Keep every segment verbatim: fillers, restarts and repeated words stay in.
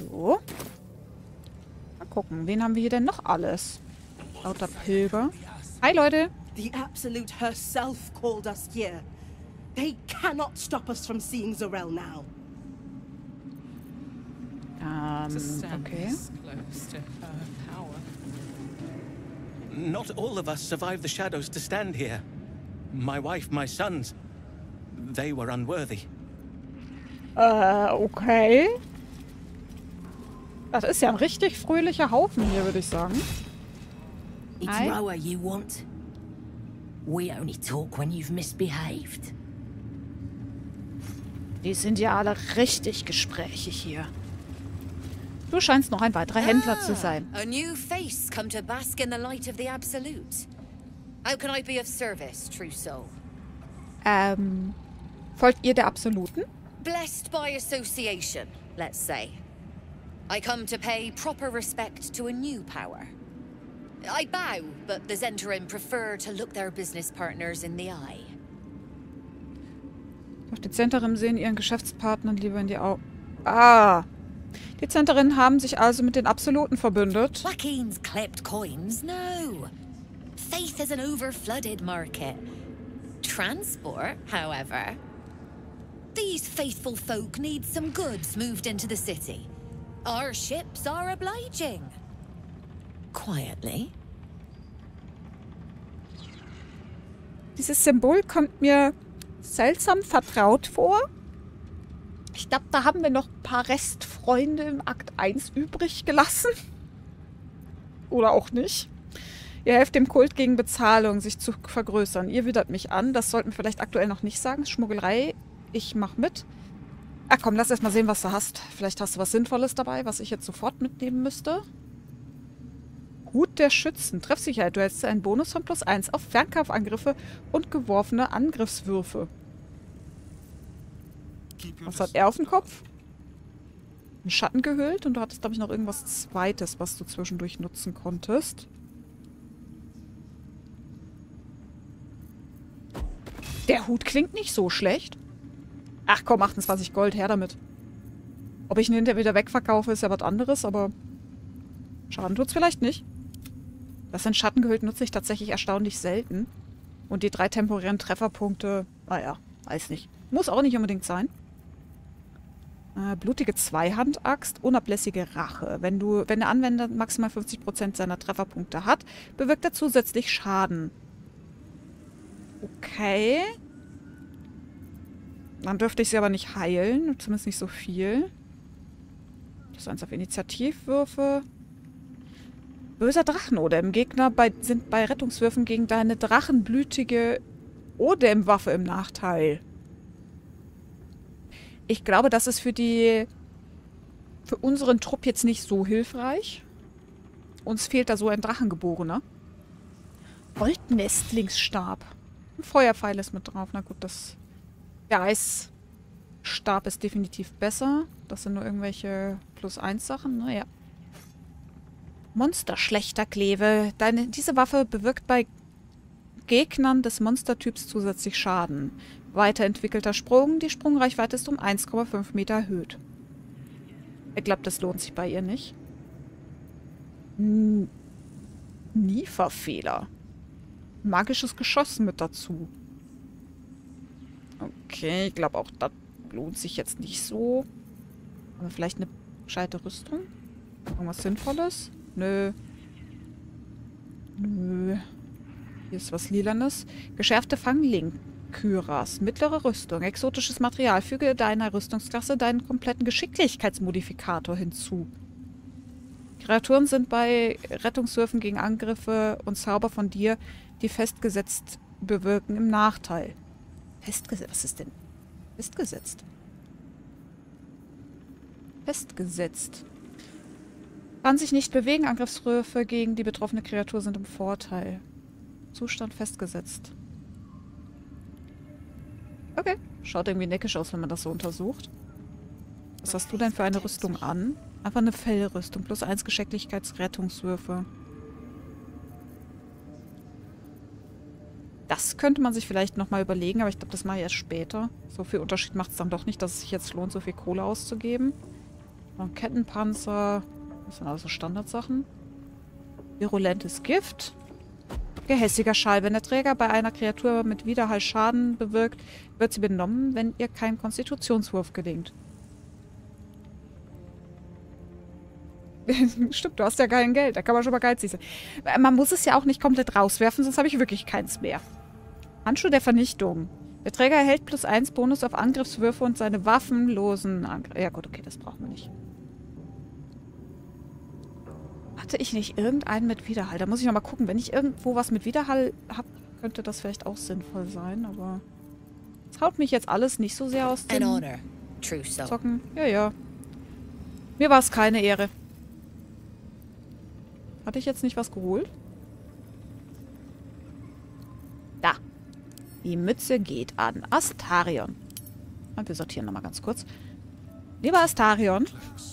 So. Mal gucken, wen haben wir hier denn noch alles? Lauter Pilger. Hi, Leute. The Absolute herself called us here. They cannot stop us from seeing Zorel now. Ähm, okay. Not all of us survived the shadows to stand here. My wife, my sons, they were unworthy. Äh, okay. Das ist ja ein richtig fröhlicher Haufen hier, würde ich sagen. It's Hi. Roa you want? We only talk when you've misbehaved. Die sind ja alle richtig gesprächig hier. Du scheinst noch ein weiterer Händler zu sein. A new face come to bask in the light of the Absolute. How can I be of service, true soul? Ähm, folgt ihr der Absoluten? Blessed by association, let's say. I come to pay proper respect to a new power. I bow, but the Zentarim prefer to look their business partners in the eye. Doch die Zentarim sehen ihren Geschäftspartnern lieber in die Augen. Ah! Die Zentarinnen haben sich also mit den Absoluten verbündet. Joaquin's clipped coins? No. Faith is an overflooded market. Transport, however. These faithful folk need some goods moved into the city. Our ships are obliging. Quietly. Dieses Symbol kommt mir seltsam vertraut vor. Ich glaube, da haben wir noch ein paar Restfreunde im Akt eins übrig gelassen. Oder auch nicht. Ihr helft dem Kult gegen Bezahlung, sich zu vergrößern. Ihr widert mich an. Das sollten wir vielleicht aktuell noch nicht sagen. Schmuggelei. Ich mach mit. Ach komm, lass erst mal sehen, was du hast. Vielleicht hast du was Sinnvolles dabei, was ich jetzt sofort mitnehmen müsste. Hut der Schützen. Treffsicherheit. Du hältst einen Bonus von plus eins auf Fernkampfangriffe und geworfene Angriffswürfe. Was hat er auf dem Kopf? Ein Schatten gehüllt und du hattest, glaube ich, noch irgendwas Zweites, was du zwischendurch nutzen konntest. Der Hut klingt nicht so schlecht. Ach komm, achtundzwanzig Gold, her damit. Ob ich ihn hinterher wieder wegverkaufe, ist ja was anderes, aber Schaden tut's vielleicht nicht. Das in Schatten gehüllt nutze ich tatsächlich erstaunlich selten. Und die drei temporären Trefferpunkte, naja, weiß nicht. Muss auch nicht unbedingt sein. Äh, blutige Zweihandaxt, unablässige Rache. Wenn du, wenn der Anwender maximal fünfzig Prozent seiner Trefferpunkte hat, bewirkt er zusätzlich Schaden. Okay. Dann dürfte ich sie aber nicht heilen. Zumindest nicht so viel. Das ist eins auf Initiativwürfe. Böser Drachenodem. Gegner bei, sind bei Rettungswürfen gegen deine drachenblütige Odem-Waffe im Nachteil. Ich glaube, das ist für die für unseren Trupp jetzt nicht so hilfreich. Uns fehlt da so ein Drachengeborener. Goldnestlingsstab. Ein Feuerpfeil ist mit drauf. Na gut, das... Der Eisstab ist definitiv besser. Das sind nur irgendwelche plus eins Sachen. Naja. Monsterschlechterkleve. Deine, diese Waffe bewirkt bei Gegnern des Monstertyps zusätzlich Schaden. Weiterentwickelter Sprung. Die Sprungreichweite ist um eins Komma fünf Meter erhöht. Ich glaube, das lohnt sich bei ihr nicht. N Nieferfehler. Magisches Geschoss mit dazu. Okay, ich glaube auch, das lohnt sich jetzt nicht so. Aber vielleicht eine gescheite Rüstung? Irgendwas Sinnvolles? Nö. Nö. Hier ist was Lilanes. Geschärfte Fangling-Kyras. Mittlere Rüstung. Exotisches Material. Füge deiner Rüstungsklasse deinen kompletten Geschicklichkeitsmodifikator hinzu. Kreaturen sind bei Rettungswürfen gegen Angriffe und Zauber von dir, die festgesetzt bewirken, im Nachteil. Festgesetzt? Was ist denn? Festgesetzt. Festgesetzt. Kann sich nicht bewegen. Angriffswürfe gegen die betroffene Kreatur sind im Vorteil. Zustand festgesetzt. Okay. Schaut irgendwie neckisch aus, wenn man das so untersucht. Was hast du denn für eine Rüstung an? Einfach eine Fellrüstung. Plus eins Geschicklichkeitsrettungswürfe. Das könnte man sich vielleicht nochmal überlegen, aber ich glaube, das mache ich erst später. So viel Unterschied macht es dann doch nicht, dass es sich jetzt lohnt, so viel Kohle auszugeben. Ein Kettenpanzer. Das sind also Standardsachen. Virulentes Gift. Gehässiger Schall. Wenn der Träger bei einer Kreatur mit Widerhall Schaden bewirkt, wird sie benommen, wenn ihr kein Konstitutionswurf gelingt. Stimmt, du hast ja kein Geld. Da kann man schon mal geizig sein. Man muss es ja auch nicht komplett rauswerfen, sonst habe ich wirklich keins mehr. Handschuh der Vernichtung. Der Träger erhält plus eins Bonus auf Angriffswürfe und seine waffenlosen Angriffe. Ja gut, okay, das brauchen wir nicht. Hatte ich nicht irgendeinen mit Widerhall? Da muss ich noch mal gucken. Wenn ich irgendwo was mit Widerhall habe, könnte das vielleicht auch sinnvoll sein, aber es haut mich jetzt alles nicht so sehr aus dem Zocken. Ja, ja. Mir war es keine Ehre. Hatte ich jetzt nicht was geholt? Da. Die Mütze geht an Astarion. Und wir sortieren nochmal ganz kurz. Lieber Astarion.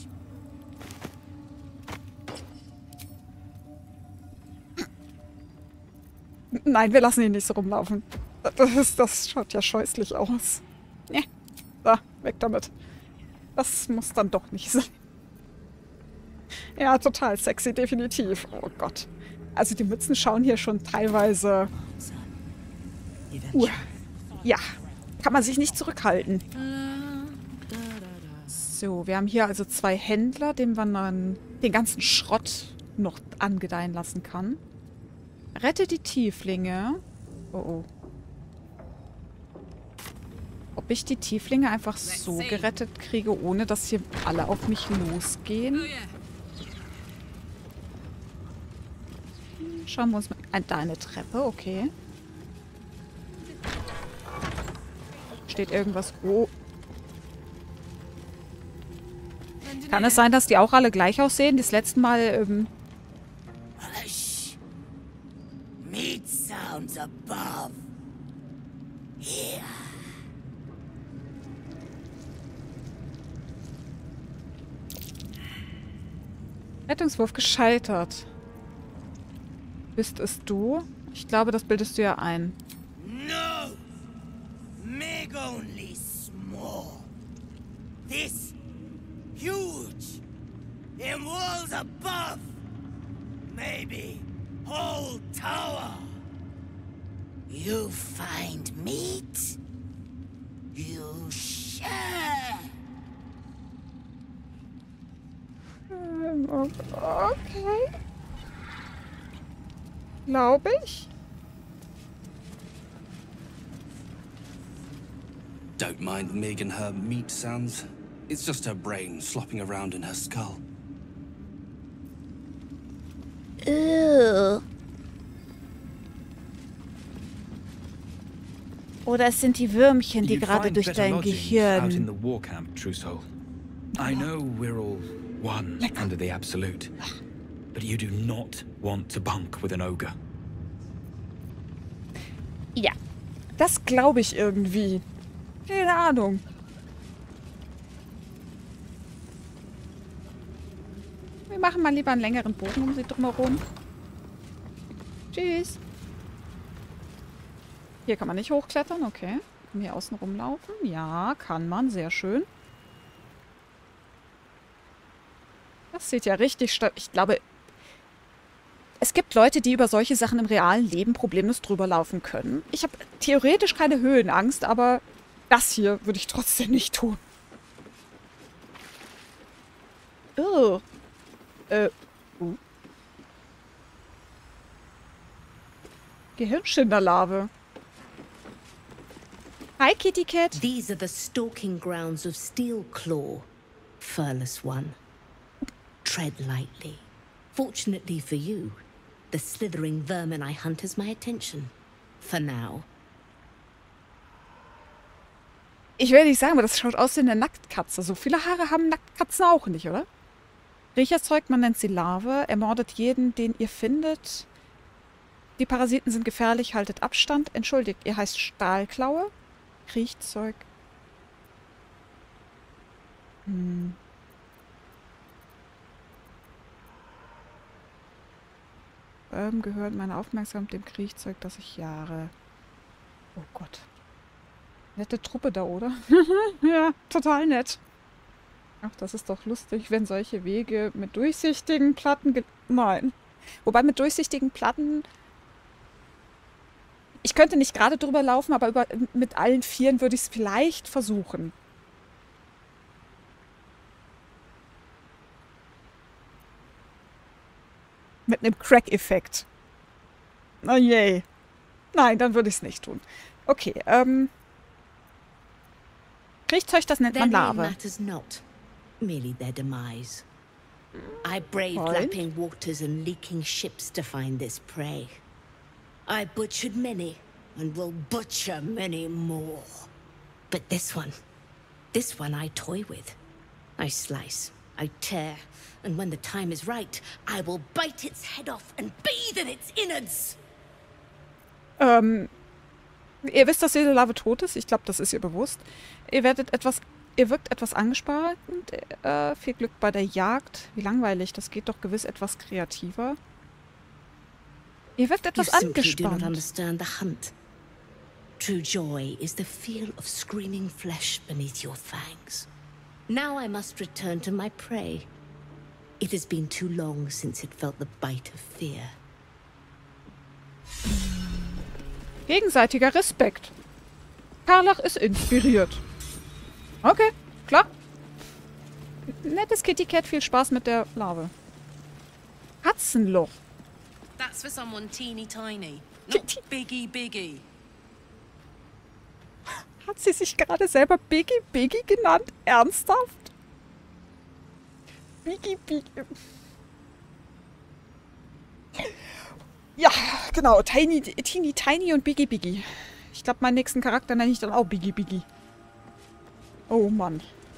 Nein, wir lassen ihn nicht so rumlaufen. Das, ist, das schaut ja scheußlich aus. Ja. So, weg damit. Das muss dann doch nicht sein. Ja, total sexy, definitiv. Oh Gott. Also die Mützen schauen hier schon teilweise... Uh, ja, kann man sich nicht zurückhalten. So, wir haben hier also zwei Händler, denen man dann den ganzen Schrott noch angedeihen lassen kann. Rette die Tieflinge. Oh, oh. Ob ich die Tieflinge einfach so gerettet kriege, ohne dass hier alle auf mich losgehen? Schauen wir uns mal... Da eine Treppe, okay. Steht irgendwas... Oh. Kann es sein, dass die auch alle gleich aussehen? Das letzte Mal... Ähm Hush. Meat sounds above. Here. Rettungswurf gescheitert. Bist es du? Ich glaube, das bildest du ja ein. No! Meg only small. This huge. In walls above. Maybe whole tower. You find meat? You share. Ähm, okay. Glaube ich. Don't mind Meg and her meat sounds. It's just her brain slopping around in her skull. Ew. Oder es sind die Würmchen, die gerade durch dein Gehirn... Out in the war camp, Trousseau. I know we're all one under the Absolute, but you do not want to bunk with an ogre. Ja, das glaube ich irgendwie. Keine Ahnung. Wir machen mal lieber einen längeren Bogen um sie drumherum. Tschüss. Hier kann man nicht hochklettern, okay. Kann man hier außen rumlaufen? Ja, kann man. Sehr schön. Das sieht ja richtig statt. Ich glaube, es gibt Leute, die über solche Sachen im realen Leben problemlos drüber laufen können. Ich habe theoretisch keine Höhenangst, aber das hier würde ich trotzdem nicht tun. Oh. Äh. Uh. Gehirnschinderlarve. Hi, Kitty Cat. These are the stalking grounds of Steelclaw, furless one. Tread lightly. Fortunately for you, the slithering vermin I hunt has my attention. For now. Ich will nicht sagen, aber das schaut aus wie eine Nacktkatze. So viele Haare haben Nacktkatzen auch nicht, oder? Riecherzeug, man nennt sie Larve. Ermordet jeden, den ihr findet. Die Parasiten sind gefährlich, haltet Abstand. Entschuldigt, ihr heißt Stahlklaue? Kriechzeug. Hm. Ähm, gehört meine Aufmerksamkeit dem Kriechzeug, das ich jahre. Oh Gott. Nette Truppe da, oder? Ja, total nett. Ach, das ist doch lustig, wenn solche Wege mit durchsichtigen Platten... Ge Nein. Wobei mit durchsichtigen Platten... Ich könnte nicht gerade drüber laufen, aber über, mit allen Vieren würde ich es vielleicht versuchen. Mit einem Crack-Effekt. Oh je. Nein, dann würde ich es nicht tun. Okay, ähm... Kriechzeug, das nennt man Larve. matters not. Merely their demise. I braved Fine. lapping waters and leaking ships to find this prey. I butchered many, and will butcher many more. But this one, this one I toy with. I slice, I tear, and when the time is right, I will bite its head off and bathe in its innards. Ähm, ihr wisst, dass jede Larve tot ist. Ich glaube, das ist ihr bewusst. Ihr werdet etwas, ihr wirkt etwas angespannt. Äh, viel Glück bei der Jagd. Wie langweilig. Das geht doch gewiss etwas kreativer. Ihr wirkt etwas You simply do not angespannt. understand the hunt. True joy is the feel of screaming flesh beneath your fangs. Now I must return to my prey. It has been too long since it felt the bite of fear. Gegenseitiger Respekt. Karlach ist inspiriert. Okay, klar. Nettes Kitty Cat, viel Spaß mit der Larve. Katzenloch. That's for someone teeny tiny, not biggie biggie. Hat sie sich gerade selber Biggie Biggie genannt? Ernsthaft? Biggie Biggie. Ja, genau. Tiny, Teeny Tiny und Biggie Biggie. Ich glaube, meinen nächsten Charakter nenne ich dann auch Biggie Biggie. Oh Mann.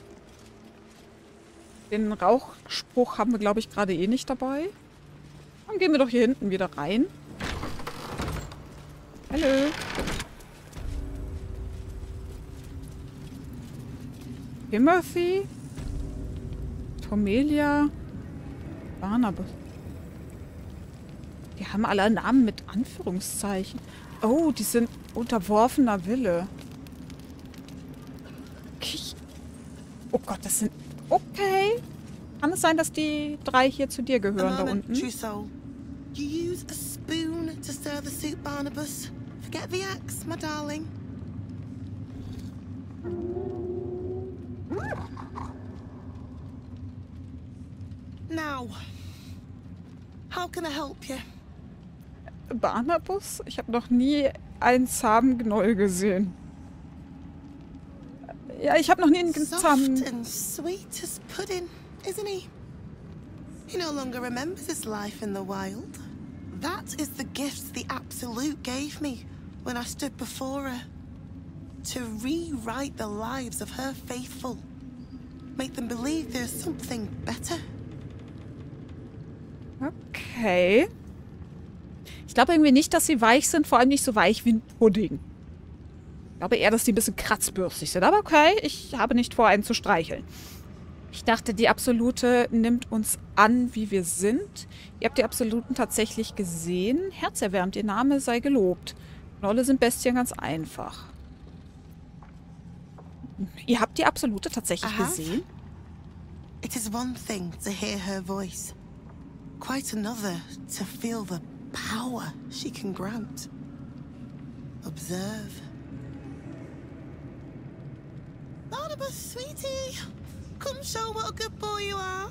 Den Rauchspruch haben wir, glaube ich, gerade eh nicht dabei. Dann gehen wir doch hier hinten wieder rein. Hallo. Timothy. Tomelia. Barnabas. Die haben alle Namen mit Anführungszeichen. Oh, die sind unterworfener Wille. Okay. Oh Gott, das sind... Okay. Kann es sein, dass die drei hier zu dir gehören, da unten? True soul. You use a spoon to stir the soup, Barnabas. Forget the axe, my darling. Now, how can I help you? Barnabas? Ich habe noch nie einen zahmen Gnoll gesehen. Ja, ich habe noch nie einen zahmen... Soft and sweet as pudding, isn't he? He no longer remembers his life in the wild. That is the gift the Absolute gave me when I stood before her. To rewrite the lives of her faithful. Make them believe there's something better. Okay. Ich glaube irgendwie nicht, dass sie weich sind, vor allem nicht so weich wie ein Pudding. Ich glaube eher, dass die ein bisschen kratzbürstig sind. Aber okay, ich habe nicht vor, einen zu streicheln. Ich dachte, die Absolute nimmt uns an, wie wir sind. Ihr habt die Absoluten tatsächlich gesehen. Herzerwärmt, ihr Name sei gelobt. Gnolle sind Bestien ganz einfach. Ihr habt die Absolute tatsächlich I have. gesehen? It is one thing to hear her voice. Quite another to feel the power she can grant. Observe. Barnabas, sweetie, come show what a good boy you are.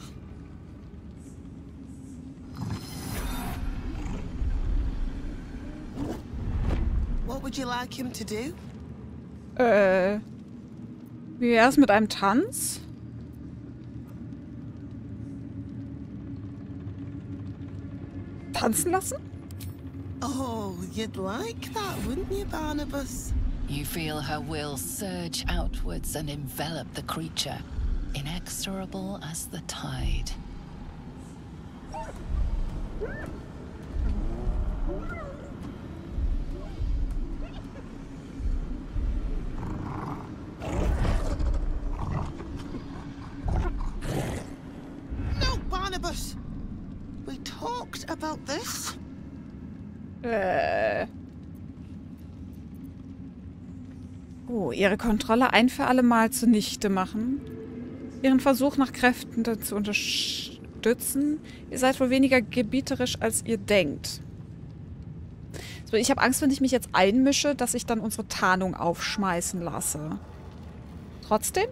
What would you like him to do? Äh, wie wär's mit einem Tanz? Tanzen lassen? Oh, you'd like that, wouldn't you, Barnabas? You feel her will surge outwards and envelop the creature, inexorable as the tide. No, Barnabas! We talked about this. Äh. Oh, ihre Kontrolle ein für alle Mal zunichte machen. Ihren Versuch nach Kräften zu unterstützen. Ihr seid wohl weniger gebieterisch, als ihr denkt. So, ich habe Angst, wenn ich mich jetzt einmische, dass ich dann unsere Tarnung aufschmeißen lasse. Trotzdem?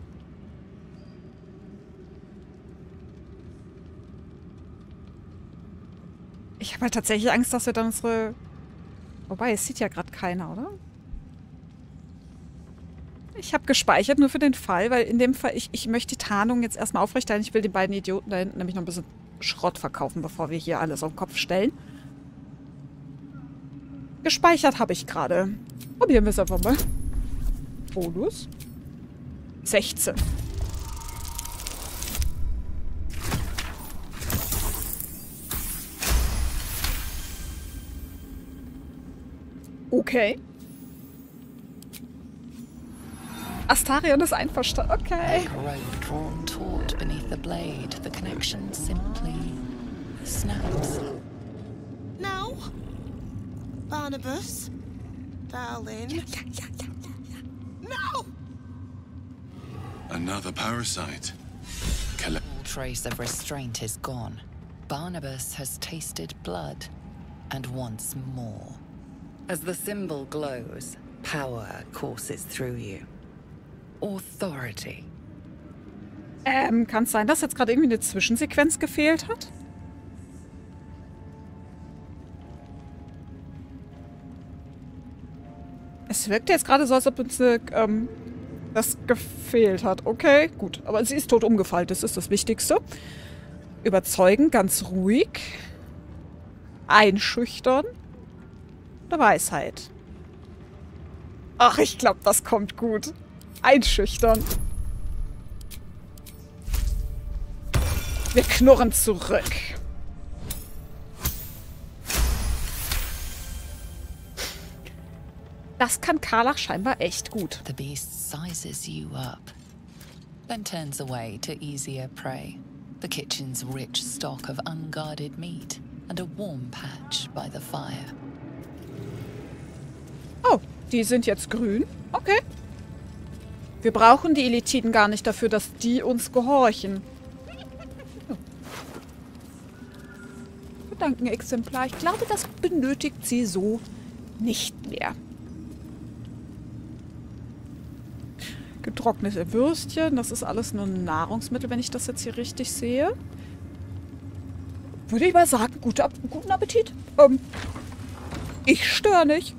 Ich habe halt tatsächlich Angst, dass wir dann unsere... Wobei, es sieht ja gerade keiner, oder? Ich habe gespeichert, nur für den Fall, weil in dem Fall, ich, ich möchte die Tarnung jetzt erstmal aufrechterhalten. Ich will den beiden Idioten da hinten nämlich noch ein bisschen Schrott verkaufen, bevor wir hier alles auf den Kopf stellen. Gespeichert habe ich gerade. Probieren wir es einfach mal. Bonus. sechzehn. Okay. Astarion ist einverstanden. Okay. Like rope drawn taut beneath the blade, the connection simply snaps. No. Barnabas. Darling. No! Another parasite. All trace of restraint is gone. Barnabas has tasted blood and wants more. As the symbol glows, power courses through you. Authority. Ähm, kann es sein, dass jetzt gerade irgendwie eine Zwischensequenz gefehlt hat? Es wirkt jetzt gerade so, als ob uns äh, ähm, das gefehlt hat. Okay, gut. Aber sie ist tot umgefallen. Das ist das Wichtigste. Überzeugen, ganz ruhig. Einschüchtern. Oder Weisheit. Ach, ich glaube, das kommt gut. Einschüchtern. Wir knurren zurück. Das kann Karlach scheinbar echt gut. The beast sizes you up, then turns away to easier prey. The kitchen's rich stock of unguarded meat and a warm patch by the fire. Oh, die sind jetzt grün. Okay. Wir brauchen die Elitiden gar nicht dafür, dass die uns gehorchen. Oh. Gedankenexemplar. Ich glaube, das benötigt sie so nicht mehr. Getrocknete Würstchen. Das ist alles nur Nahrungsmittel, wenn ich das jetzt hier richtig sehe. Würde ich mal sagen, gute, guten Appetit. Ähm, ich störe nicht.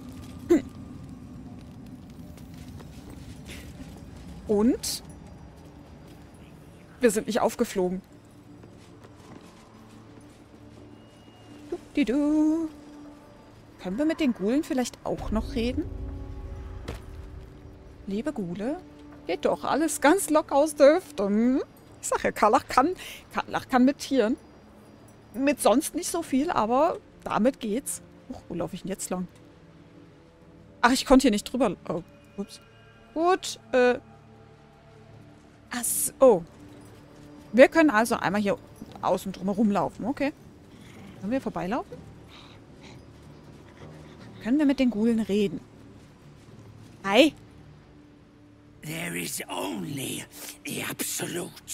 Und wir sind nicht aufgeflogen. Du-di-du. Können wir mit den Gulen vielleicht auch noch reden? Liebe Gule, geht doch alles ganz locker aus der Hüfte. Hm? Ich sag ja, Karlach kann, Karlach kann mit Tieren. Mit sonst nicht so viel, aber damit geht's. Oh, wo laufe ich denn jetzt lang? Ach, ich konnte hier nicht drüber... Oh, ups. Gut, äh... Ach so. Oh. Wir können also einmal hier außen drum herum laufen. Okay. Können wir vorbeilaufen? Können wir mit den Gulen reden? Hi. There is only the Absolute.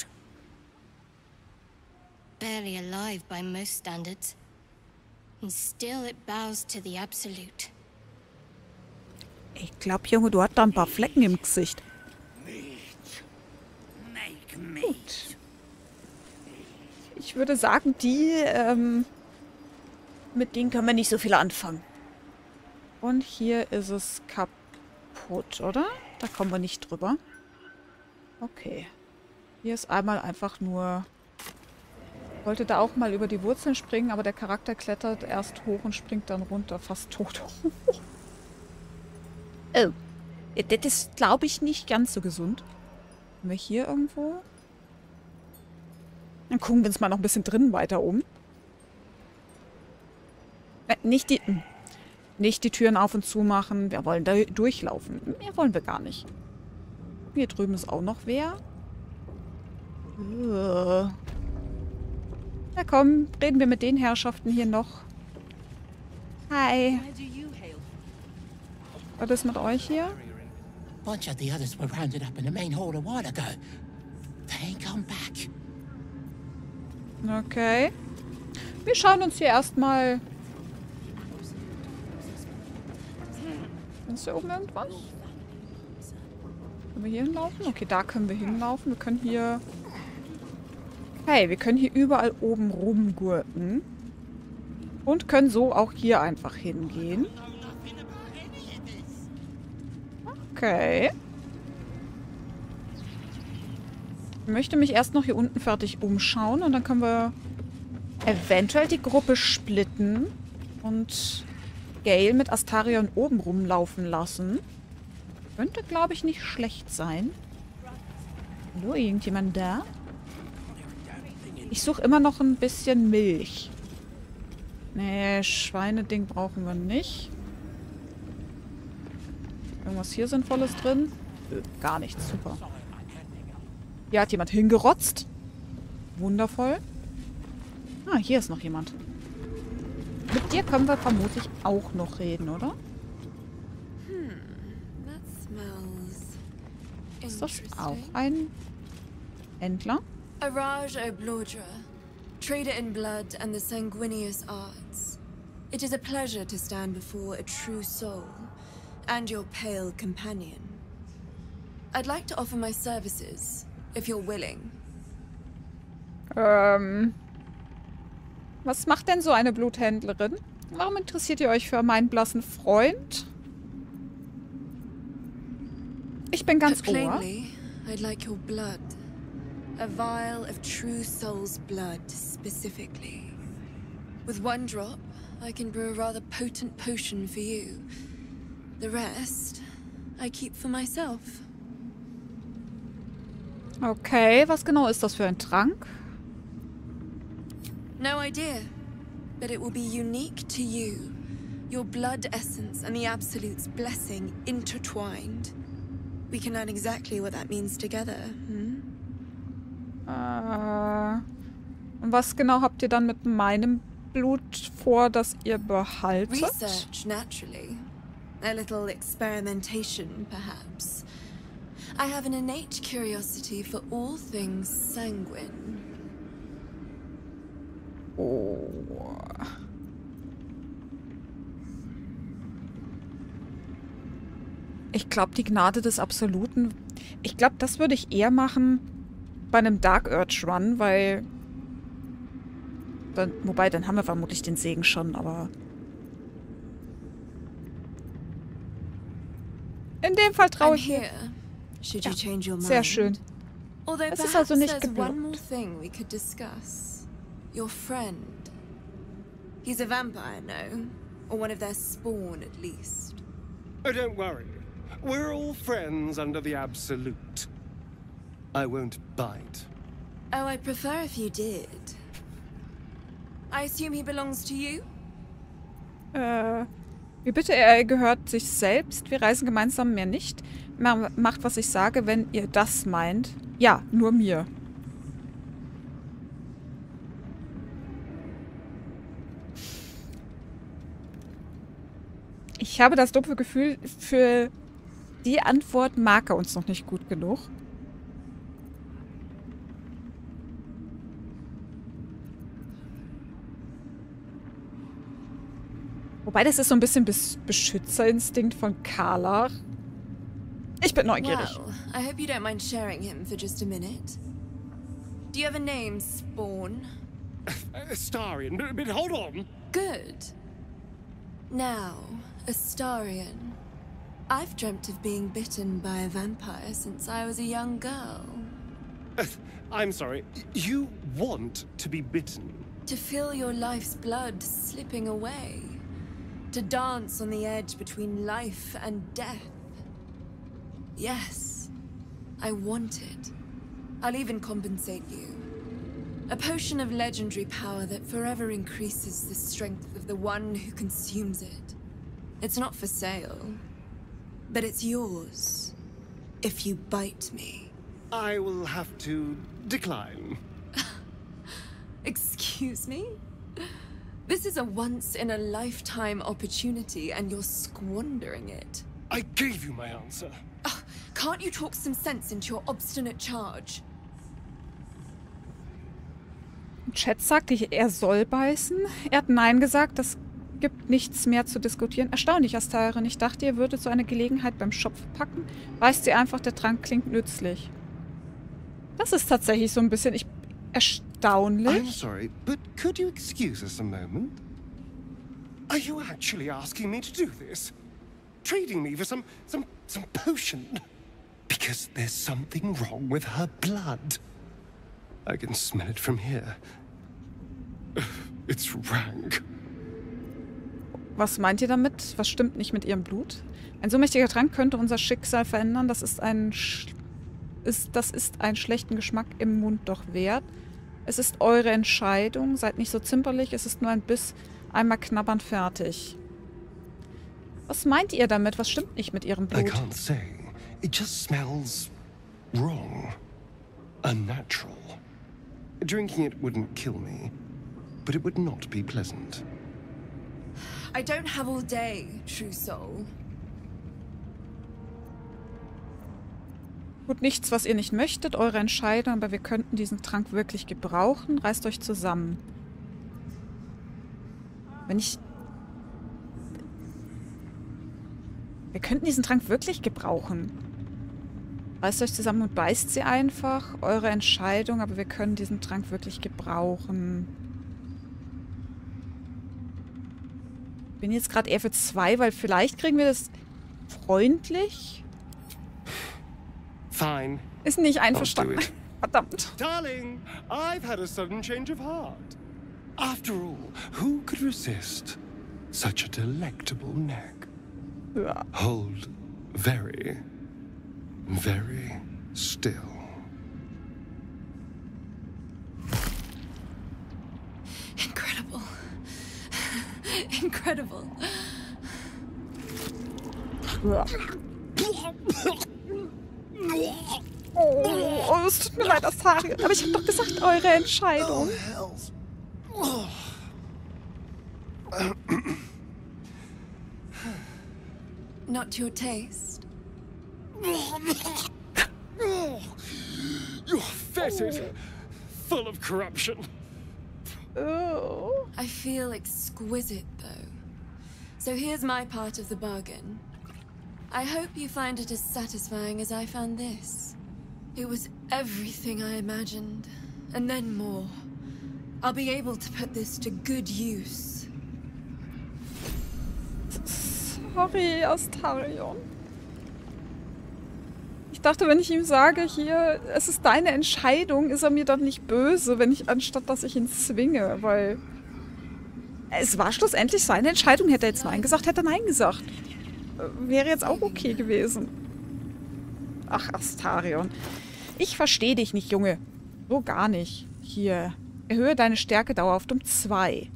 Barely alive by most standards. And still it bows to the Absolute. Ich glaube, Junge, du hast da ein paar Flecken im Gesicht. Gut. Ich würde sagen, die, ähm, mit denen können wir nicht so viel anfangen. Und hier ist es kaputt, oder? Da kommen wir nicht drüber. Okay. Hier ist einmal einfach nur... Ich wollte da auch mal über die Wurzeln springen, aber der Charakter klettert erst hoch und springt dann runter. Fast tot. Oh. Das ist, glaube ich, nicht ganz so gesund. Haben wir hier irgendwo? Dann gucken wir uns mal noch ein bisschen drinnen weiter um. Äh, nicht die... Nicht die Türen auf und zu machen. Wir wollen da durchlaufen. Mehr wollen wir gar nicht. Hier drüben ist auch noch wer. Uh. Na komm, reden wir mit den Herrschaften hier noch. Hi. Was ist mit euch hier? Bunch of the others were rounded up in the main hall a while ago. They come back. Okay. Wir schauen uns hier erstmal... Ist hier oben irgendwas? Können wir hier hinlaufen? Okay, da können wir hinlaufen. Wir können hier... Hey, wir können hier überall oben rumgurken. Und können so auch hier einfach hingehen. Okay. Ich möchte mich erst noch hier unten fertig umschauen. Und dann können wir eventuell die Gruppe splitten. Und Gale mit Astarion oben rumlaufen lassen. Könnte, glaube ich, nicht schlecht sein. Hallo, irgendjemand da? Ich suche immer noch ein bisschen Milch. Nee, Schweineding brauchen wir nicht. Irgendwas hier Sinnvolles drin? Nö, gar nichts. Super. Hier hat jemand hingerotzt. Wundervoll. Ah, hier ist noch jemand. Mit dir können wir vermutlich auch noch reden, oder? Ist das auch ein Händler? Araj Oblodra, trader in blood and the sanguineous arts. It is a pleasure to stand before a true soul and your pale companion. I'd like to offer my services, if you're willing. Ähm... Was macht denn so eine Bluthändlerin? Warum interessiert ihr euch für meinen blassen Freund? Ich bin ganz ohr. Plainly, I'd like your blood. A vial of true soul's blood, specifically. With one drop, I can brew a rather potent potion for you. The rest, I keep for myself. Okay, was genau ist das für ein Trank? No idea, but it will be unique to you. Your blood essence and the Absolute's blessing intertwined. We can learn exactly what that means together, hmm? Äh, und was genau habt ihr dann mit meinem Blut vor, das ihr behaltet? Research, naturally. A little experimentation, perhaps. I have an innate curiosity for all things sanguine. Oh. Ich glaube, die Gnade des Absoluten... Ich glaube, das würde ich eher machen bei einem Dark Urge Run, weil... Dann, wobei, dann haben wir vermutlich den Segen schon, aber... In dem Fall traue ich mir. Ja, sehr schön. Es ist also nicht geblockt. Your friend. He's a vampire, no? Or one of their spawn, at least. Oh, don't worry. We're all friends under the Absolute. I won't bite. Oh, I'd prefer if you did. I assume he belongs to you? Äh, wie bitte, er gehört sich selbst. Wir reisen gemeinsam mehr nicht. Macht, was ich sage, wenn ihr das meint. Ja, nur mir. Ich habe das dumpfe Gefühl, für die Antwort mag er uns noch nicht gut genug. Wobei, das ist so ein bisschen Bes Beschützerinstinkt von Karlach. Ich bin neugierig. Well, I hope you don't mind sharing him for just a minute. Do you have a name, Spawn? Astarion, but, but hold on. Good. Now, Astarion. I've dreamt of being bitten by a vampire since I was a young girl. Uh, I'm sorry. You want to be bitten? To feel your life's blood slipping away. To dance on the edge between life and death. Yes, I want it. I'll even compensate you. A potion of legendary power that forever increases the strength of the one who consumes it. It's not for sale, but it's yours if you bite me. I will have to decline. Excuse me? This is a once-in-a-lifetime opportunity, and you're squandering it. I gave you my answer. Uh, can't you talk some sense into your obstinate charge? Chat sagte, er soll beißen. Er hat Nein gesagt. Das gibt nichts mehr zu diskutieren. Erstaunlich, Astarion. Ich dachte, ihr würdet so eine Gelegenheit beim Schopf packen. Weißt sie einfach, der Trank klingt nützlich. Das ist tatsächlich so ein bisschen ich, erstaunlich. I'm sorry, but could you excuse us a moment? Are you actually asking me to do this? Trading me for some, some, some potion? Because there's something wrong with her blood. I can smell it from here. It's rank. Was meint ihr damit? Was stimmt nicht mit ihrem Blut? Ein so mächtiger Trank könnte unser Schicksal verändern. Das ist ein, Sch ist, das ist einen schlechten Geschmack im Mund doch wert. Es ist eure Entscheidung. Seid nicht so zimperlich. Es ist nur ein Biss. Einmal knabbern, fertig. Was meint ihr damit? Was stimmt nicht mit ihrem Blut? I can't say. It just smells wrong. Unnatural. Drinking it wouldn't kill me, but it would not be pleasant. I don't have all day, true soul. Gut, nichts, was ihr nicht möchtet, eure Entscheidung, aber wir könnten diesen Trank wirklich gebrauchen. Reißt euch zusammen. Wenn ich... Wir könnten diesen Trank wirklich gebrauchen. Reißt euch zusammen und beißt sie einfach. Eure Entscheidung, aber wir können diesen Trank wirklich gebrauchen. Bin jetzt gerade eher für zwei, weil vielleicht kriegen wir das freundlich. Fine. Ist nicht einverstanden. Verdammt. Darling, I've had a sudden change of heart. After all, who could resist such a delectable neck? Ja. Hold very, very still. Incredible. Incredible. Ja. Oh, es tut mir leid, Astarion. Aber ich habe doch gesagt, eure Entscheidung. Oh, Not your taste. You're fetid, full of corruption. Oh. I feel exquisite, though. So here's my part of the bargain. I hope you find it as satisfying as I found this. It was everything I imagined, and then more. I'll be able to put this to good use. Sorry, Astarion. Ich dachte, wenn ich ihm sage, hier, es ist deine Entscheidung, ist er mir dann nicht böse, wenn ich, anstatt dass ich ihn zwinge, weil es war schlussendlich seine Entscheidung. Hätte er jetzt Nein gesagt, hätte er Nein gesagt. Wäre jetzt auch okay gewesen. Ach, Astarion. Ich verstehe dich nicht, Junge. So gar nicht. Hier. Erhöhe deine Stärke dauerhaft um zwei.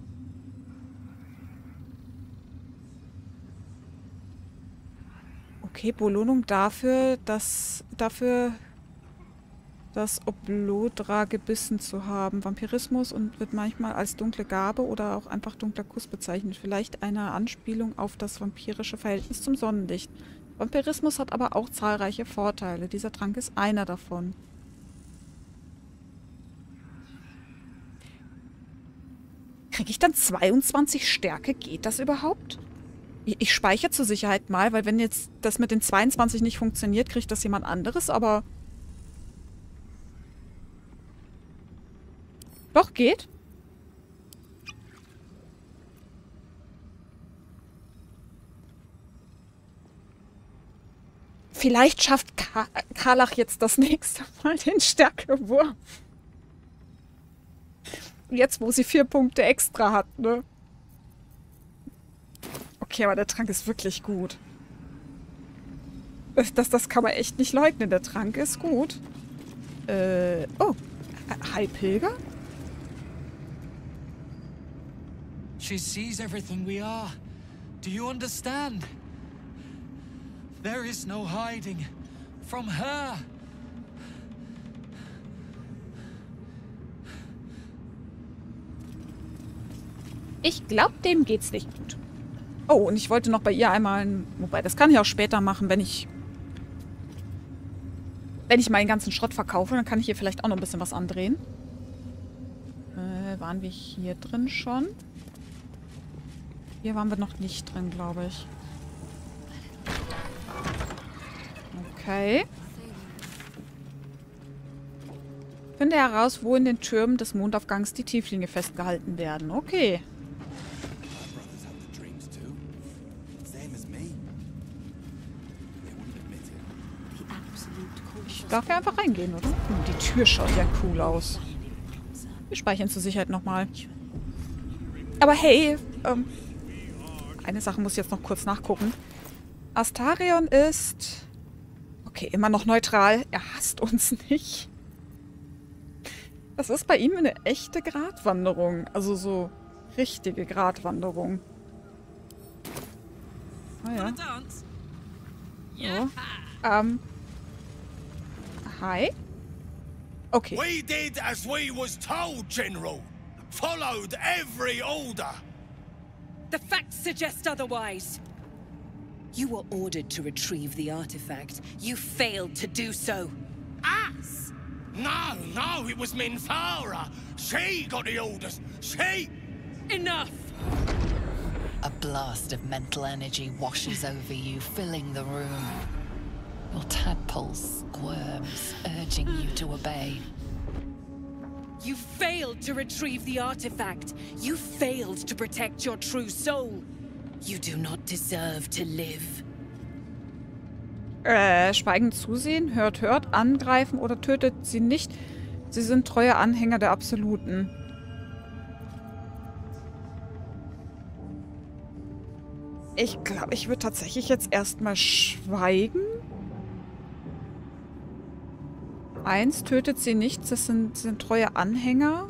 Okay, Belohnung dafür, dass dafür das Oblodra gebissen zu haben. Vampirismus und wird manchmal als dunkle Gabe oder auch einfach dunkler Kuss bezeichnet. Vielleicht eine Anspielung auf das vampirische Verhältnis zum Sonnenlicht. Vampirismus hat aber auch zahlreiche Vorteile. Dieser Trank ist einer davon. Kriege ich dann zweiundzwanzig Stärke? Geht das überhaupt? Ich, ich speichere zur Sicherheit mal, weil wenn jetzt das mit den zweiundzwanzig nicht funktioniert, kriegt das jemand anderes, aber... Doch, geht. Vielleicht schafft Ka Karlach jetzt das nächste Mal den Stärkewurf. Jetzt, wo sie vier Punkte extra hat, ne? Okay, aber der Trank ist wirklich gut. Das, das kann man echt nicht leugnen. Der Trank ist gut. Äh, oh. Heilpilger? She sees everything we are. Do you understand? There is no hiding from her. Ich glaube, dem geht's nicht gut. Oh, und ich wollte noch bei ihr einmal... Wobei, das kann ich auch später machen, wenn ich... Wenn ich meinen ganzen Schrott verkaufe, dann kann ich hier vielleicht auch noch ein bisschen was andrehen. waren wir hier drin schon? Hier waren wir noch nicht drin, glaube ich. Okay. Finde heraus, wo in den Türmen des Mondaufgangs die Tieflinge festgehalten werden. Okay. Ich darf ja einfach reingehen, oder? Die Tür schaut ja cool aus. Wir speichern zur Sicherheit nochmal. Aber hey, ähm, eine Sache muss ich jetzt noch kurz nachgucken. Astarion ist... Okay, immer noch neutral. Er hasst uns nicht. Das ist bei ihm eine echte Gratwanderung. Also so richtige Gratwanderung. Ah ja. So. Ähm... Hi. Okay. We did as we was told, General. Followed every order. The facts suggest otherwise. You were ordered to retrieve the artifact. You failed to do so. Us? No, no, it was Minthara. She got the orders. She... Enough! A blast of mental energy washes over you, filling the room. Your tadpole squirms, urging you to obey. You failed to retrieve the artifact. You failed to protect your true soul. You do not deserve to live. Äh, schweigend zusehen, hört, hört, angreifen oder tötet sie nicht. Sie sind treue Anhänger der Absoluten. Ich glaube, ich würde tatsächlich jetzt erstmal schweigen. Eins, tötet sie nicht. Das sind, sind treue Anhänger.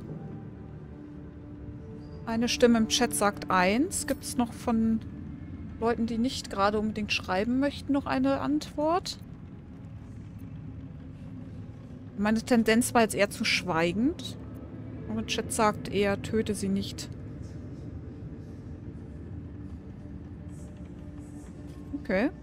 Eine Stimme im Chat sagt eins. Gibt es noch von Leuten, die nicht gerade unbedingt schreiben möchten, noch eine Antwort? Meine Tendenz war jetzt eher zu schweigend. Aber Chat sagt eher, töte sie nicht. Okay.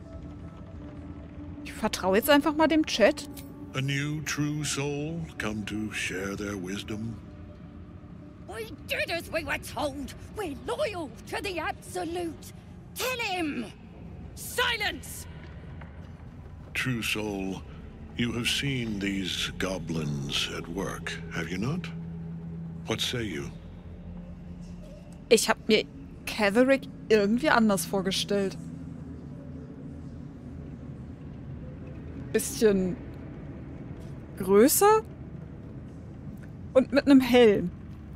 Ich vertraue jetzt einfach mal dem Chat. A new true soul come to share their wisdom? We did as we were told. We're loyal to the Absolute. Tell him! Silence! True soul, you have seen these goblins at work, have you not? What say you? Ich habe mir Ketherick irgendwie anders vorgestellt. Bisschen größer und mit einem Helm.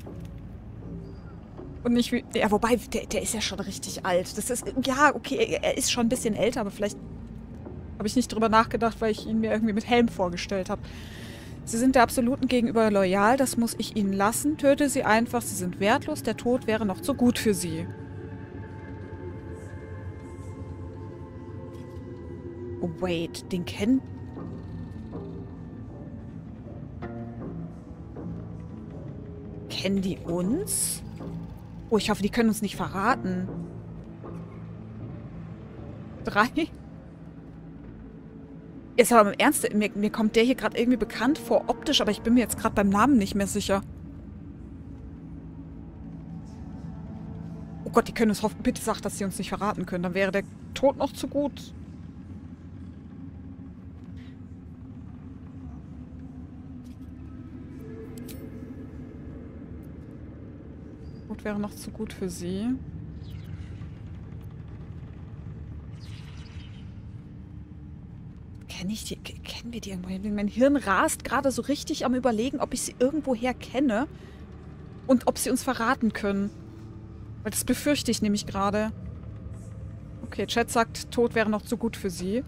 Und nicht wie... Ja, wobei, der, der ist ja schon richtig alt. Das ist... Ja, okay, er ist schon ein bisschen älter, aber vielleicht habe ich nicht drüber nachgedacht, weil ich ihn mir irgendwie mit Helm vorgestellt habe. Sie sind der Absoluten gegenüber loyal, das muss ich ihnen lassen. Töte sie einfach, sie sind wertlos, der Tod wäre noch zu gut für sie. Oh, wait, den kennen... Kennen die uns? Oh, ich hoffe, die können uns nicht verraten. Drei? Ist aber im Ernst, mir, mir kommt der hier gerade irgendwie bekannt vor, optisch, aber ich bin mir jetzt gerade beim Namen nicht mehr sicher. Oh Gott, die können uns hoffen. Bitte sag, dass sie uns nicht verraten können. Dann wäre der Tod noch zu gut. Tod wäre noch zu gut für sie. Kenne ich die? Kennen wir die irgendwo? Mein Hirn rast gerade so richtig am Überlegen, ob ich sie irgendwoher kenne und ob sie uns verraten können. Weil das befürchte ich nämlich gerade. Okay, Chat sagt, Tod wäre noch zu gut für sie.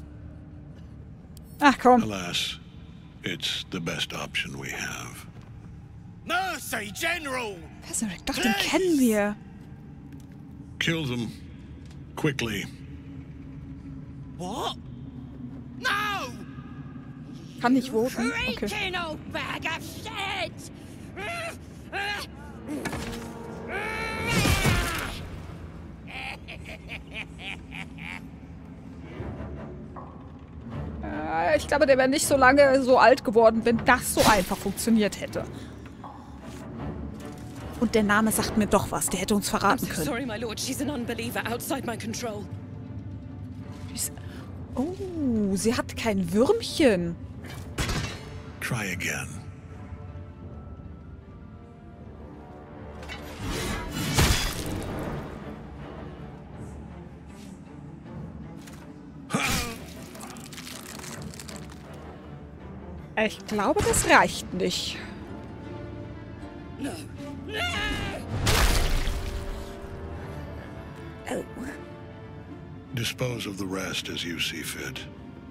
Ach komm. Alas, it's the best option we have. Mercy, General! Ketherick, doch, den kennen wir. Kill them. Quickly. What? No! Kann nicht voten? Okay. Creaking old bag of shit! Äh, ich glaube, der wäre nicht so lange so alt geworden, wenn das so einfach funktioniert hätte. Und der Name sagt mir doch was. Der hätte uns verraten I'm so können. sorry, my lord. She's an unbeliever outside my control. Oh, sie hat kein Würmchen. Try again. Ich glaube, das reicht nicht. No. Oh. Dispose of the rest as you see fit.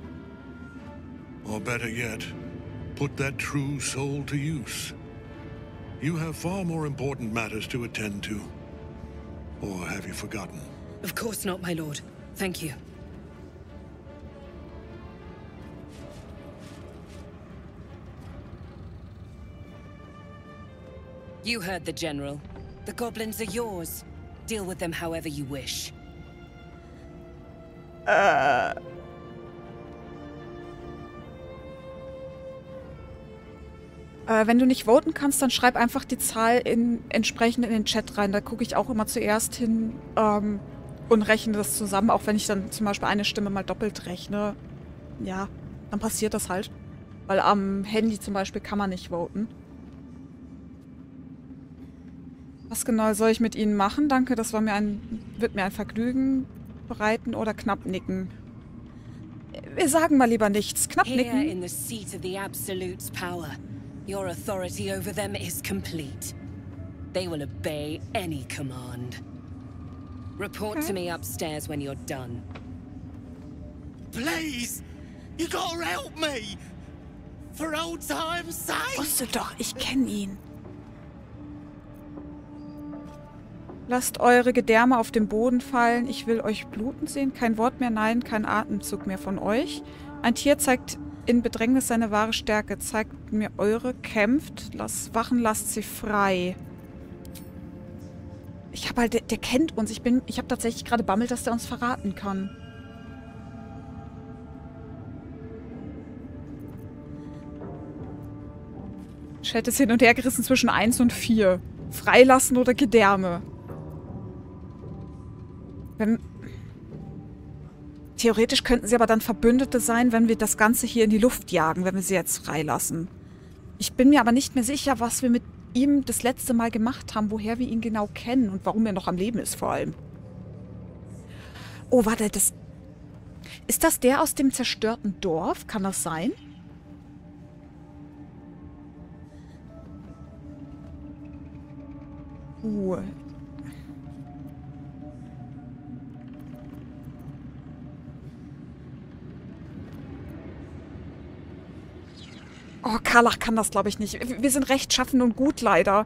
Or better yet, put that true soul to use. You have far more important matters to attend to. Or have you forgotten? Of course not, my lord. Thank you. You heard the General. The goblins are yours. Deal with them however you wish. Äh. Äh, wenn du nicht voten kannst, dann schreib einfach die Zahl in, entsprechend in den Chat rein. Da gucke ich auch immer zuerst hin ähm, und rechne das zusammen. Auch wenn ich dann zum Beispiel eine Stimme mal doppelt rechne. Ja, dann passiert das halt. Weil am Handy zum Beispiel kann man nicht voten. Was genau soll ich mit Ihnen machen? Danke, das war mir ein, wird mir ein Vergnügen bereiten oder knapp nicken. Wir sagen mal lieber nichts. Knapp nicken. Here in the seat of the Absolute's power, your authority over them is complete. They will obey any command. Report Okay. to me upstairs when you're done. Please! You gotta help me! For old time's sake! Wusste doch, ich kenne ihn. Lasst eure Gedärme auf den Boden fallen. Ich will euch bluten sehen. Kein Wort mehr, nein, kein Atemzug mehr von euch. Ein Tier zeigt in Bedrängnis seine wahre Stärke. Zeigt mir eure, kämpft. Lasst wachen, lasst sie frei. Ich habe halt, der, der kennt uns. Ich bin, ich habe tatsächlich gerade Bammel, dass der uns verraten kann. Chat ist hin und her gerissen zwischen eins und vier. Freilassen oder Gedärme. Wenn, theoretisch könnten sie aber dann Verbündete sein, wenn wir das Ganze hier in die Luft jagen, wenn wir sie jetzt freilassen. Ich bin mir aber nicht mehr sicher, was wir mit ihm das letzte Mal gemacht haben, woher wir ihn genau kennen und warum er noch am Leben ist vor allem. Oh, warte, das... Ist das der aus dem zerstörten Dorf? Kann das sein? Uh... Oh, Karlach kann das, glaube ich, nicht. Wir sind rechtschaffen und gut, leider.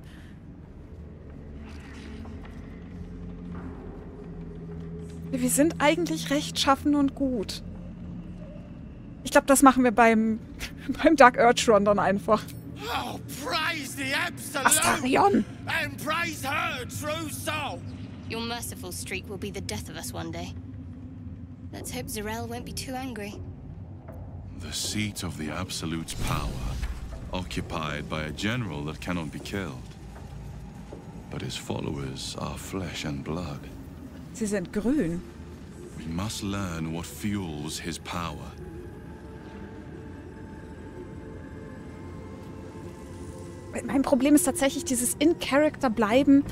Wir sind eigentlich rechtschaffen und gut. Ich glaube, das machen wir beim, beim Dark Urge Run dann einfach. Oh, praise the Absolute! Astarion! And praise her true soul! Your merciful streak will be the death of us one day. Let's hope Zarel won't be too angry. The seat of the Absolute's power, occupied by a general that cannot be killed. But his followers are flesh and blood. Sie sind grün. We must learn what fuels his power. Mein Problem ist tatsächlich dieses In-Character bleiben.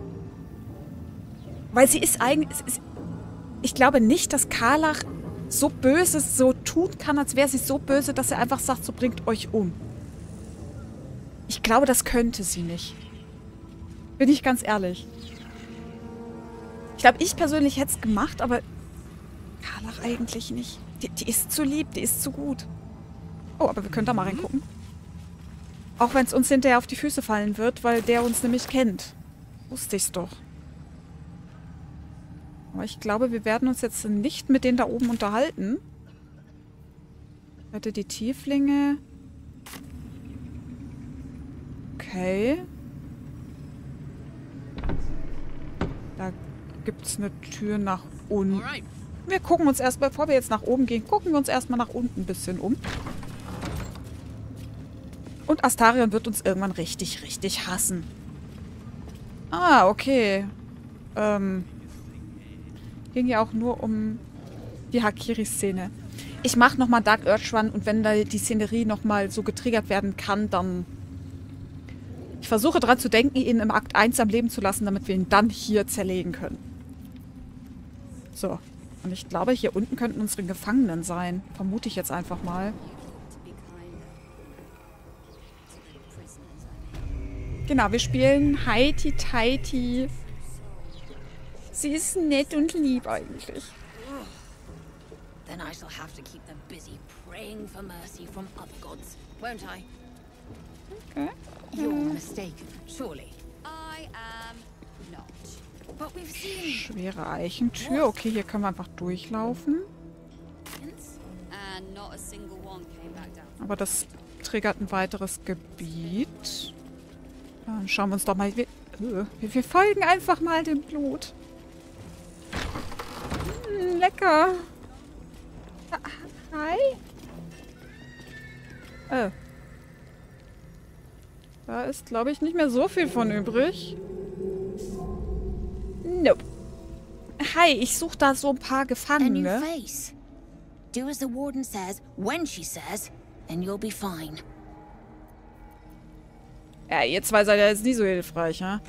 Weil sie ist eigentlich... Ich glaube nicht, dass Karlach so böse so tun kann, als wäre sie so böse, dass er einfach sagt, so bringt euch um. Ich glaube, das könnte sie nicht. Bin ich ganz ehrlich. Ich glaube, ich persönlich hätte es gemacht, aber Karlach eigentlich nicht. Die, die ist zu lieb, die ist zu gut. Oh, aber wir können da mal reingucken. Auch wenn es uns hinterher auf die Füße fallen wird, weil der uns nämlich kennt. Wusste ich's doch. Aber ich glaube, wir werden uns jetzt nicht mit denen da oben unterhalten. Rette die Tieflinge. Okay. Da gibt es eine Tür nach unten. Wir gucken uns erst, bevor wir jetzt nach oben gehen, gucken wir uns erstmal nach unten ein bisschen um. Und Astarion wird uns irgendwann richtig, richtig hassen. Ah, okay. Ähm. Ging ja auch nur um die Hakiri-Szene. Ich mache nochmal Dark Urge Run und wenn da die Szenerie nochmal so getriggert werden kann, dann... Ich versuche daran zu denken, ihn im Akt eins am Leben zu lassen, damit wir ihn dann hier zerlegen können. So. Und ich glaube, hier unten könnten unsere Gefangenen sein. Vermute ich jetzt einfach mal. Genau, wir spielen Heiti Taiti. Sie ist nett und lieb eigentlich. Then I shall have to keep them busy praying for mercy from other gods, won't I? Okay. You're mistaken, surely. I am not. But we've seen Schwere Eichentür. Okay, hier können wir einfach durchlaufen. And not a single one came back down. Aber das triggert ein weiteres Gebiet. Dann schauen wir uns doch mal... Wir, wir, wir folgen einfach mal dem Blut. Hm, lecker. Hi. Oh. Da ist, glaube ich, nicht mehr so viel von übrig. Nope. Hi, ich suche da so ein paar Gefangene. A new face. Do as the warden says, when she says, and you'll be fine. Ja, ihr zwei seid ja jetzt nie so hilfreich, ha?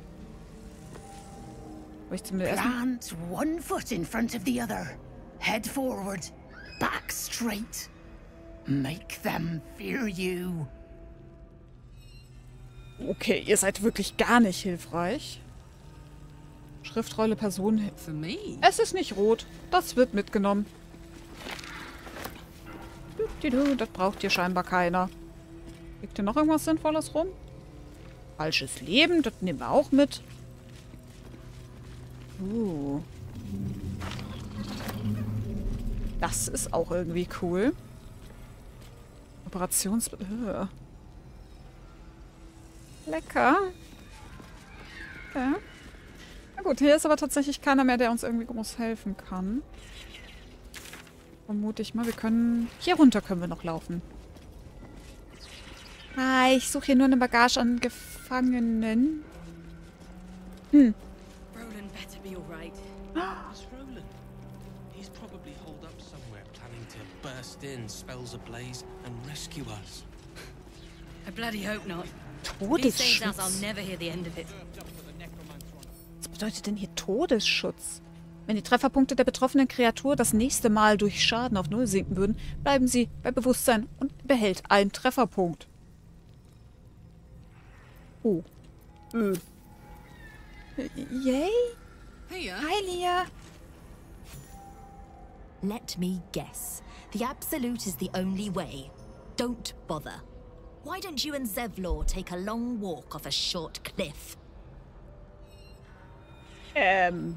Wo ich zumindest Plant one foot in front of the other. Head forward. Back straight. Make them fear you. Okay, ihr seid wirklich gar nicht hilfreich. Schriftrolle Person. For me? Es ist nicht rot. Das wird mitgenommen. Das braucht hier scheinbar keiner. Liegt hier noch irgendwas Sinnvolles rum? Falsches Leben, das nehmen wir auch mit. Uh. Das ist auch irgendwie cool. Operations... Uh. Lecker. Okay. Na gut, hier ist aber tatsächlich keiner mehr, der uns irgendwie groß helfen kann. Vermute ich mal, wir können... Hier runter können wir noch laufen. Ah, ich suche hier nur eine Bagage an Gefangenen. Hm. Roland better be all right. It's Roland. He's probably holed up somewhere, planning to burst in, spells ablaze, and rescue us. I bloody hope not. Todesschutz. I'll never hear the end of it. Was bedeutet denn hier Todesschutz? Wenn die Trefferpunkte der betroffenen Kreatur das nächste Mal durch Schaden auf Null sinken würden, bleiben sie bei Bewusstsein und behält einen Trefferpunkt. Oh. Äh. Yay? Hey, Hi, Lia. Let me guess. The Absolute is the only way. Don't bother. Why don't you and Zevlor take a long walk off a short cliff? Ähm.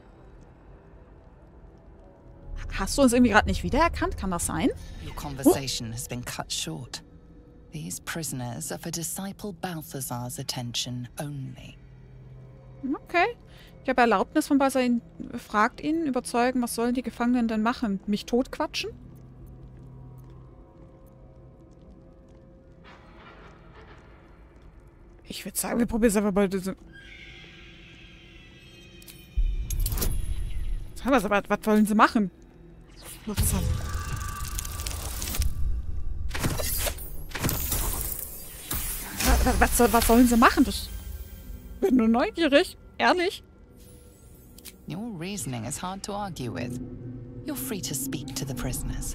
Hast du uns irgendwie gerade nicht wiedererkannt? Kann das sein? Your conversation has been cut short. These prisoners are for Disciple Balthazar's attention only. Okay. Ich habe Erlaubnis von Basain. Fragt ihn, überzeugen, was sollen die Gefangenen denn machen? Mich totquatschen? Ich würde sagen, wir probieren es einfach mal. Was, was, was wollen sie machen? Was, was, was, was sollen sie machen? Ich bin nur neugierig. Ehrlich. Your reasoning is hard to argue with. You're free to speak to the prisoners.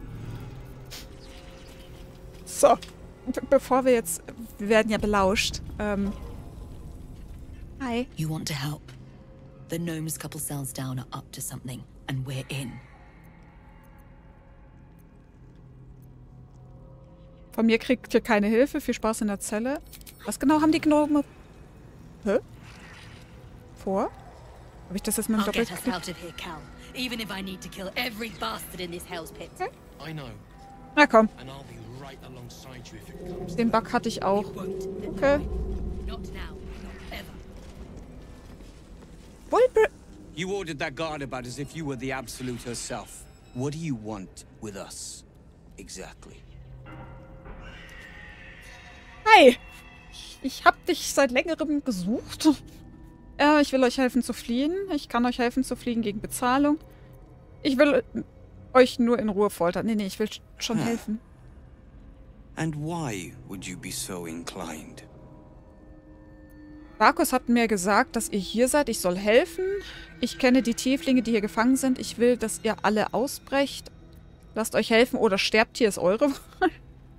So. Be bevor wir jetzt... Wir werden ja belauscht. Ähm. Hi. You want to help? The gnomes couple cells down are up to something, and we're in. Von mir kriegt ihr keine Hilfe. Viel Spaß in der Zelle. Was genau haben die Gnome... Hä? Vor? Habe ich das jetzt mit dem Doppelklick? Even if I need to kill every bastard in this hell's pit. I know. Na komm. And I'll be right alongside you if it comes. Den Bug hatte ich auch. Okay. Not now, not ever. Wolbe. You ordered that guard about as if you were the Absolute herself. What do you want with us, exactly? Hi. ich habe dich seit längerem gesucht. Äh, ich will euch helfen zu fliehen. Ich kann euch helfen zu fliehen gegen Bezahlung. Ich will euch nur in Ruhe foltern. Nee, nee, ich will schon helfen. And why would you be so inclined? Markus hat mir gesagt, dass ihr hier seid. Ich soll helfen. Ich kenne die Tieflinge, die hier gefangen sind. Ich will, dass ihr alle ausbrecht. Lasst euch helfen oder sterbt, hier ist eure Wahl.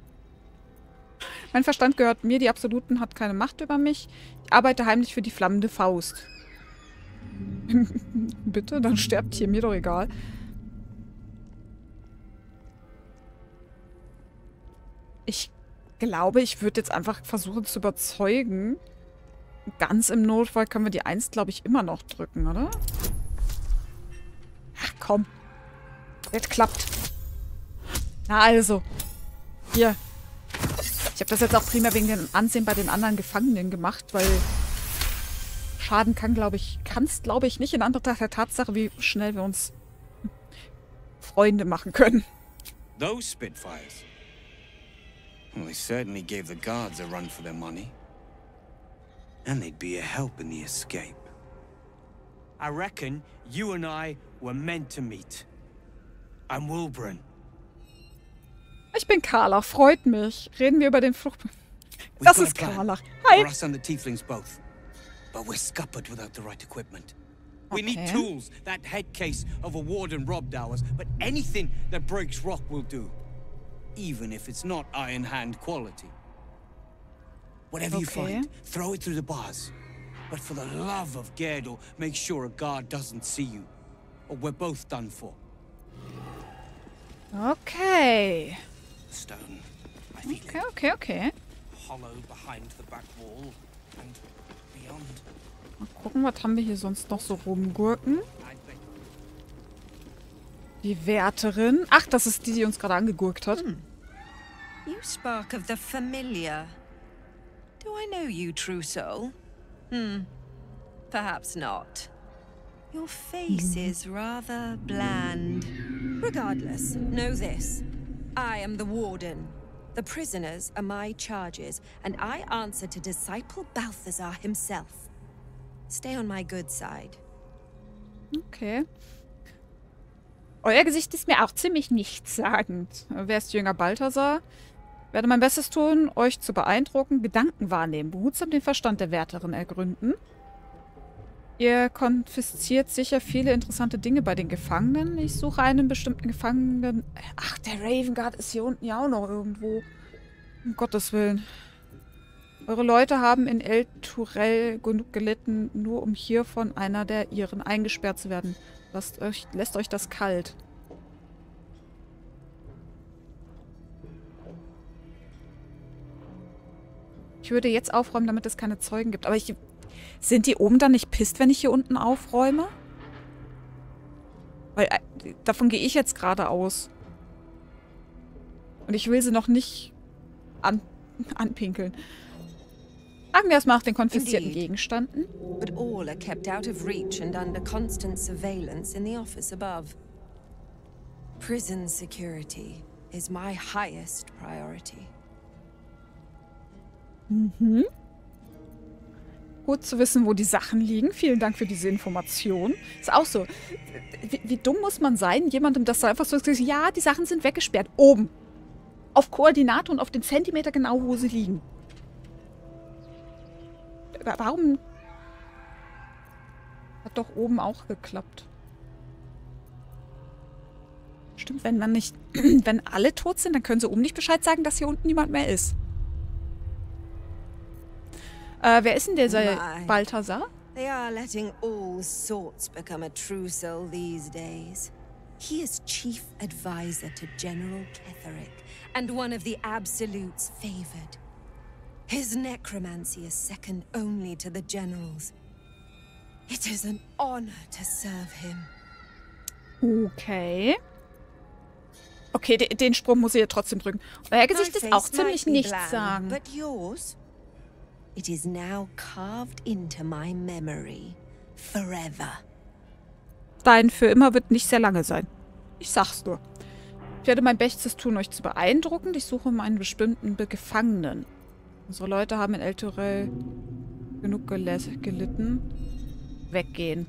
Mein Verstand gehört mir. Die Absoluten hat keine Macht über mich. Ich arbeite heimlich für die flammende Faust. Bitte, dann sterbt hier. Mir doch egal. Ich glaube, ich würde jetzt einfach versuchen zu überzeugen. Ganz im Notfall können wir die eins, glaube ich, immer noch drücken, oder? Ach, komm. Jetzt klappt. Na also. Hier. Ich habe das jetzt auch primär wegen dem Ansehen bei den anderen Gefangenen gemacht, weil Schaden kann, glaube ich, kann es, glaube ich, nicht in Anbetracht der Tatsache, wie schnell wir uns Freunde machen können. Those Spitfires. Well, they certainly gave the guards a run for their money. And they'd be a help in the escape. I reckon you and I were meant to meet. I'm Wilburn. Ich bin Karlach, freut mich. Reden wir über den Flucht... Das ist Karlach. Hi. For us and the Tieflings both. But we're scuppered without the right equipment. We need tools. That head case of a warden robbed ours, but anything that breaks rock will do. Even if it's not Iron Hand quality. Whatever you find, throw it through the bars. But for the love of Gerdel, make sure a guard doesn't see you. Or we're both done for. Okay. Stone. Okay, okay, okay. Hollow behind the back wall and beyond. Mal gucken, was haben wir hier sonst noch so rumgurken? Die Wärterin. Ach, das ist die, die uns gerade angegurkt hat. Hmm. You spoke of the familiar. Do I know you, true soul? Hmm. Perhaps not. Your face is rather bland. Regardless, know this. I am the warden. The prisoners are my charges, and I answer to Disciple Balthazar himself. Stay on my good side. Okay. Euer Gesicht ist mir auch ziemlich nichtssagend. Wer ist jünger Balthasar? Werde mein Bestes tun, euch zu beeindrucken, Gedanken wahrnehmen, behutsam den Verstand der Wärterin ergründen. Ihr konfisziert sicher viele interessante Dinge bei den Gefangenen. Ich suche einen bestimmten Gefangenen. Ach, der Ravenguard ist hier unten ja auch noch irgendwo. Um Gottes Willen. Eure Leute haben in El Turel genug gelitten, nur um hier von einer der ihren eingesperrt zu werden. Lasst euch, lässt euch das kalt. Ich würde jetzt aufräumen, damit es keine Zeugen gibt. Aber ich... Sind die oben dann nicht pisst, wenn ich hier unten aufräume? Weil äh, davon gehe ich jetzt gerade aus. Und ich will sie noch nicht an, anpinkeln. Fragen wir erstmal nach den konfiszierten Gegenständen. But all are kept out of reach and under constant surveillance in the office above. Prison security is my highest priority. Mhm. Gut zu wissen, wo die Sachen liegen. Vielen Dank für diese Information. Ist auch so. Wie, wie dumm muss man sein, jemandem das einfach so zu sagen, ja, die Sachen sind weggesperrt. Oben. Auf Koordinate und auf den Zentimeter genau, wo sie liegen. Warum? Hat doch oben auch geklappt. Stimmt, wenn man nicht... wenn alle tot sind, dann können sie oben nicht Bescheid sagen, dass hier unten niemand mehr ist. Äh, wer ist denn dieser Balthasar? They are letting all sorts become a true soul these days. He is chief advisor to General Ketherick and one of the Absolute's favored. His necromancy is second only to the General's. It is an honor to serve him. Okay. Okay, de den Sprung muss ich ja trotzdem drücken. Euer Gesicht ist auch ziemlich nichtssagend. But yours? It is now carved into my memory. Forever. Dein für immer wird nicht sehr lange sein. Ich sag's nur. Ich werde mein Bestes tun, euch zu beeindrucken. Ich suche meinen bestimmten Gefangenen. Unsere Leute haben in El Turel genug gelitten. Weggehen.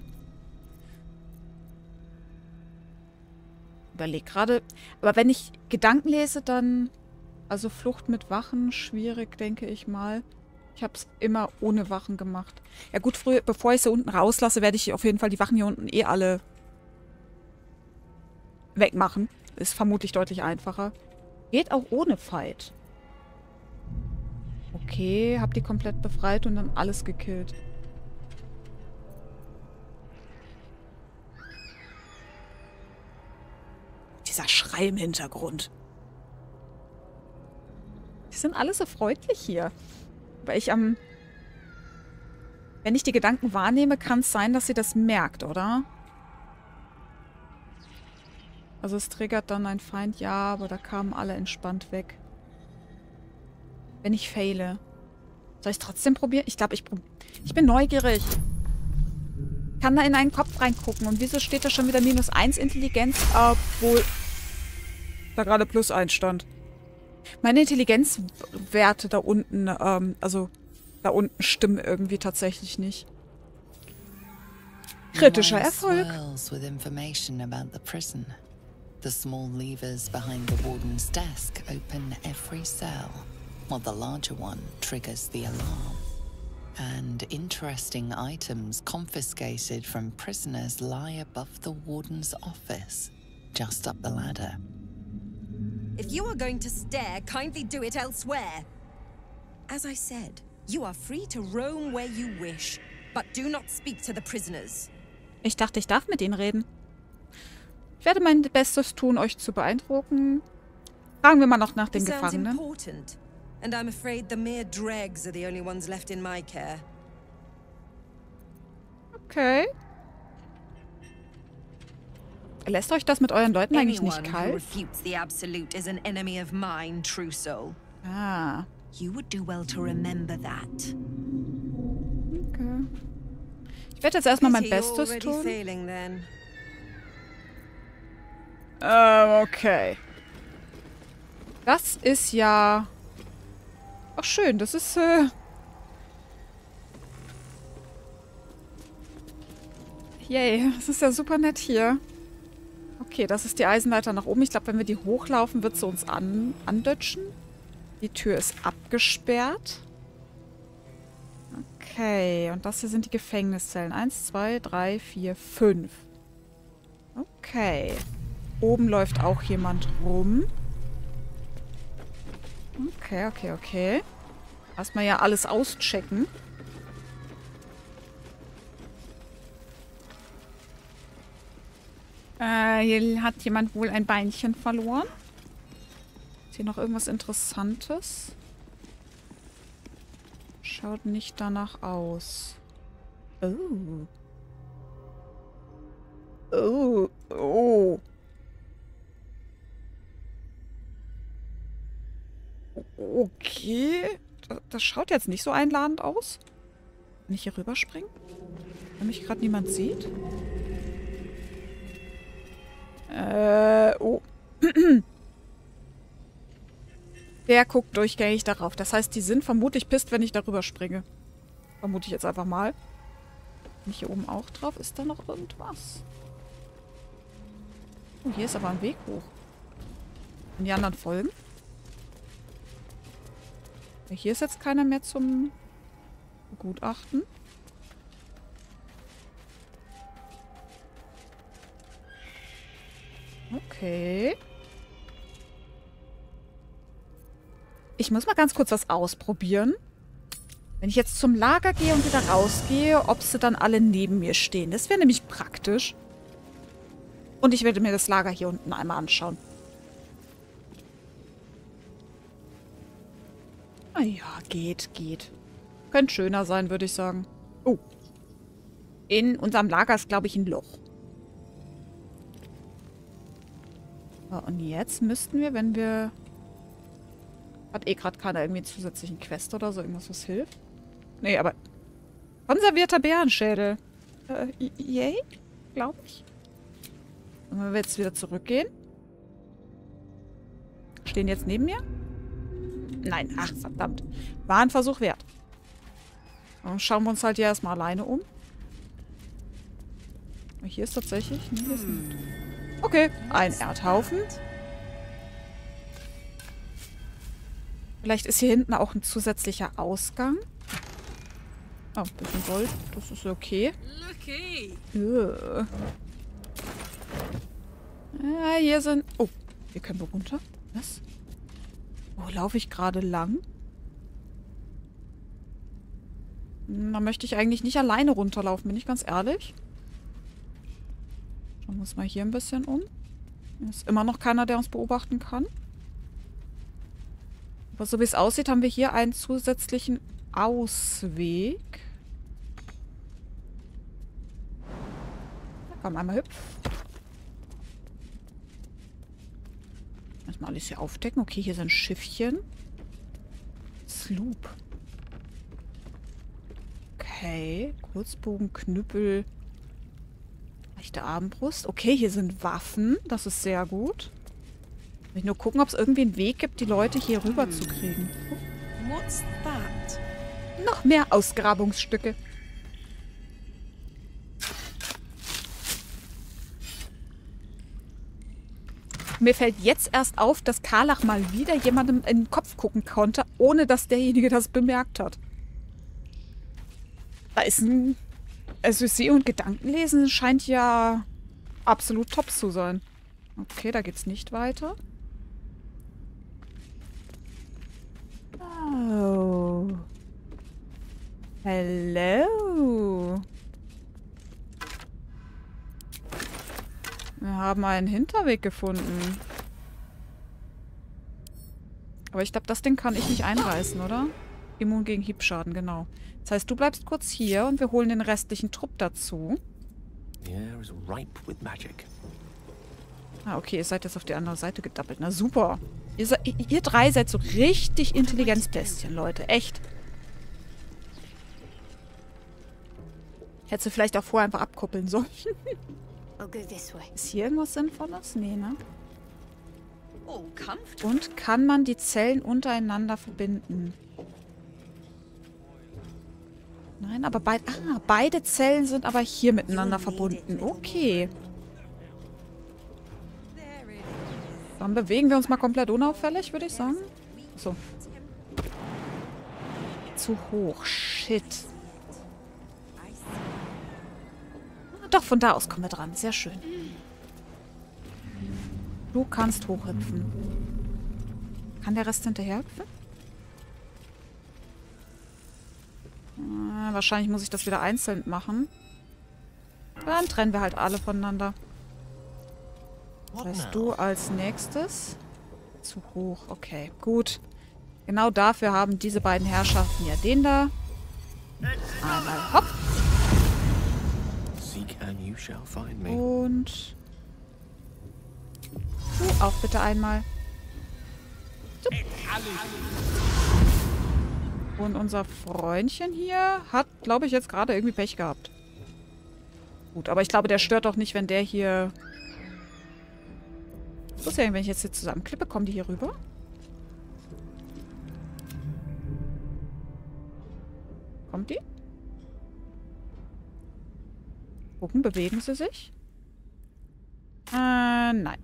Überleg gerade. Aber wenn ich Gedanken lese, dann... Also Flucht mit Wachen, schwierig, denke ich mal. Ich habe es immer ohne Wachen gemacht. Ja gut, früher, bevor ich sie unten rauslasse, werde ich auf jeden Fall die Wachen hier unten eh alle wegmachen. Ist vermutlich deutlich einfacher. Geht auch ohne Fight. Okay, hab die komplett befreit und dann alles gekillt. Dieser Schrei im Hintergrund. Die sind alle so freundlich hier. Weil ich am... Wenn ich die Gedanken wahrnehme, kann es sein, dass sie das merkt, oder? Also es triggert dann ein Feind, ja, aber da kamen alle entspannt weg. Wenn ich faile. Soll ich es trotzdem probieren? Ich glaube, ich prob ich bin neugierig. Ich kann da in einen Kopf reingucken. Und wieso steht da schon wieder minus eins Intelligenz, obwohl da gerade plus eins stand? Meine Intelligenzwerte da unten, ähm, also da unten stimmen irgendwie tatsächlich nicht. Kritischer Erfolg. With information about the prison. The small levers behind the warden's desk open every cell, while the larger one triggers the alarm. And interesting items confiscated from prisoners lie above the warden's office, just up the ladder. If you are going to stare, kindly do it elsewhere. As I said, you are free to roam where you wish, but do not speak to the prisoners. Ich dachte, ich darf mit ihnen reden. Ich werde mein Bestes tun, euch zu beeindrucken. Fragen wir mal noch nach den Gefangenen. Important, and I'm afraid the mere dregs are the only ones left in my care. Okay. Lässt euch das mit euren Leuten eigentlich nicht kalt? Ah. You would do well to remember that. Okay. Ich werde jetzt erstmal mein Bestes tun. Ähm, okay. Das ist ja... Ach schön, das ist... Äh Yay, das ist ja super nett hier. Okay, das ist die Eisenleiter nach oben. Ich glaube, wenn wir die hochlaufen, wird sie uns an andötschen. Die Tür ist abgesperrt. Okay, und das hier sind die Gefängniszellen. Eins, zwei, drei, vier, fünf. Okay. Oben läuft auch jemand rum. Okay, okay, okay. Erstmal ja alles auschecken. Äh, hier hat jemand wohl ein Beinchen verloren. Ist hier noch irgendwas Interessantes? Schaut nicht danach aus. Oh. Oh. Oh. Okay. Das schaut jetzt nicht so einladend aus. Wenn ich hier rüberspringe? Wenn mich gerade niemand sieht? Äh, oh. Der guckt durchgängig darauf. Das heißt, die sind vermutlich pisst, wenn ich darüber springe. Vermute ich jetzt einfach mal. Bin ich hier oben auch drauf? Ist da noch irgendwas? Oh, hier ist aber ein Weg hoch. Und die anderen folgen? Hier ist jetzt keiner mehr zum Begutachten. Okay. Ich muss mal ganz kurz was ausprobieren. Wenn ich jetzt zum Lager gehe und wieder rausgehe, ob sie dann alle neben mir stehen. Das wäre nämlich praktisch. Und ich werde mir das Lager hier unten einmal anschauen. Ah ja, geht, geht. Könnte schöner sein, würde ich sagen. Oh. In unserem Lager ist, glaube ich, ein Loch. So, und jetzt müssten wir, wenn wir... Hat eh gerade keiner irgendwie einen zusätzlichen Quest oder so, irgendwas, was hilft? Nee, aber... Konservierter Bärenschädel. Äh, yay? Glaube ich. Und wenn wir jetzt wieder zurückgehen. Stehen jetzt neben mir? Nein, ach, verdammt. War ein Versuch wert. Dann schauen wir uns halt hier erstmal alleine um. Hier ist tatsächlich... Nee, hier ist nicht. Okay, ein Erdhaufen. Vielleicht ist hier hinten auch ein zusätzlicher Ausgang. Oh, ein bisschen Gold. Das ist okay. Ja. Ja, hier sind... Oh, hier können wir runter. Was? Wo laufe ich gerade lang? Da möchte ich eigentlich nicht alleine runterlaufen, bin ich ganz ehrlich. Schauen wir uns mal hier ein bisschen um. Hier ist immer noch keiner, der uns beobachten kann. Aber so wie es aussieht, haben wir hier einen zusätzlichen Ausweg. Komm, einmal hüpf. Erstmal alles hier aufdecken. Okay, hier sind Schiffchen. Sloop. Okay. Kurzbogen, Knüppel. Leichte Armbrust. Okay, hier sind Waffen. Das ist sehr gut. Ich nur gucken, ob es irgendwie einen Weg gibt, die Leute hier rüber zu kriegen. What's that? Noch mehr Ausgrabungsstücke. Mir fällt jetzt erst auf, dass Karlach mal wieder jemandem in den Kopf gucken konnte, ohne dass derjenige das bemerkt hat. Da ist ein... Also Seh- und Gedankenlesen scheint ja absolut top zu sein. Okay, da geht's nicht weiter. Oh. Hello. Wir haben einen Hinterweg gefunden. Aber ich glaube, das Ding kann ich nicht einreißen, oder? Immun gegen Hiebschaden, genau. Das heißt, du bleibst kurz hier und wir holen den restlichen Trupp dazu. Ah, okay, ihr seid jetzt auf die andere Seite gedappelt. Na super. Ihr, se ihr drei seid so richtig Intelligenzbestien, Leute. Echt. Hättest du vielleicht auch vorher einfach abkoppeln sollen. Ist hier irgendwas Sinnvolles? Nee, ne? Und kann man die Zellen untereinander verbinden? Nein, aber beid ah, beide Zellen sind aber hier miteinander verbunden. Okay. Dann bewegen wir uns mal komplett unauffällig, würde ich sagen. So. Zu hoch. Shit. Doch, von da aus kommen wir dran. Sehr schön. Du kannst hochhüpfen. Kann der Rest hinterherhüpfen? Äh, wahrscheinlich muss ich das wieder einzeln machen. Dann trennen wir halt alle voneinander. Das heißt, du als nächstes. Zu hoch. Okay, gut. Genau dafür haben diese beiden Herrschaften ja den da. Einmal hopp. Und du auch bitte einmal. Und unser Freundchen hier hat, glaube ich, jetzt gerade irgendwie Pech gehabt. Gut, aber ich glaube, der stört doch nicht, wenn der hier... Was ist ja, wenn ich jetzt hier zusammenklippe, kommen die hier rüber? Kommt die? Gucken, bewegen sie sich? Äh, nein.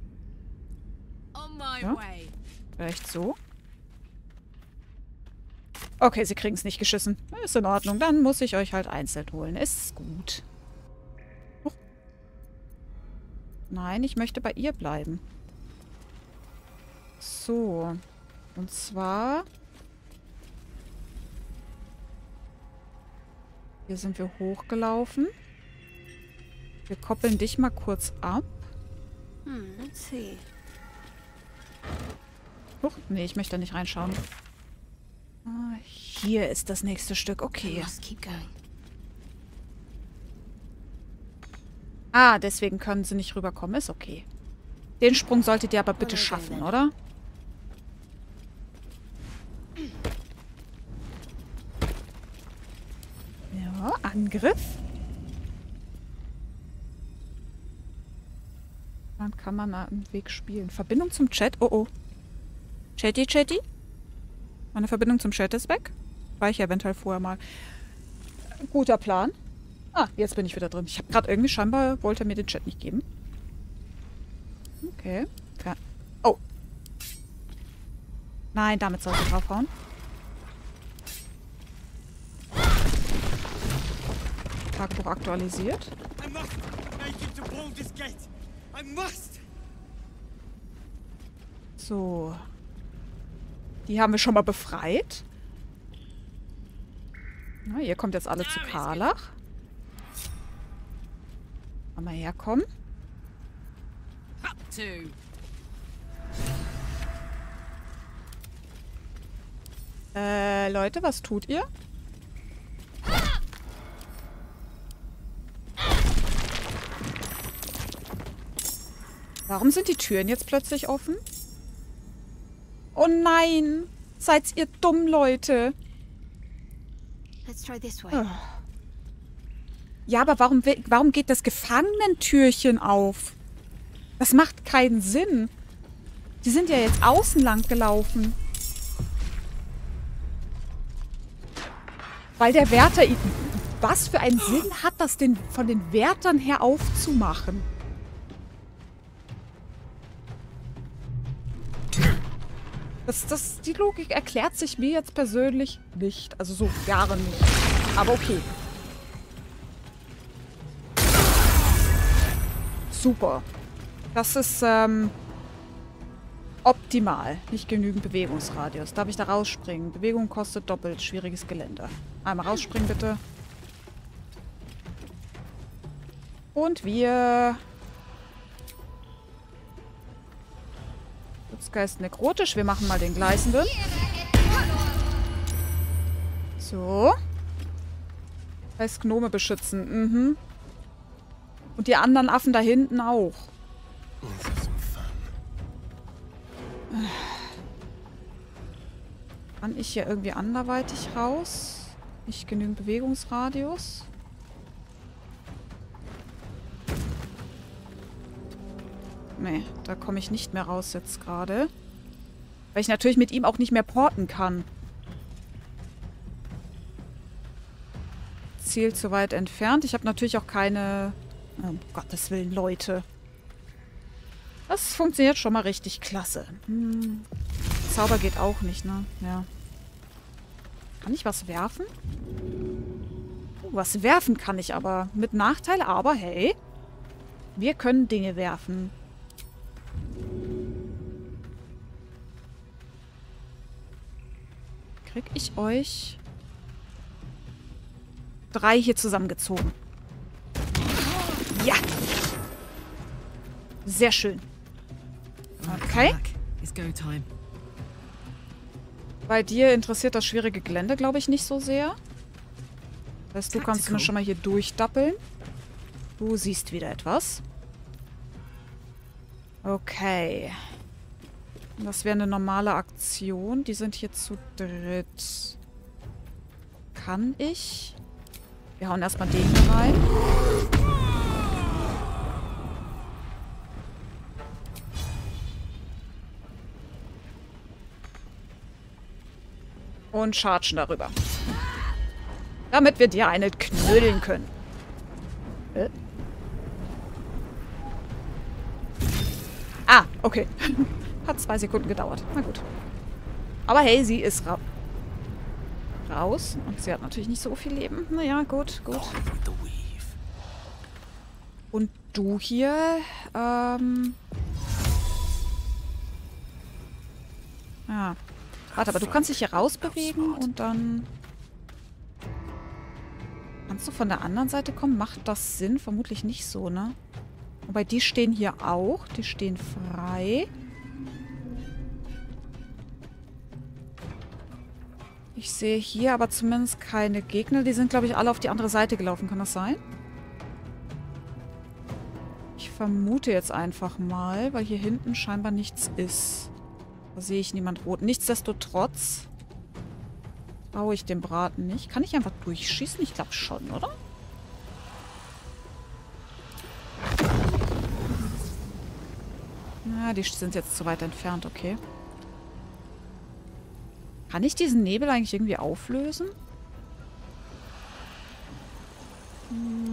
Ja? Vielleicht so? Okay, sie kriegen es nicht geschissen. Ist in Ordnung. Dann muss ich euch halt einzeln holen. Ist gut. Oh. Nein, ich möchte bei ihr bleiben. So. Und zwar... Hier sind wir hochgelaufen. Wir koppeln dich mal kurz ab. Hm, let's see. Huch, nee, ich möchte da nicht reinschauen. Ah, hier ist das nächste Stück. Okay. Ah, deswegen können sie nicht rüberkommen. Ist okay. Den Sprung solltet ihr aber bitte schaffen, oder? Ja, Angriff. Dann kann man einen Weg spielen. Verbindung zum Chat. Oh, oh. Chatty, Chatty? Meine Verbindung zum Chat ist weg. War ich eventuell vorher mal. Guter Plan. Ah, jetzt bin ich wieder drin. Ich habe gerade irgendwie scheinbar, wollte er mir den Chat nicht geben. Okay. Ja. Oh. Nein, damit soll ich draufhauen. Tagebuch aktualisiert. I must make it to Baldur's Gate. I must. So. Die haben wir schon mal befreit. Na, ihr kommt jetzt alle zu Karlach. Mal herkommen. Äh, Leute, was tut ihr? Warum sind die Türen jetzt plötzlich offen? Oh nein! Seid ihr dumm, Leute? Let's try this way. Oh. Ja, aber warum, warum geht das Gefangenentürchen auf? Das macht keinen Sinn. Die sind ja jetzt außen lang gelaufen. Weil der Wärter... Was für einen Sinn hat das denn von den Wärtern her aufzumachen? Das, das, die Logik erklärt sich mir jetzt persönlich nicht. Also so gar nicht. Aber okay. Super. Das ist ähm, optimal. Nicht genügend Bewegungsradius. Darf ich da rausspringen? Bewegung kostet doppelt. Schwieriges Gelände. Einmal rausspringen, bitte. Und wir... Schutzgeist nekrotisch. Wir machen mal den Gleißenden. So. Heißt Gnome beschützen. Mhm. Und die anderen Affen da hinten auch. Kann ich hier irgendwie anderweitig raus? Nicht genügend Bewegungsradius. Nee, da komme ich nicht mehr raus jetzt gerade. Weil ich natürlich mit ihm auch nicht mehr porten kann. Ziel zu weit entfernt. Ich habe natürlich auch keine... Um Gottes Willen, Leute. Das funktioniert schon mal richtig klasse. Hm. Zauber geht auch nicht, ne? Ja. Kann ich was werfen? Oh, was werfen kann ich aber. Mit Nachteil, aber hey. Wir können Dinge werfen. Krieg ich euch drei hier zusammengezogen. Ja. Sehr schön. Okay. Bei dir interessiert das schwierige Gelände, glaube ich, nicht so sehr. Das heißt, du kannst mir schon mal hier durchdappeln. Du siehst wieder etwas. Okay. Das wäre eine normale Aktion. Die sind hier zu dritt. Kann ich? Wir hauen erstmal den hier rein. Und chargen darüber. Damit wir dir eine knüllen können. Äh? Ah, okay. Hat zwei Sekunden gedauert. Na gut. Aber hey, sie ist ra raus. Und sie hat natürlich nicht so viel Leben. Naja, gut, gut. Und du hier, ähm... Ah. Warte, aber du kannst dich hier rausbewegen und dann... Kannst du von der anderen Seite kommen? Macht das Sinn? Vermutlich nicht so, ne? Wobei, die stehen hier auch. Die stehen frei. Ich sehe hier aber zumindest keine Gegner. Die sind, glaube ich, alle auf die andere Seite gelaufen. Kann das sein? Ich vermute jetzt einfach mal, weil hier hinten scheinbar nichts ist. Da sehe ich niemand rot. Nichtsdestotrotz traue ich dem Braten nicht. Kann ich einfach durchschießen? Ich glaube schon, oder? Na, die sind jetzt zu weit entfernt, okay. Kann ich diesen Nebel eigentlich irgendwie auflösen? Hm.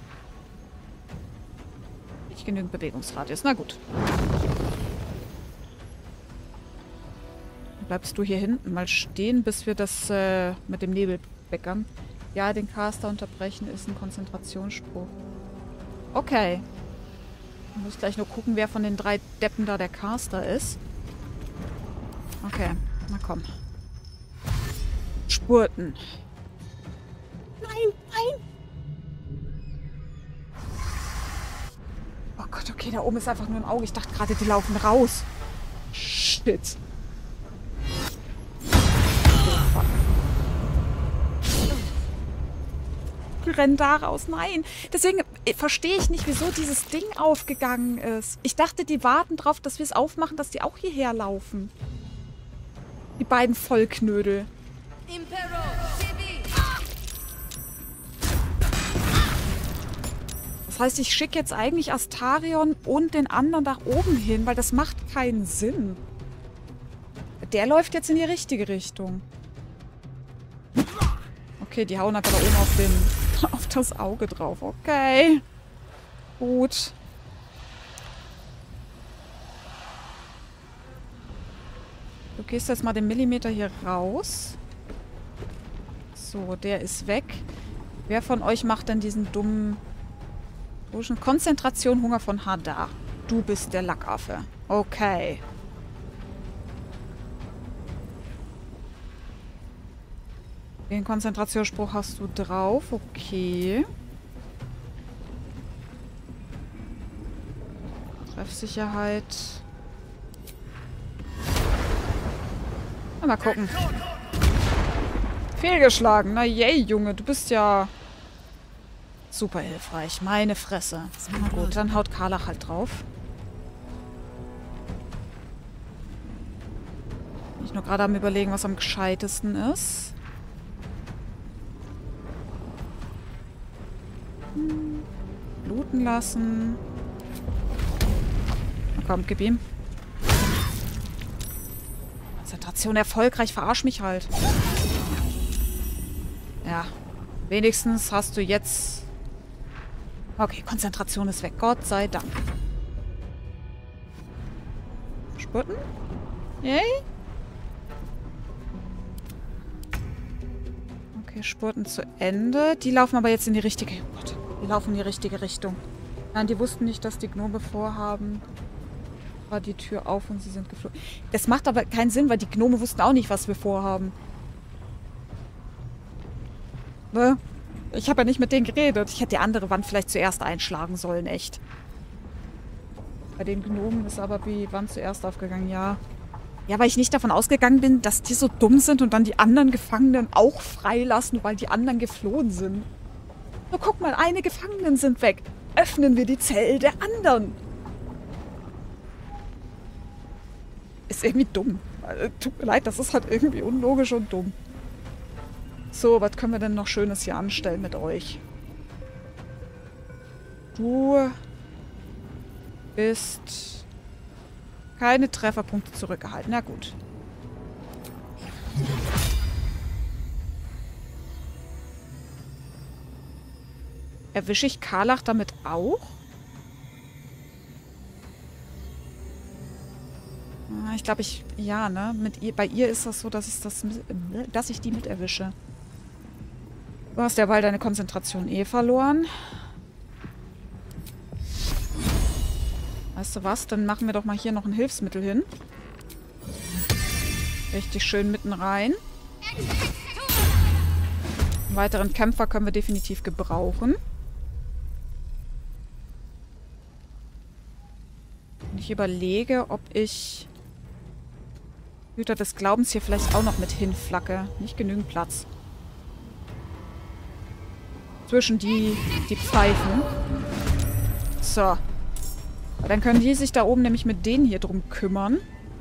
Nicht genügend Bewegungsradius. Na gut. Bleibst du hier hinten mal stehen, bis wir das äh, mit dem Nebel beckern? Ja, den Caster unterbrechen ist ein Konzentrationsspruch. Okay. Ich muss gleich nur gucken, wer von den drei Deppen da der Caster ist. Okay, na komm. Spurten. Nein, nein! Oh Gott, okay, da oben ist einfach nur ein Auge. Ich dachte gerade, die laufen raus. Shit. Die rennen da raus. Nein. Deswegen verstehe ich nicht, wieso dieses Ding aufgegangen ist. Ich dachte, die warten drauf, dass wir es aufmachen, dass die auch hierher laufen. Die beiden Vollknödel. Das heißt, ich schicke jetzt eigentlich Astarion und den anderen nach oben hin, weil das macht keinen Sinn. Der läuft jetzt in die richtige Richtung. Okay, die hauen einfach da oben auf, den, auf das Auge drauf. Okay. Gut. Du gehst jetzt mal den Millimeter hier raus. So, der ist weg. Wer von euch macht denn diesen dummen... Konzentration, Hunger von Hadar. Du bist der Lackaffe. Okay. Den Konzentrationsspruch hast du drauf. Okay. Treffsicherheit. Mal gucken. Fehlgeschlagen. Na yay, Junge. Du bist ja super hilfreich. Meine Fresse. Na gut, dann haut Karlach halt drauf. Bin ich nur gerade am Überlegen, was am gescheitesten ist. Hm. Bluten lassen. Na komm, gib ihm. Konzentration erfolgreich. Verarsch mich halt. Ja. Wenigstens hast du jetzt... Okay, Konzentration ist weg. Gott sei Dank. Spurten? Yay. Okay, Spurten zu Ende. Die laufen aber jetzt in die richtige... Oh Gott, die laufen in die richtige Richtung. Nein, die wussten nicht, dass die Gnome vorhaben. War die Tür auf und sie sind geflogen. Das macht aber keinen Sinn, weil die Gnome wussten auch nicht, was wir vorhaben. Ne? Ich habe ja nicht mit denen geredet. Ich hätte die andere Wand vielleicht zuerst einschlagen sollen, echt. Bei den Gnomen ist aber die Wand zuerst aufgegangen, ja. Ja, weil ich nicht davon ausgegangen bin, dass die so dumm sind und dann die anderen Gefangenen auch freilassen, weil die anderen geflohen sind. Nur guck mal, eine Gefangenen sind weg. Öffnen wir die Zellen der anderen. Ist irgendwie dumm. Tut mir leid, das ist halt irgendwie unlogisch und dumm. So, was können wir denn noch Schönes hier anstellen mit euch? Du bist keine Trefferpunkte zurückgehalten. Na gut. Erwische ich Karlach damit auch? Ich glaube, ich... Ja, ne? Mit ihr, bei ihr ist das so, dass ich, das, dass ich die mit erwische. Du hast derweil deine Konzentration eh verloren. Weißt du was? Dann machen wir doch mal hier noch ein Hilfsmittel hin. Richtig schön mitten rein. Einen weiteren Kämpfer können wir definitiv gebrauchen. Und ich überlege, ob ich Hüter des Glaubens hier vielleicht auch noch mit hinflacke. Nicht genügend Platz. Zwischen die, die Pfeifen. So. Dann können die sich da oben nämlich mit denen hier drum kümmern.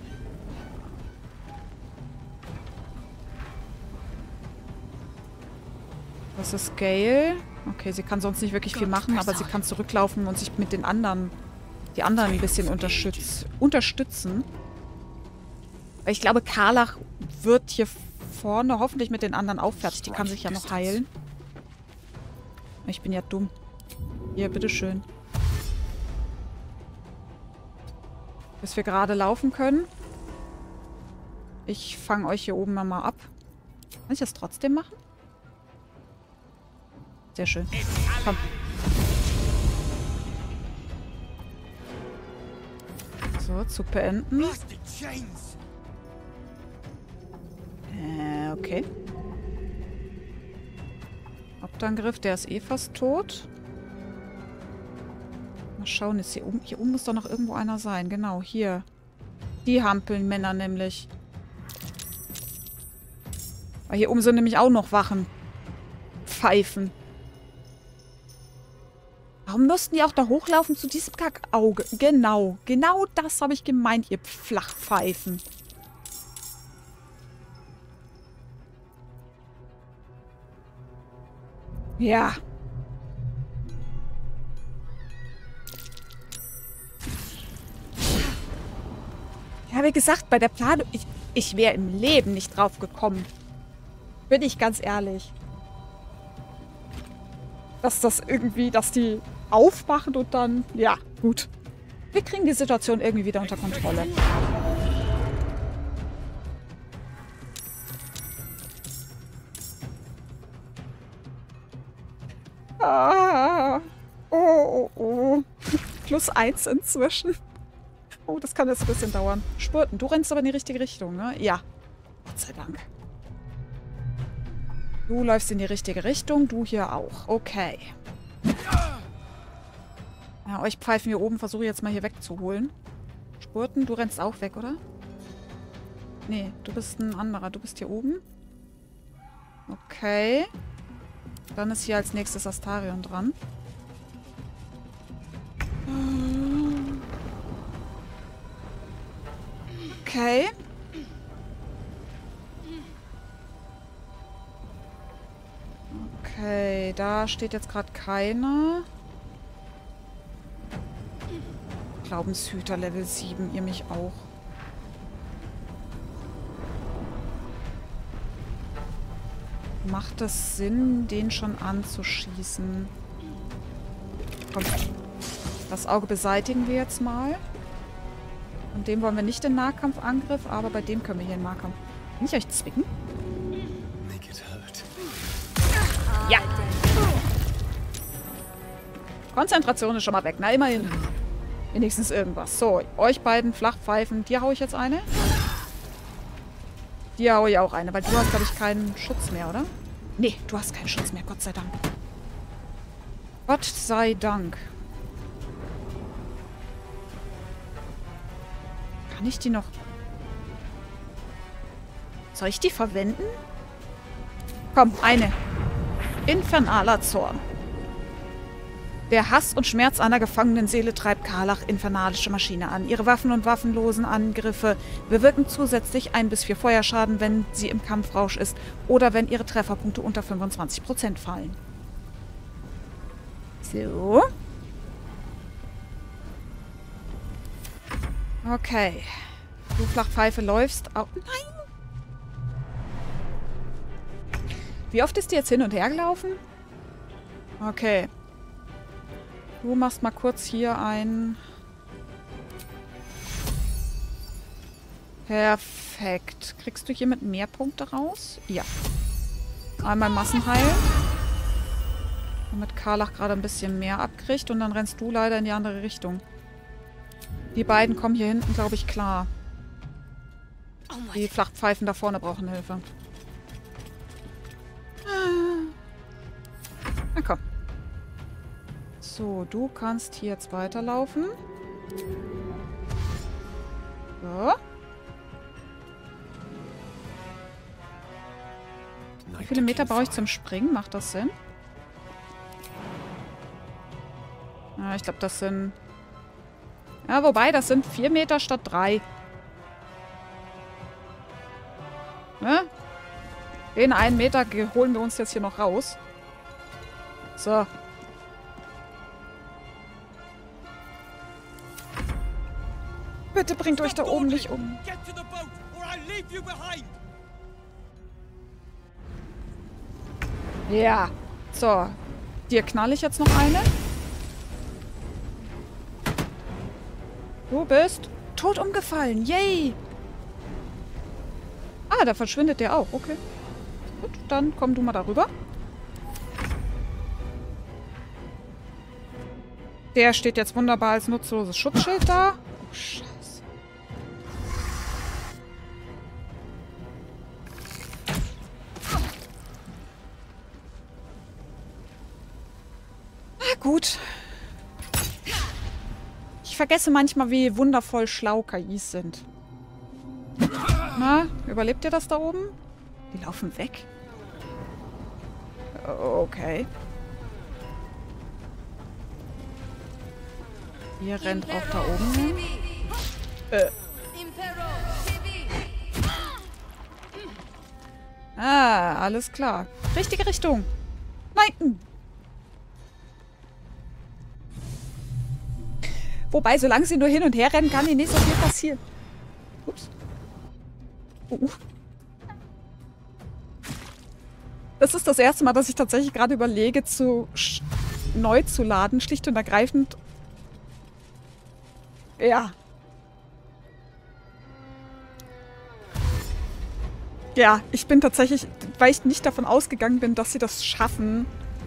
Das ist Gale. Okay, sie kann sonst nicht wirklich viel machen, aber sie kann zurücklaufen und sich mit den anderen, die anderen ein bisschen unterstütz, unterstützen. Ich glaube, Karlach wird hier vorne hoffentlich mit den anderen auch fertig. Die kann sich ja noch heilen. Ich bin ja dumm. Hier, bitteschön. Bis wir gerade laufen können. Ich fange euch hier oben mal ab. Kann ich das trotzdem machen? Sehr schön. Komm. So, Zug beenden. Äh, okay. Hauptangriff, der ist eh fast tot. Mal schauen, ist hier oben. Hier oben muss doch noch irgendwo einer sein. Genau, hier. Die Hampelmänner nämlich. Aber hier oben sind nämlich auch noch Wachen. Pfeifen. Warum mussten die auch da hochlaufen zu diesem Kackauge? Genau. Genau das habe ich gemeint, ihr Flachpfeifen. Ja. Ja, wie gesagt, bei der Planung, ich, ich wäre im Leben nicht drauf gekommen. Bin ich ganz ehrlich. Dass das irgendwie, dass die aufmachen und dann, ja, gut. Wir kriegen die Situation irgendwie wieder unter Kontrolle. Ah. Oh, oh, oh. Plus eins inzwischen. Oh, das kann jetzt ein bisschen dauern. Spurten, du rennst aber in die richtige Richtung, ne? Ja. Gott sei Dank. Du läufst in die richtige Richtung, du hier auch. Okay. Ja, euch Pfeifen hier oben versuche ich jetzt mal hier wegzuholen. Spurten, du rennst auch weg, oder? Nee, du bist ein anderer. Du bist hier oben. Okay. Dann ist hier als nächstes Astarion dran. Okay. Okay, da steht jetzt gerade keiner. Glaubenshüter Level sieben, ihr mich auch. Macht es Sinn, den schon anzuschießen? Komm. Das Auge beseitigen wir jetzt mal. Und dem wollen wir nicht den Nahkampfangriff, aber bei dem können wir hier den Nahkampf. Kann ich euch zwicken? Ja. Konzentration ist schon mal weg. Na, immerhin. Wenigstens irgendwas. So, euch beiden Flachpfeifen. Dir hau ich jetzt eine. Dir hau ich auch eine, weil du hast, glaube ich, keinen Schutz mehr, oder? Nee, du hast keinen Schutz mehr. Gott sei Dank. Gott sei Dank. Kann ich die noch... Soll ich die verwenden? Komm, eine. Infernaler Zorn. Der Hass und Schmerz einer gefangenen Seele treibt Karlach infernalische Maschine an. Ihre Waffen und waffenlosen Angriffe bewirken zusätzlich ein bis vier Feuerschaden, wenn sie im Kampfrausch ist oder wenn ihre Trefferpunkte unter fünfundzwanzig Prozent fallen. So. Okay. Du Flachpfeife läufst auch... Nein! Wie oft ist die jetzt hin und her gelaufen? Okay. Du machst mal kurz hier ein... Perfekt. Kriegst du hiermit mehr Punkte raus? Ja. Einmal Massenheilen. Damit Karlach gerade ein bisschen mehr abkriegt. Und dann rennst du leider in die andere Richtung. Die beiden kommen hier hinten, glaube ich, klar. Die Flachpfeifen da vorne brauchen Hilfe. Na komm. So, du kannst hier jetzt weiterlaufen. So. Wie viele Meter brauche ich zum Springen? Macht das Sinn? Ja, ich glaube, das sind... Ja, wobei, das sind vier Meter statt drei. Ne? Den einen Meter holen wir uns jetzt hier noch raus. So. Bitte bringt euch da oben nicht um. leave you behind. Ja. So. Dir knall ich jetzt noch eine. Du bist tot umgefallen. Yay. Ah, da verschwindet der auch. Okay. Gut, dann komm du mal darüber. Der steht jetzt wunderbar als nutzloses Schutzschild da. Oh, Scheiße. Na gut. Ich vergesse manchmal, wie wundervoll schlau K Is sind. Na, überlebt ihr das da oben? Die laufen weg. Okay. Ihr rennt auch da oben hin. Äh. Ah, alles klar. Richtige Richtung. Nein. Wobei, solange sie nur hin und her rennen, kann ihnen nicht so viel passieren. Ups. Uh. Das ist das erste Mal, dass ich tatsächlich gerade überlege, zu neu zu laden. Schlicht und ergreifend. Ja. Ja, ich bin tatsächlich, weil ich nicht davon ausgegangen bin, dass sie das schaffen.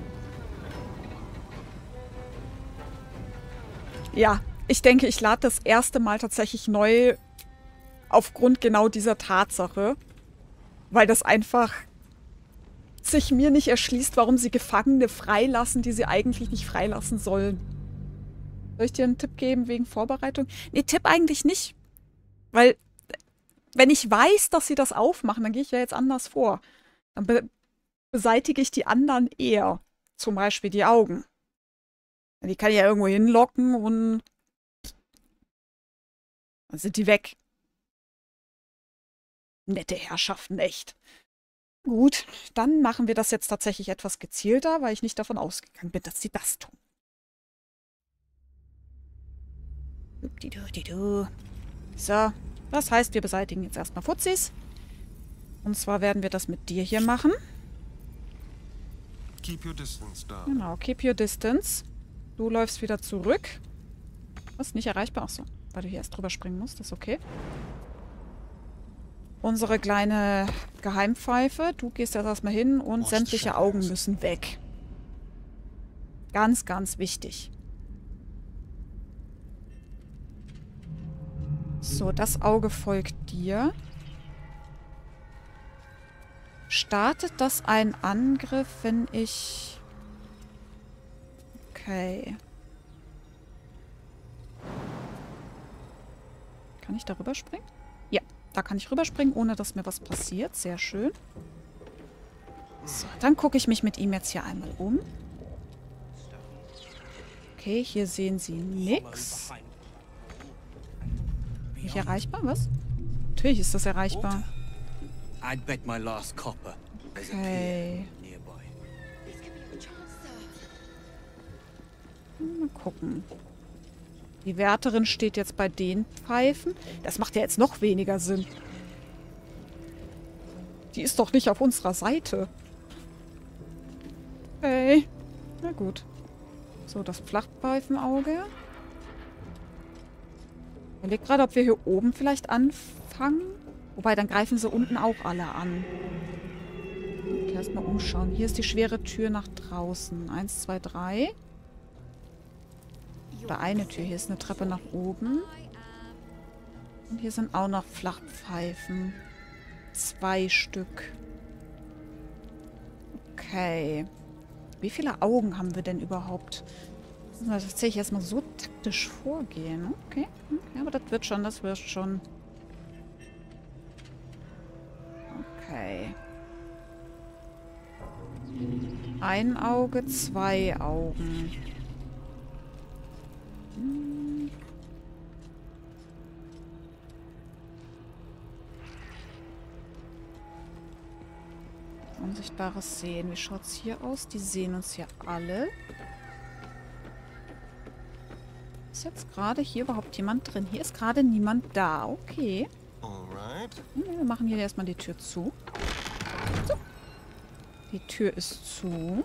Ja, ich denke, ich lade das erste Mal tatsächlich neu aufgrund genau dieser Tatsache. Weil das einfach sich mir nicht erschließt, warum sie Gefangene freilassen, die sie eigentlich nicht freilassen sollen. Soll ich dir einen Tipp geben wegen Vorbereitung? Nee, Tipp eigentlich nicht. Weil, wenn ich weiß, dass sie das aufmachen, dann gehe ich ja jetzt anders vor. Dann be beseitige ich die anderen eher. Zum Beispiel die Augen. Die kann ich ja irgendwo hinlocken und dann sind die weg. Nette Herrschaften, echt. Gut, dann machen wir das jetzt tatsächlich etwas gezielter, weil ich nicht davon ausgegangen bin, dass sie das tun. So, das heißt, wir beseitigen jetzt erstmal Fuzis. Und zwar werden wir das mit dir hier machen. Keep your distance down. Genau, keep your distance. Du läufst wieder zurück. Was? Nicht erreichbar? Achso, weil du hier erst drüber springen musst. Das ist okay. Unsere kleine Geheimpfeife. Du gehst jetzt erstmal hin und sämtliche Augen müssen weg. Ganz, ganz wichtig. So, das Auge folgt dir. Startet das einen Angriff, wenn ich... Okay. Kann ich da rüberspringen? Ja, da kann ich rüberspringen, ohne dass mir was passiert. Sehr schön. So, dann gucke ich mich mit ihm jetzt hier einmal um. Okay, hier sehen Sie nichts. Nicht erreichbar, was? Natürlich ist das erreichbar. I'd bet my last copper. Okay. Mal gucken. Die Wärterin steht jetzt bei den Pfeifen. Das macht ja jetzt noch weniger Sinn. Die ist doch nicht auf unserer Seite. Okay. Na gut. So, das Flachpfeifenauge. Ich überlege gerade, ob wir hier oben vielleicht anfangen. Wobei, dann greifen sie unten auch alle an. Okay, erstmal umschauen. Hier ist die schwere Tür nach draußen. Eins, zwei, drei. Oder eine Tür. Hier ist eine Treppe nach oben. Und hier sind auch noch Flachpfeifen. Zwei Stück. Okay. Wie viele Augen haben wir denn überhaupt? Müssen wir tatsächlich erstmal so taktisch vorgehen. Okay. Okay, aber das wird schon, das wird schon. Okay. Ein Auge, zwei Augen. Hm. Unsichtbares Sehen. Wie schaut es hier aus? Die sehen uns hier alle. Ist jetzt gerade hier überhaupt jemand drin? Hier ist gerade niemand da. Okay. Wir machen hier erstmal die Tür zu. So. Die Tür ist zu.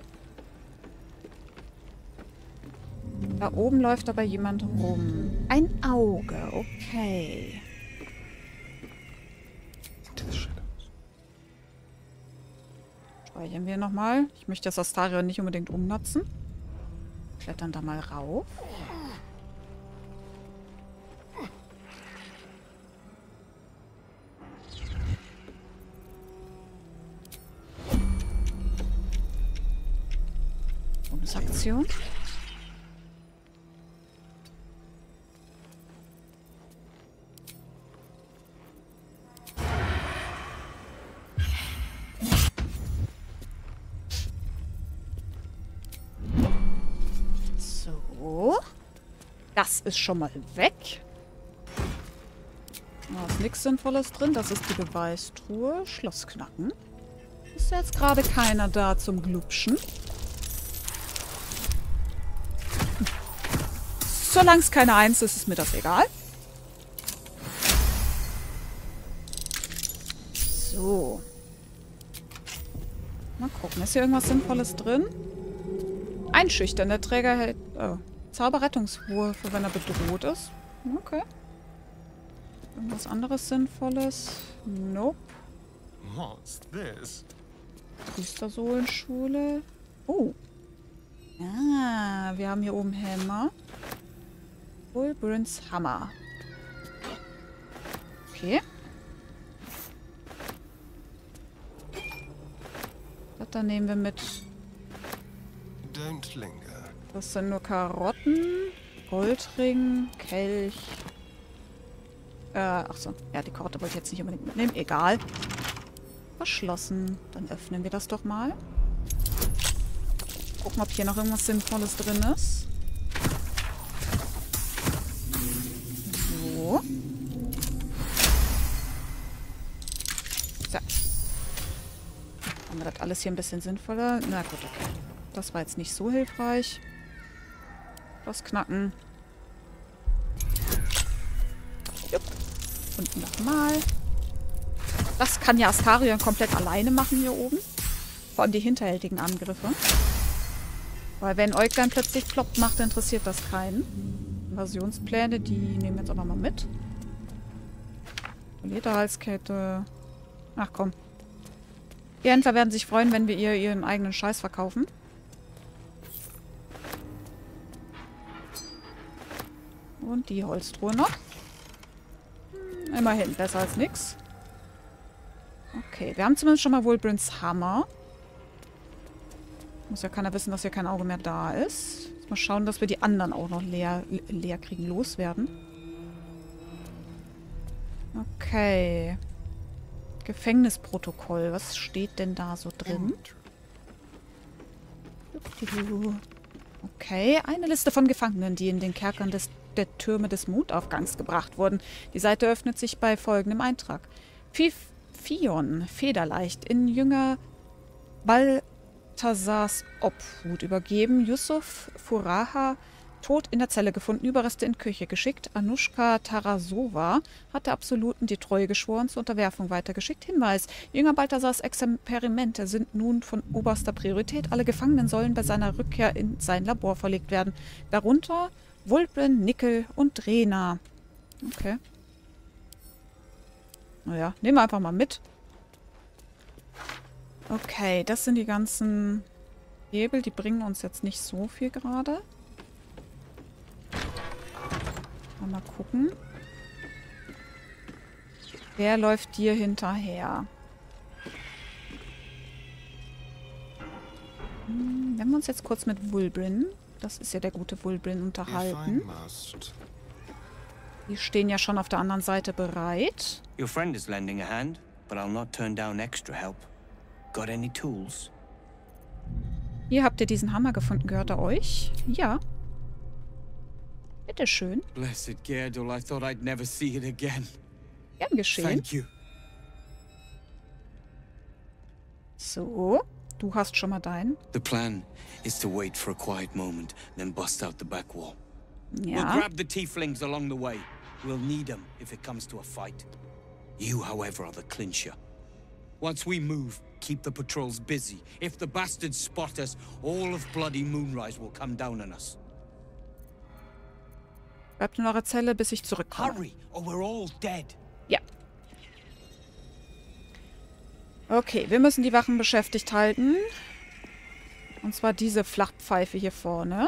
Da oben läuft aber jemand rum. Ein Auge, okay. Speichern wir nochmal. Ich möchte das Astarion nicht unbedingt umnutzen. Klettern da mal rauf. Bonusaktion. So. Das ist schon mal weg. Da ist nichts Sinnvolles drin. Das ist die Beweistruhe. Schloss knacken. Ist jetzt gerade keiner da zum Glupschen. Solange es keine Eins ist, ist mir das egal. So. Mal gucken. Ist hier irgendwas Sinnvolles drin? Einschüchtern. Der Träger hält oh, Zauberrettungswürfe, wenn er bedroht ist. Okay. Irgendwas anderes Sinnvolles? Nope. What's this? Priestersohlenschule. Oh. Ah, wir haben hier oben Hämmer. Wulbrins Hammer. Okay. Das dann nehmen wir mit. Don't linger. Das sind nur Karotten, Goldring, Kelch. Äh, ach so. Ja, die Karotte wollte ich jetzt nicht unbedingt mitnehmen. Egal. Verschlossen. Dann öffnen wir das doch mal. Gucken, ob hier noch irgendwas Sinnvolles drin ist. So. So. Haben wir das alles hier ein bisschen sinnvoller? Na gut, okay. Das war jetzt nicht so hilfreich. Das Knacken. Jupp. Und nochmal. Das kann ja Astarion komplett alleine machen hier oben. Vor allem die hinterhältigen Angriffe. Weil wenn Äuglein plötzlich ploppt macht, interessiert das keinen. Invasionspläne, die nehmen wir jetzt auch nochmal mit. Lederhalskette. Ach komm. Die Händler werden sich freuen, wenn wir ihr ihren eigenen Scheiß verkaufen. Und die Holztruhe noch. Hm, immerhin, besser als nix. Okay, wir haben zumindest schon mal Wulbrins Hammer. Muss ja keiner wissen, dass hier kein Auge mehr da ist. Jetzt mal schauen, dass wir die anderen auch noch leer, leer kriegen, loswerden. Okay. Gefängnisprotokoll. Was steht denn da so drin? Okay, eine Liste von Gefangenen, die in den Kerkern des, der Türme des Mondaufgangs gebracht wurden. Die Seite öffnet sich bei folgendem Eintrag. Fion, federleicht, in Jünger Balthasars Obhut übergeben. Yusuf Furaha, tot in der Zelle gefunden, Überreste in Küche geschickt. Anushka Tarasova hat der Absoluten die Treue geschworen, zur Unterwerfung weitergeschickt. Hinweis, Jünger Balthasars Experimente sind nun von oberster Priorität. Alle Gefangenen sollen bei seiner Rückkehr in sein Labor verlegt werden. Darunter Wulbrin, Nickel und Rena. Okay. Naja, nehmen wir einfach mal mit. Okay, das sind die ganzen Hebel. Die bringen uns jetzt nicht so viel gerade. Mal gucken. Wer läuft dir hinterher? Hm, wenn wir uns jetzt kurz mit Wulbrin, das ist ja der gute Wulbrin, unterhalten. Die stehen ja schon auf der anderen Seite bereit. Your friend is lending a hand, but I'll not turn down extra help. Got any tools? Hier habt ihr diesen Hammer gefunden. Gehört er euch? Ja. Bitteschön. Blessed Gerdul, I thought I'd never see it again. Gern geschehen. Thank you. So, du hast schon mal deinen. The plan is to wait for a quiet moment, then bust out the back wall. Ja. We'll grab the tieflings along the way. We'll need them if it comes to a fight. You, however, are the clincher. Once we move, keep the patrols busy. If the bastards spot us, all of bloody Moonrise will come down on us. Bleibt in eurer Zelle, bis ich zurückkomme. Hurry, or we're all dead. Ja. Okay, wir müssen die Wachen beschäftigt halten. Und zwar diese Flachpfeife hier vorne.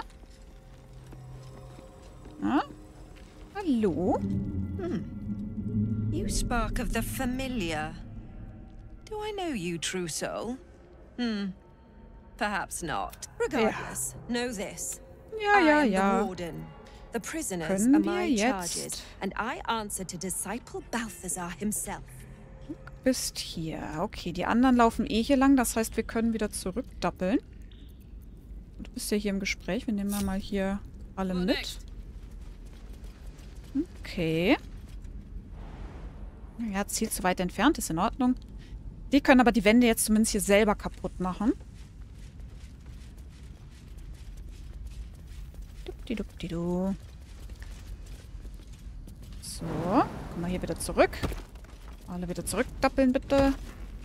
Ah. Hallo? Hmm. You spark of the familiar. Do I know you, true soul? Hmm. Perhaps not. Regardless, ja. Know this. Ja, ja, I am ja. the warden. The prisoners Können are wir my jetzt? charges, and I answer to Disciple Balthazar himself. Du bist hier. Okay, die anderen laufen eh hier lang. Das heißt, wir können wieder zurückdappeln. Du bist ja hier im Gespräch. Wir nehmen mal hier alle mit. Okay. Ja, Ziel zu weit entfernt. Ist in Ordnung. Die können aber die Wände jetzt zumindest hier selber kaputt machen. Dupdidupidu. So. Komm mal hier wieder zurück. Alle wieder zurückdappeln, bitte.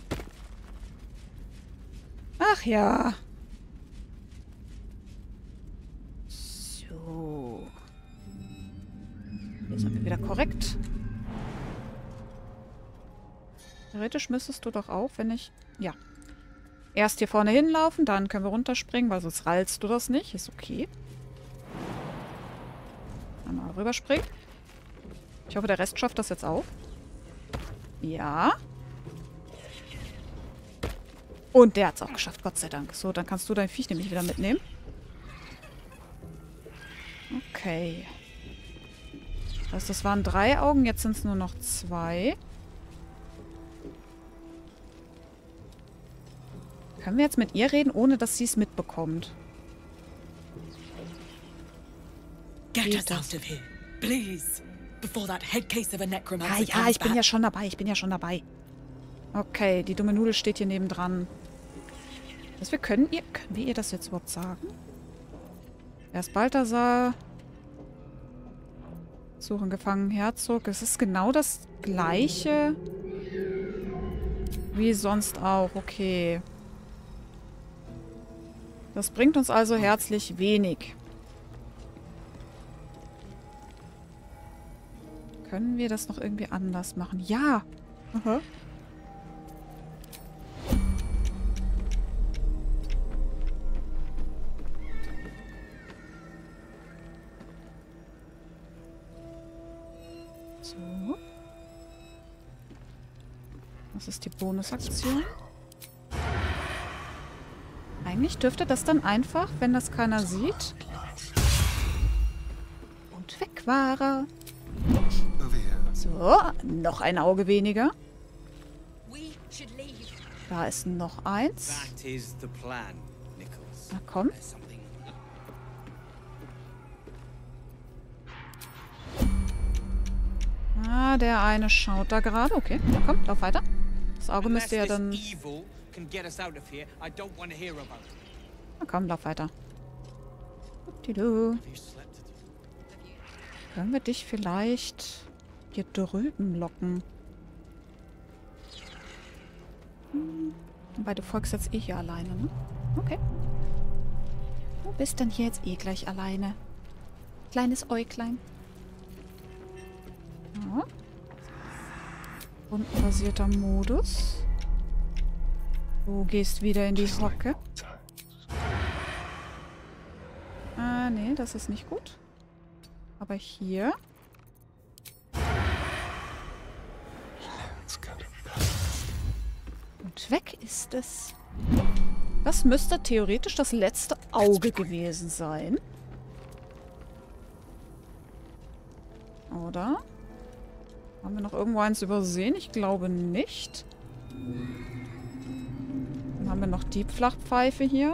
Ach ja. So. Hier sind wir wieder korrekt. Theoretisch müsstest du doch auch, wenn ich... Ja. Erst hier vorne hinlaufen, dann können wir runterspringen, weil sonst rallst du das nicht. Ist okay. Einmal rüberspringen. Ich hoffe, der Rest schafft das jetzt auch. Ja. Und der hat es auch geschafft, Gott sei Dank. So, dann kannst du dein Viech nämlich wieder mitnehmen. Okay. Das heißt, das waren drei Augen, jetzt sind es nur noch zwei. Können wir jetzt mit ihr reden, ohne dass sie es mitbekommt? Get us out of here, please, before that head case of a necromancer. Ja, ja, ich bin ja schon dabei, ich bin ja schon dabei. Okay, die dumme Nudel steht hier nebendran. Also wir können ihr, können wir ihr das jetzt überhaupt sagen? Wer ist Balthasar? Suchen gefangen Herzog. Es ist genau das gleiche wie sonst auch. Okay. Das bringt uns also herzlich wenig. Können wir das noch irgendwie anders machen? Ja. Aha. So. Das ist die Bonusaktion. Eigentlich dürfte das dann einfach, wenn das keiner sieht. Und weg war er. So, noch ein Auge weniger. Da ist noch eins. Na komm. Ah, der eine schaut da gerade. Okay, na komm, lauf weiter. Das Auge müsste ja dann... Na komm, lauf weiter. Können wir dich vielleicht hier drüben locken? Hm. Wobei, du folgst jetzt eh hier alleine, ne? Okay. Du bist dann hier jetzt eh gleich alleine. Kleines Äuglein. Ja. Rundenbasierter Modus. Du gehst wieder in die Hocke. Ah, nee, das ist nicht gut. Aber hier. Und weg ist es. Das müsste theoretisch das letzte Auge gewesen sein. Oder? Haben wir noch irgendwo eins übersehen? Ich glaube nicht. Dann haben wir noch die Flachpfeife hier.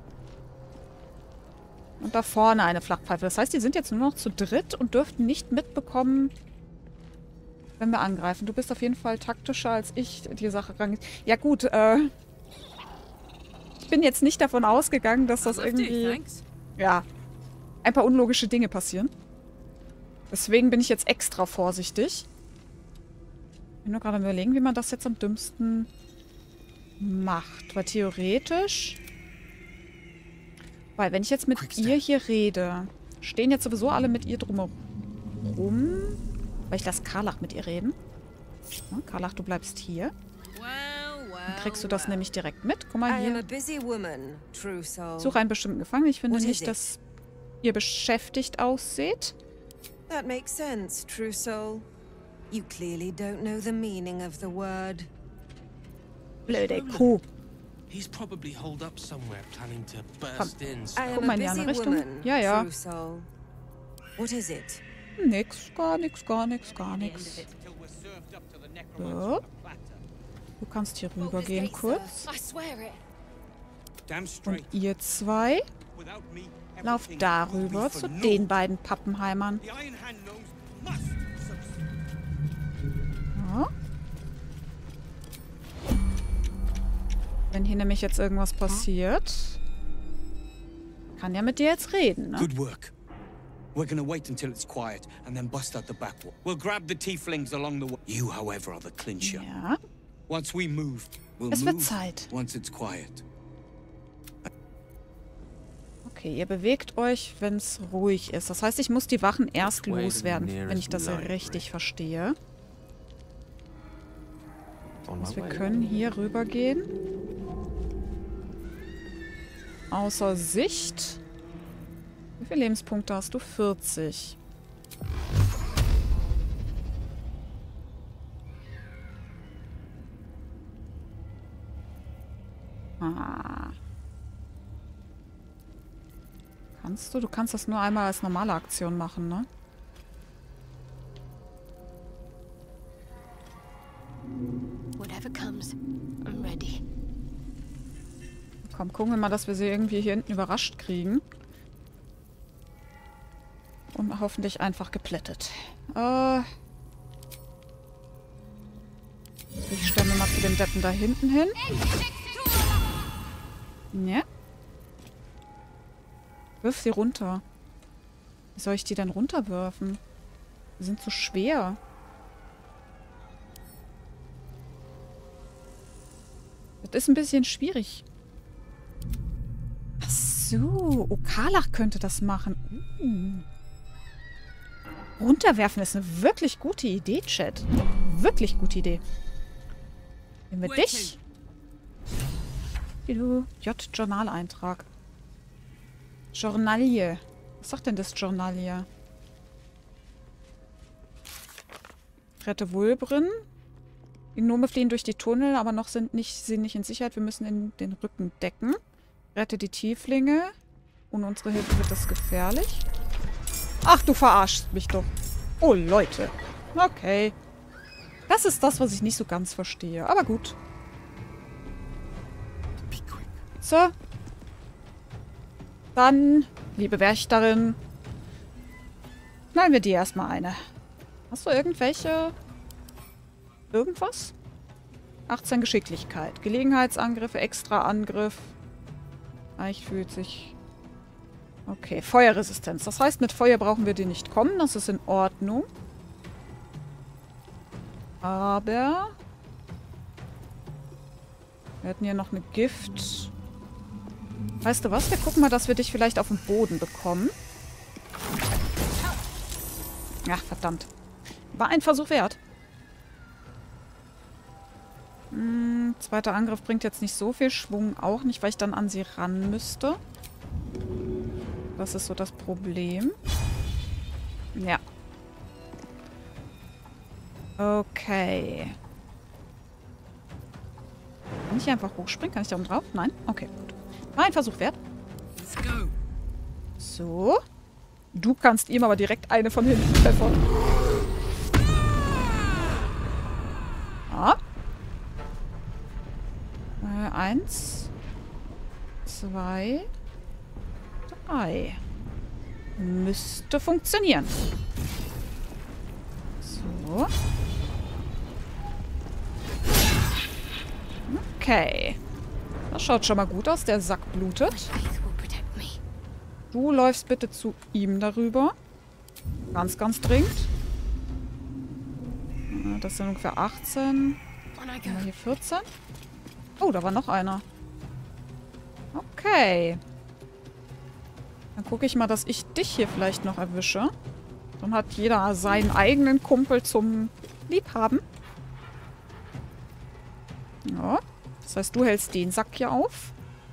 Und da vorne eine Flachpfeife. Das heißt, die sind jetzt nur noch zu dritt und dürften nicht mitbekommen, wenn wir angreifen. Du bist auf jeden Fall taktischer als ich, die Sache rangeht. Ja gut, äh... ich bin jetzt nicht davon ausgegangen, dass das irgendwie... Ja, ein paar unlogische Dinge passieren. Deswegen bin ich jetzt extra vorsichtig. bin nur gerade am Überlegen, wie man das jetzt am dümmsten macht. Weil theoretisch... Weil wenn ich jetzt mit ihr hier rede, stehen jetzt sowieso alle mit ihr drumherum. Weil ich lasse Karlach mit ihr reden. Ja, Karlach, du bleibst hier. Dann kriegst du das nämlich direkt mit. Guck mal hier. Suche einen bestimmten Gefangenen. Ich finde nicht, dass ihr beschäftigt aussieht. That makes sense, True Soul. You clearly don't know the meaning of the word. Blöde Kuh. He's probably holed up somewhere, planning to burst in. Guck mal in die andere Richtung. Ja, ja. What is it? Nix, gar nix, gar nix, gar nix. So. Du kannst hier rüber gehen kurz. Und ihr zwei lauft darüber zu den beiden Pappenheimern. Ja. Wenn hier nämlich jetzt irgendwas passiert, kann ja mit dir jetzt reden, ne? Good work. We're gonna wait until it's quiet and then bust out the back wall. We'll grab the tieflings along the way. You, however, are the clincher. Ja. Once we move, we'll es wird move Zeit. Once it's quiet. Okay, ihr bewegt euch, wenn es ruhig ist. Das heißt, ich muss die Wachen erst loswerden, wenn ich das richtig verstehe. Also wir können hier rüber gehen. Außer Sicht. Wie viele Lebenspunkte hast du? vierzig. Ah. Kannst du? Du kannst das nur einmal als normale Aktion machen, ne? Whatever comes, I'm ready. Komm, gucken wir mal, dass wir sie irgendwie hier hinten überrascht kriegen. Und hoffentlich einfach geplättet. Äh ich stelle mir mal zu dem Deppen da hinten hin. Ja. Wirf sie runter. Wie soll ich die denn runterwerfen? Die sind zu schwer. Das ist ein bisschen schwierig. Ach so. Oh, Karlach könnte das machen. Uh. Runterwerfen ist eine wirklich gute Idee, Chat. Wirklich gute Idee. Nehmen wir dich. Du. J-Journaleintrag. Journalie. Was sagt denn das Journalie? Rette Wulbren. Die Gnome fliehen durch die Tunnel, aber noch sind nicht, sind nicht in Sicherheit. Wir müssen in den Rücken decken. Rette die Tieflinge. Ohne unsere Hilfe wird das gefährlich. Ach, du verarschst mich doch. Oh, Leute. Okay. Das ist das, was ich nicht so ganz verstehe. Aber gut. So. Dann, liebe Wächterin, knallen wir dir erstmal eine. Hast du irgendwelche... Irgendwas? achtzehn Geschicklichkeit. Gelegenheitsangriffe, Extra-Angriff. Leicht fühlt sich... Okay, Feuerresistenz. Das heißt, mit Feuer brauchen wir die nicht kommen. Das ist in Ordnung. Aber... Wir hatten hier noch eine Gift... Weißt du was? Wir gucken mal, dass wir dich vielleicht auf den Boden bekommen. Ach, verdammt. War ein Versuch wert. Hm, zweiter Angriff bringt jetzt nicht so viel Schwung. Auch nicht, weil ich dann an sie ran müsste. Das ist so das Problem. Ja. Okay. Kann ich hier einfach hochspringen? Kann ich da oben drauf? Nein? Okay, gut. War ein Versuch wert. So. Du kannst ihm aber direkt eine von hinten pfeffern. Ja. Äh, eins. Zwei. Drei. Müsste funktionieren. So. Okay. Das schaut schon mal gut aus. Der Sack blutet. Du läufst bitte zu ihm darüber. Ganz, ganz dringend. Das sind ungefähr achtzehn. Haben wir hier vierzehn? Oh, da war noch einer. Okay. Dann gucke ich mal, dass ich dich hier vielleicht noch erwische. Dann hat jeder seinen eigenen Kumpel zum Liebhaben. Ja. Das heißt, du hältst den Sack hier auf.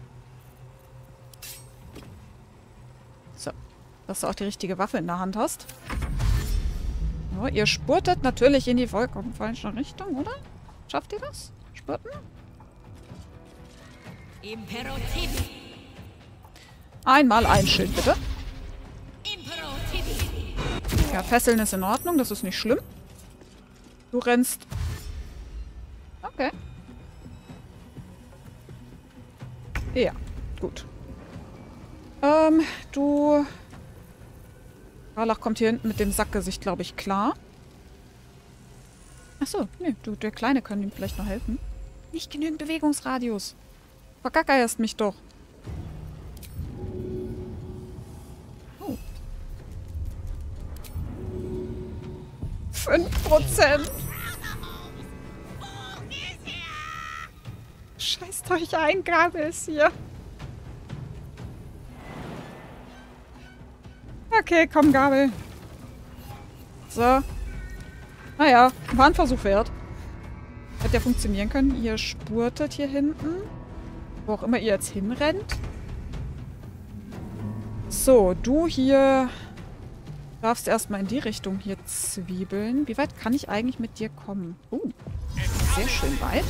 So. Dass du auch die richtige Waffe in der Hand hast. So, ihr spurtet natürlich in die vollkommen falsche Richtung, oder? Schafft ihr das? Spurten? Einmal ein Schild, bitte. Ja, fesseln ist in Ordnung. Das ist nicht schlimm. Du rennst... Okay. Ja, gut. Ähm, du... Karlach kommt hier hinten mit dem Sackgesicht, glaube ich, klar. Achso, nee, du, der Kleine kann ihm vielleicht noch helfen. Nicht genügend Bewegungsradius. Vergackerst mich doch. Oh. fünf Prozent. Scheißt euch ein, Gabel ist hier. Okay, komm, Gabel. So. Naja, war ein Versuch wert. Hätte ja funktionieren können. Ihr spurtet hier hinten. Wo auch immer ihr jetzt hinrennt. So, du hier darfst erstmal in die Richtung hier zwiebeln. Wie weit kann ich eigentlich mit dir kommen? Oh, sehr schön weit.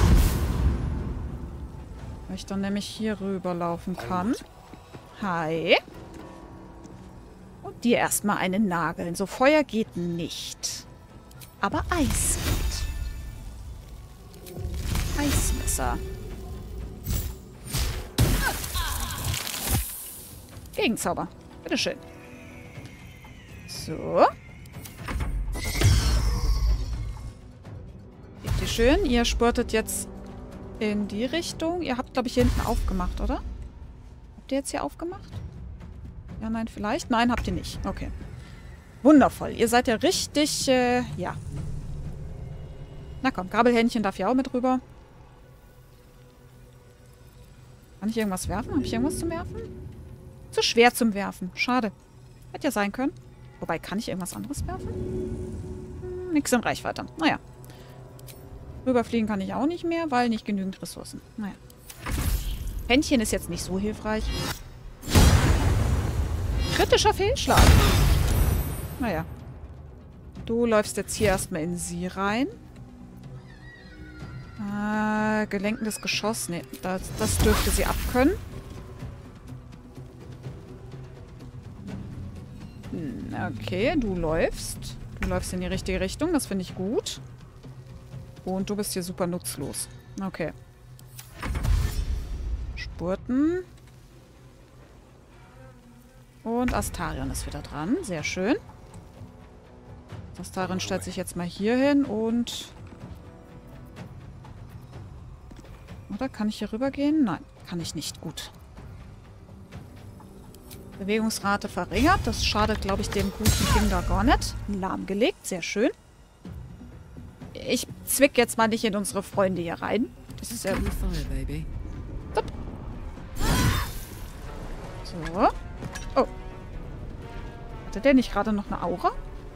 Weil ich dann nämlich hier rüberlaufen kann. Hi. Und dir erstmal einen nageln. So, Feuer geht nicht. Aber Eis geht. Eismesser. Gegenzauber. Bitteschön. So. Bitteschön. Ihr spurtet jetzt in die Richtung. Ihr habt, glaube ich, hier hinten aufgemacht, oder? Habt ihr jetzt hier aufgemacht? Ja, nein, vielleicht. Nein, habt ihr nicht. Okay. Wundervoll. Ihr seid ja richtig, äh, ja. Na komm, Gabelhändchen darf ja auch mit rüber. Kann ich irgendwas werfen? Habe ich irgendwas zum Werfen? Zu schwer zum Werfen. Schade. Hätte ja sein können. Wobei, kann ich irgendwas anderes werfen? Hm, nix in Reichweite. Naja. Rüberfliegen kann ich auch nicht mehr, weil nicht genügend Ressourcen. Naja. Händchen ist jetzt nicht so hilfreich. Kritischer Fehlschlag. Naja. Du läufst jetzt hier erstmal in sie rein. Äh, gelenkendes Geschoss. Nee, das, das dürfte sie abkönnen. Hm, okay, du läufst. Du läufst in die richtige Richtung. Das finde ich gut. Und du bist hier super nutzlos. Okay. Spurten. Und Astarion ist wieder dran. Sehr schön. Astarion stellt sich jetzt mal hier hin und... Oder kann ich hier rüber gehen? Nein, kann ich nicht. Gut. Bewegungsrate verringert. Das schadet, glaube ich, dem guten Ding da gar nicht. Lahmgelegt. Sehr schön. Ich zwick jetzt mal nicht in unsere Freunde hier rein. Das ist ja... So. Oh. Hatte der nicht gerade noch eine Aura?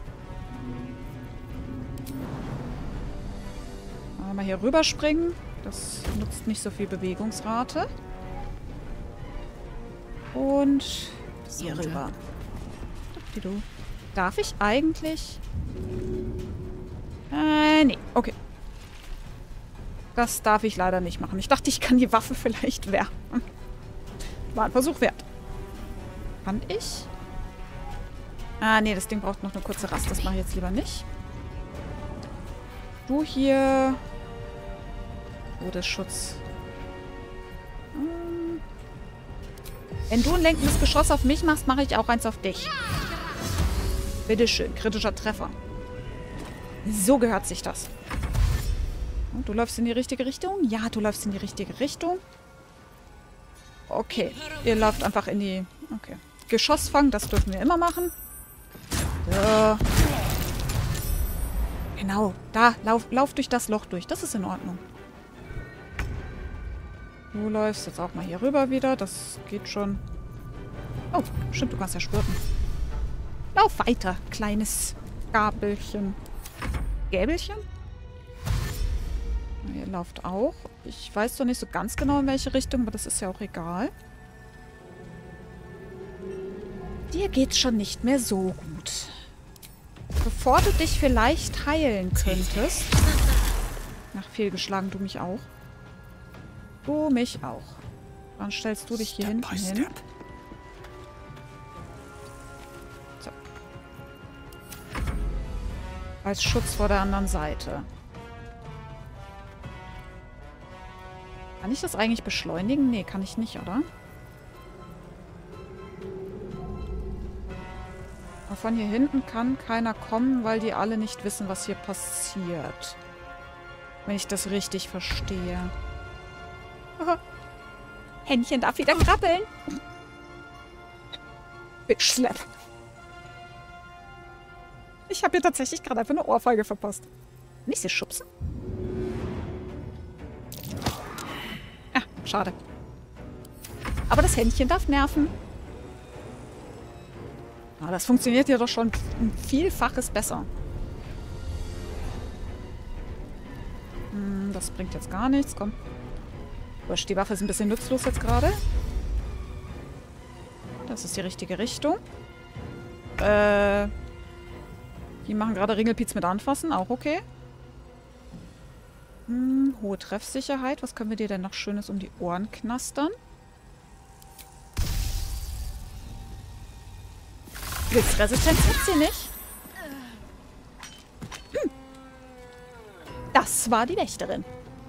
Mal hier rüberspringen. Das nutzt nicht so viel Bewegungsrate. Und hier rüber. Darf ich eigentlich... Äh, nee. Okay. Das darf ich leider nicht machen. Ich dachte, ich kann die Waffe vielleicht werfen. War ein Versuch wert. Kann ich? Ah, nee, das Ding braucht noch eine kurze Rast. Das mache ich jetzt lieber nicht. Du hier... Todesschutz. Hm. Wenn du ein lenkendes Geschoss auf mich machst, mache ich auch eins auf dich. Bitteschön, kritischer Treffer. So gehört sich das. Und du läufst in die richtige Richtung? Ja, du läufst in die richtige Richtung. Okay, ihr lauft einfach in die... Okay. Geschossfang, das dürfen wir immer machen. So. Genau, da, lauf, lauf durch das Loch durch. Das ist in Ordnung. Du läufst jetzt auch mal hier rüber wieder. Das geht schon. Oh, stimmt, du kannst ja spürten. Lauf weiter, kleines Gabelchen. Gäbelchen? Ihr lauft auch. Ich weiß doch nicht so ganz genau, in welche Richtung, aber das ist ja auch egal. Dir geht's schon nicht mehr so gut. Bevor du dich vielleicht heilen könntest... Ach, fehlgeschlagen, du mich auch. Du mich auch. Dann stellst du dich hier hinten hin. So. Als Schutz vor der anderen Seite. Kann ich das eigentlich beschleunigen? Nee, kann ich nicht, oder? Aber von hier hinten kann keiner kommen, weil die alle nicht wissen, was hier passiert. Wenn ich das richtig verstehe. Oh. Händchen darf wieder krabbeln. Bitch slap. Ich habe hier tatsächlich gerade einfach eine Ohrfeige verpasst. Nicht sie schubsen? Ah, schade. Aber das Händchen darf nerven. Ah, das funktioniert ja doch schon ein Vielfaches besser. Hm, das bringt jetzt gar nichts. Komm. Die Waffe ist ein bisschen nutzlos jetzt gerade. Das ist die richtige Richtung. Äh, die machen gerade Ringelpiez mit Anfassen. Auch okay. Hm, hohe Treffsicherheit. Was können wir dir denn noch Schönes um die Ohren knastern? Blitzresistenz hat sie nicht. Hm. Das war die Wächterin.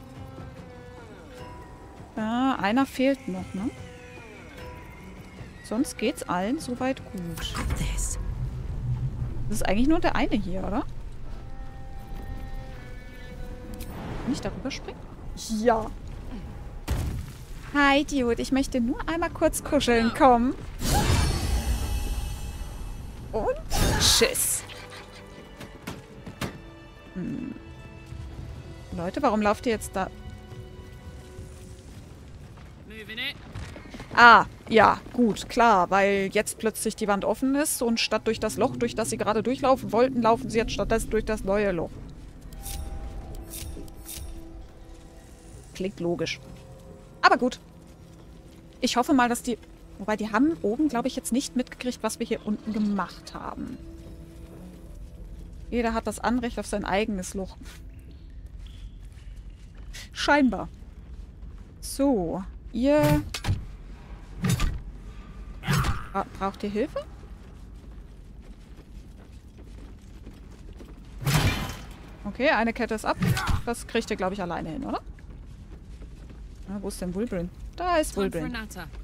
Ah, einer fehlt noch, ne? Sonst geht's allen soweit gut. Das ist eigentlich nur der eine hier, oder? Kann ich darüber springen? Ja. Hi, Dude. Ich möchte nur einmal kurz kuscheln kommen. Und tschüss. Hm. Leute, warum lauft ihr jetzt da? Ah, ja, gut, klar, weil jetzt plötzlich die Wand offen ist und statt durch das Loch, durch das sie gerade durchlaufen wollten, laufen sie jetzt stattdessen durch das neue Loch. Klingt logisch. Aber gut. Ich hoffe mal, dass die... Wobei, die haben oben, glaube ich, jetzt nicht mitgekriegt, was wir hier unten gemacht haben. Jeder hat das Anrecht auf sein eigenes Loch. Scheinbar. So, ihr... Bra- braucht ihr Hilfe? Okay, eine Kette ist ab. Das kriegt ihr, glaube ich, alleine hin, oder? Ah, wo ist denn Wulbrin? Da ist Wulbrin.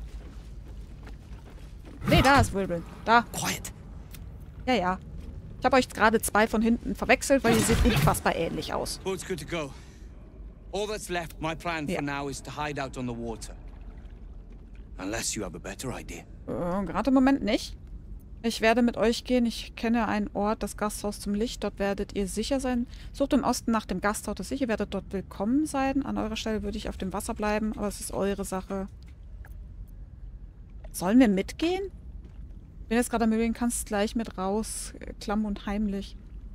Nee, da ist Wulbrin. Da. Quiet. Ja, ja. Ich habe euch gerade zwei von hinten verwechselt, weil ihr seht unfassbar ähnlich aus. Boat's good to go. All that's left, my plan for now is to hide out on the water. Unless you have a better idea. Äh, gerade im Moment nicht. Ich werde mit euch gehen. Ich kenne einen Ort, das Gasthaus zum Licht. Dort werdet ihr sicher sein. Sucht im Osten nach dem Gasthaus des Licht. Ihr werdet dort willkommen sein. An eurer Stelle würde ich auf dem Wasser bleiben, aber es ist eure Sache. Sollen wir mitgehen? Ich bin jetzt gerade am Überlegen, kannst gleich mit raus. Klamm und heimlich.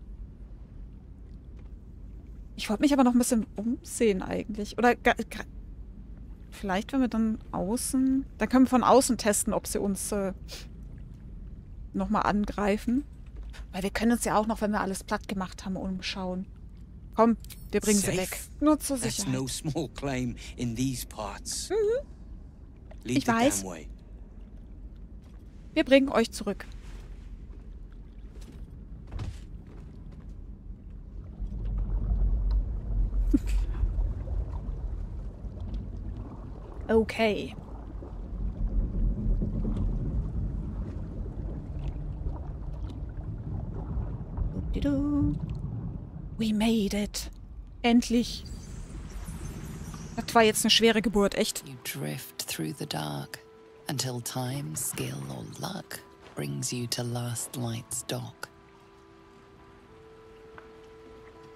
Ich wollte mich aber noch ein bisschen umsehen eigentlich. Oder vielleicht, wenn wir dann außen... Dann können wir von außen testen, ob sie uns äh, nochmal angreifen. Weil wir können uns ja auch noch, wenn wir alles platt gemacht haben, umschauen. Komm, wir bringen sie weg. Nur zur Sicherheit. That's no small claim in these parts. Mhm. Lead Ich the weiß. damn way. Wir bringen euch zurück. Okay. We made it. Endlich. Das war jetzt eine schwere Geburt, echt. You drift through the dark until time, skill or luck brings you to Last Light's dock.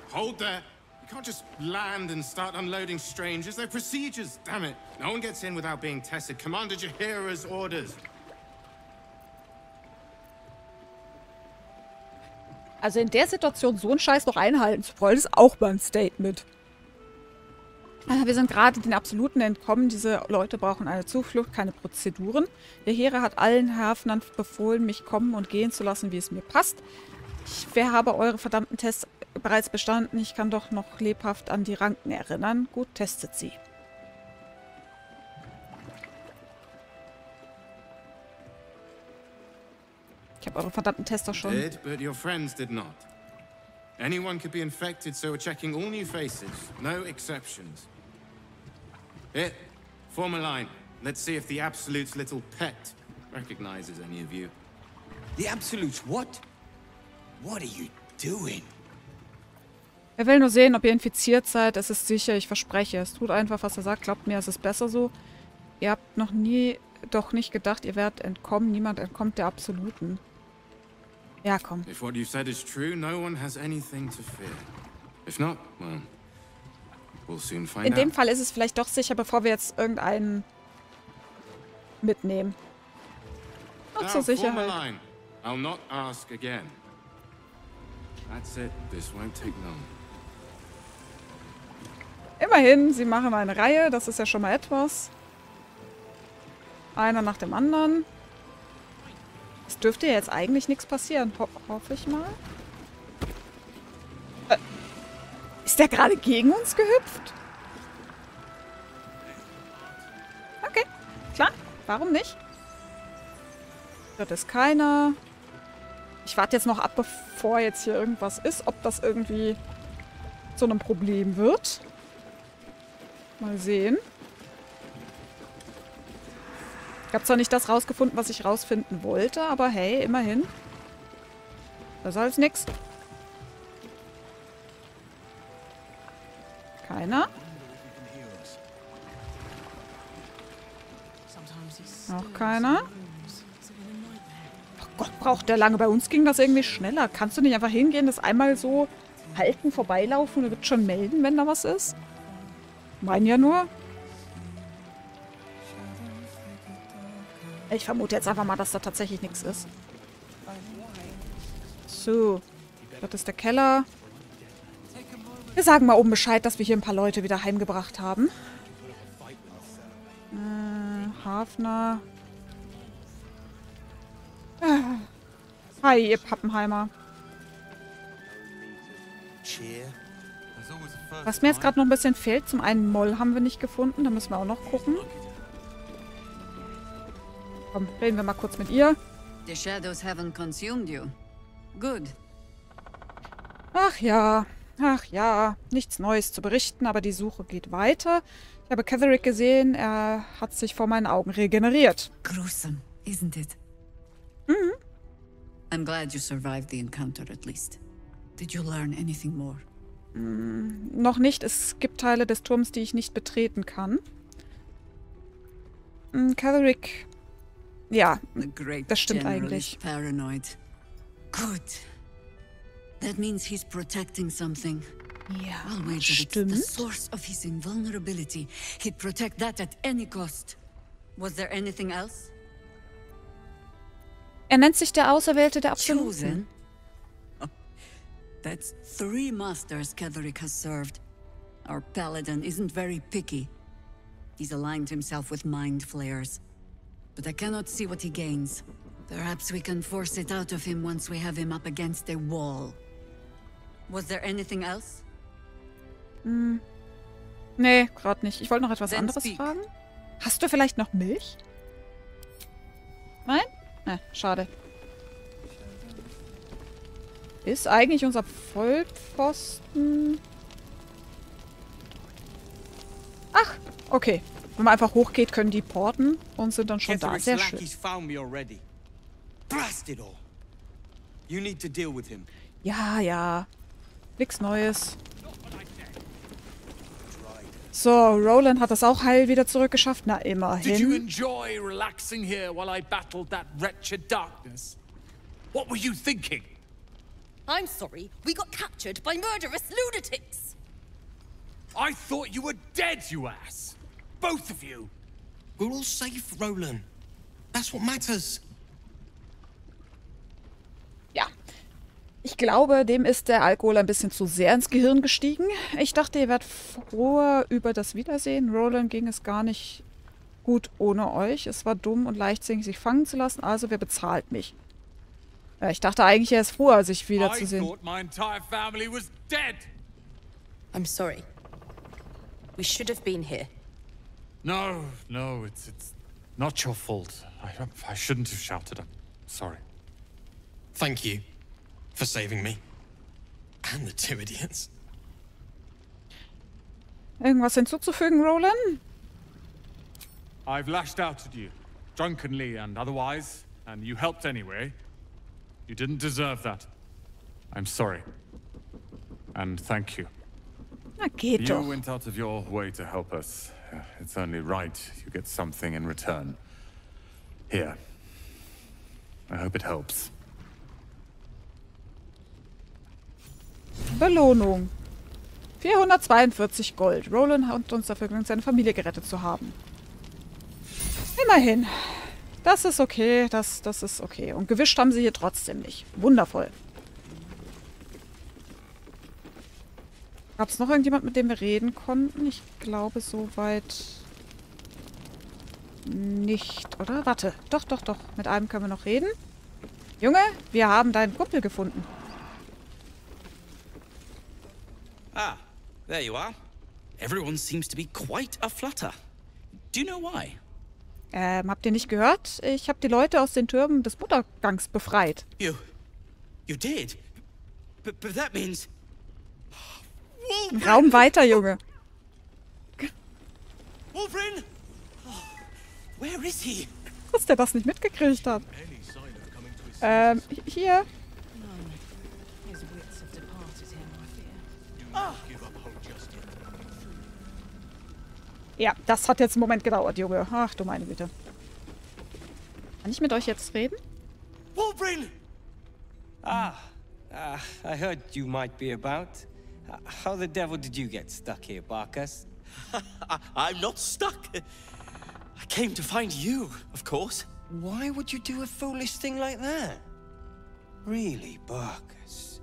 hold there. You can't just land and start unloading strangers. There are procedures, damn it. No one gets in without being tested. Commander Jaheira's orders. Also in der Situation so einen Scheiß noch einhalten zu wollen, ist auch mal ein Statement. Wir sind gerade den Absoluten entkommen. Diese Leute brauchen eine Zuflucht, keine Prozeduren. Jaheira hat allen Hafnern befohlen, mich kommen und gehen zu lassen, wie es mir passt. Ich habe eure verdammten Tests bereits bestanden. Ich kann doch noch lebhaft an die Ranken erinnern. Gut, testet sie. Ich habe eure verdammten Tests doch schon. Did, but your friends did not. Anyone could be infected, so we're checking all new faces. No exceptions. Here, form a line. Let's see if the Absolute's little pet recognizes any of you. The Absolute's what? What are you doing? Er will nur sehen, ob ihr infiziert seid. Es ist sicher, ich verspreche. Es tut einfach, was er sagt. Glaubt mir, es ist besser so. Ihr habt noch nie, doch nicht gedacht, ihr werdet entkommen. Niemand entkommt der Absoluten. Ja, komm. If what you've said is true, no one has anything to fear. If not, well, we'll soon find out. In dem Fall ist es vielleicht doch sicher, bevor wir jetzt irgendeinen mitnehmen. Nur zur Sicherheit. I'll not ask again. That's it. This won't take long. Immerhin, sie machen eine Reihe. Das ist ja schon mal etwas. Einer nach dem anderen. Es dürfte ja jetzt eigentlich nichts passieren. Ho hoffe ich mal. Äh, ist der gerade gegen uns gehüpft? Okay, klar. Warum nicht? Das ist keiner. Ich warte jetzt noch ab, bevor jetzt hier irgendwas ist. Ob das irgendwie zu einem Problem wird. Mal sehen. Ich habe zwar nicht das rausgefunden, was ich rausfinden wollte, aber hey, immerhin. Besser als nix. Keiner. Auch keiner. Oh Gott, braucht der lange. Bei uns ging das irgendwie schneller. Kannst du nicht einfach hingehen, das einmal so halten, vorbeilaufen und er wird schon melden, wenn da was ist? Mein ja nur. Ich vermute jetzt einfach mal, dass da tatsächlich nichts ist. So. Das ist der Keller. Wir sagen mal oben Bescheid, dass wir hier ein paar Leute wieder heimgebracht haben. Äh, Hafner. Ah. Hi, ihr Pappenheimer. Was mir jetzt gerade noch ein bisschen fehlt, zum einen Moll haben wir nicht gefunden. Da müssen wir auch noch gucken. Komm, reden wir mal kurz mit ihr. The shadows haven't consumed you. Good. Ach ja, ach ja. Nichts Neues zu berichten, aber die Suche geht weiter. Ich habe Ketheric gesehen. Er hat sich vor meinen Augen regeneriert. Gruesome, isn't it? Mhm. I'm glad you survived the encounter at least. Did you learn anything more? Mm, noch nicht. Es gibt Teile des Turms, die ich nicht betreten kann. Mm, Ketheric... Ja, das stimmt eigentlich. Paranoid. Good. That means he's protecting something. Ja, I'll wager stimmt. it's the source of his invulnerability. He'd protect that at any cost. Was there anything else? Er nennt sich der Auserwählte der Absoluten. Chosen? Oh, that's three masters Ketheric has served. Our paladin isn't very picky. He's aligned himself with mind flayers. But I cannot see what he gains. Perhaps we can force it out of him once we have him up against a wall. Was there anything else? Hm. Nee, gerade nicht. Ich wollte noch etwas Then anderes speak. fragen. Hast du vielleicht noch Milch? Nein? Ne, schade. Ist eigentlich unser Vollpfosten... Ach, okay. Wenn man einfach hochgeht, können die porten und sind dann schon da. Sehr schön. Ja, ja. Nix Neues. So, Roland hat das auch heil wieder zurückgeschafft. Na, immerhin. Did you enjoy relaxing here while I battled that wretched darkness? What were you thinking? I'm sorry, we got captured by murderous lunatics. I thought you were dead, you ass! Both of you! We're all safe, Roland. That's what matters. Ja. Ich glaube, dem ist der Alkohol ein bisschen zu sehr ins Gehirn gestiegen. Ich dachte, ihr werdet froher über das Wiedersehen. Roland ging es gar nicht gut ohne euch. Es war dumm und leichtsinnig, sich fangen zu lassen, also wer bezahlt mich? Ja, ich dachte eigentlich, er ist froher, sich wiederzusehen. I thought my entire family was dead! I'm sorry. We should have been here. No, no, it's it's not your fault. I, I shouldn't have shouted. I'm sorry. Thank you for saving me. And the two idiots. Irgendwas hinzuzufügen, Roland? I've lashed out at you, drunkenly and otherwise, and you helped anyway. You didn't deserve that. I'm sorry. And thank you. Na, geht You doch. went out of your way to help us. Uh, It's only right you get something in return. Here. I hope it helps. Belohnung. vierhundertzweiundvierzig Gold. Roland hat uns dafür gelangt, seine Familie gerettet zu haben. Immerhin. Das ist okay, das, das ist okay. Und gewischt haben sie hier trotzdem nicht. Wundervoll. Gab es noch irgendjemand, mit dem wir reden konnten? Ich glaube soweit nicht, oder? Warte. Doch, doch, doch. Mit einem können wir noch reden. Junge, wir haben deinen Kumpel gefunden. Ah, there you are. Everyone seems to be quite a flutter. Do you know why? Ähm, habt ihr nicht gehört? Ich habe die Leute aus den Türmen des Muttergangs befreit. You... you did? But, but that means... Raum weiter, Junge. Wolverine! Oh, where is he? Dass der das nicht mitgekriegt hat. Ähm, hier. Ja, das hat jetzt einen Moment gedauert, Junge. Ach du meine Güte. Kann ich mit euch jetzt reden? Wolverine! Ah, uh, I heard you might be about. Uh, how the devil did you get stuck here, Barkus? I'm not stuck. I came to find you, of course. Why would you do a foolish thing like that? Really, Barkus?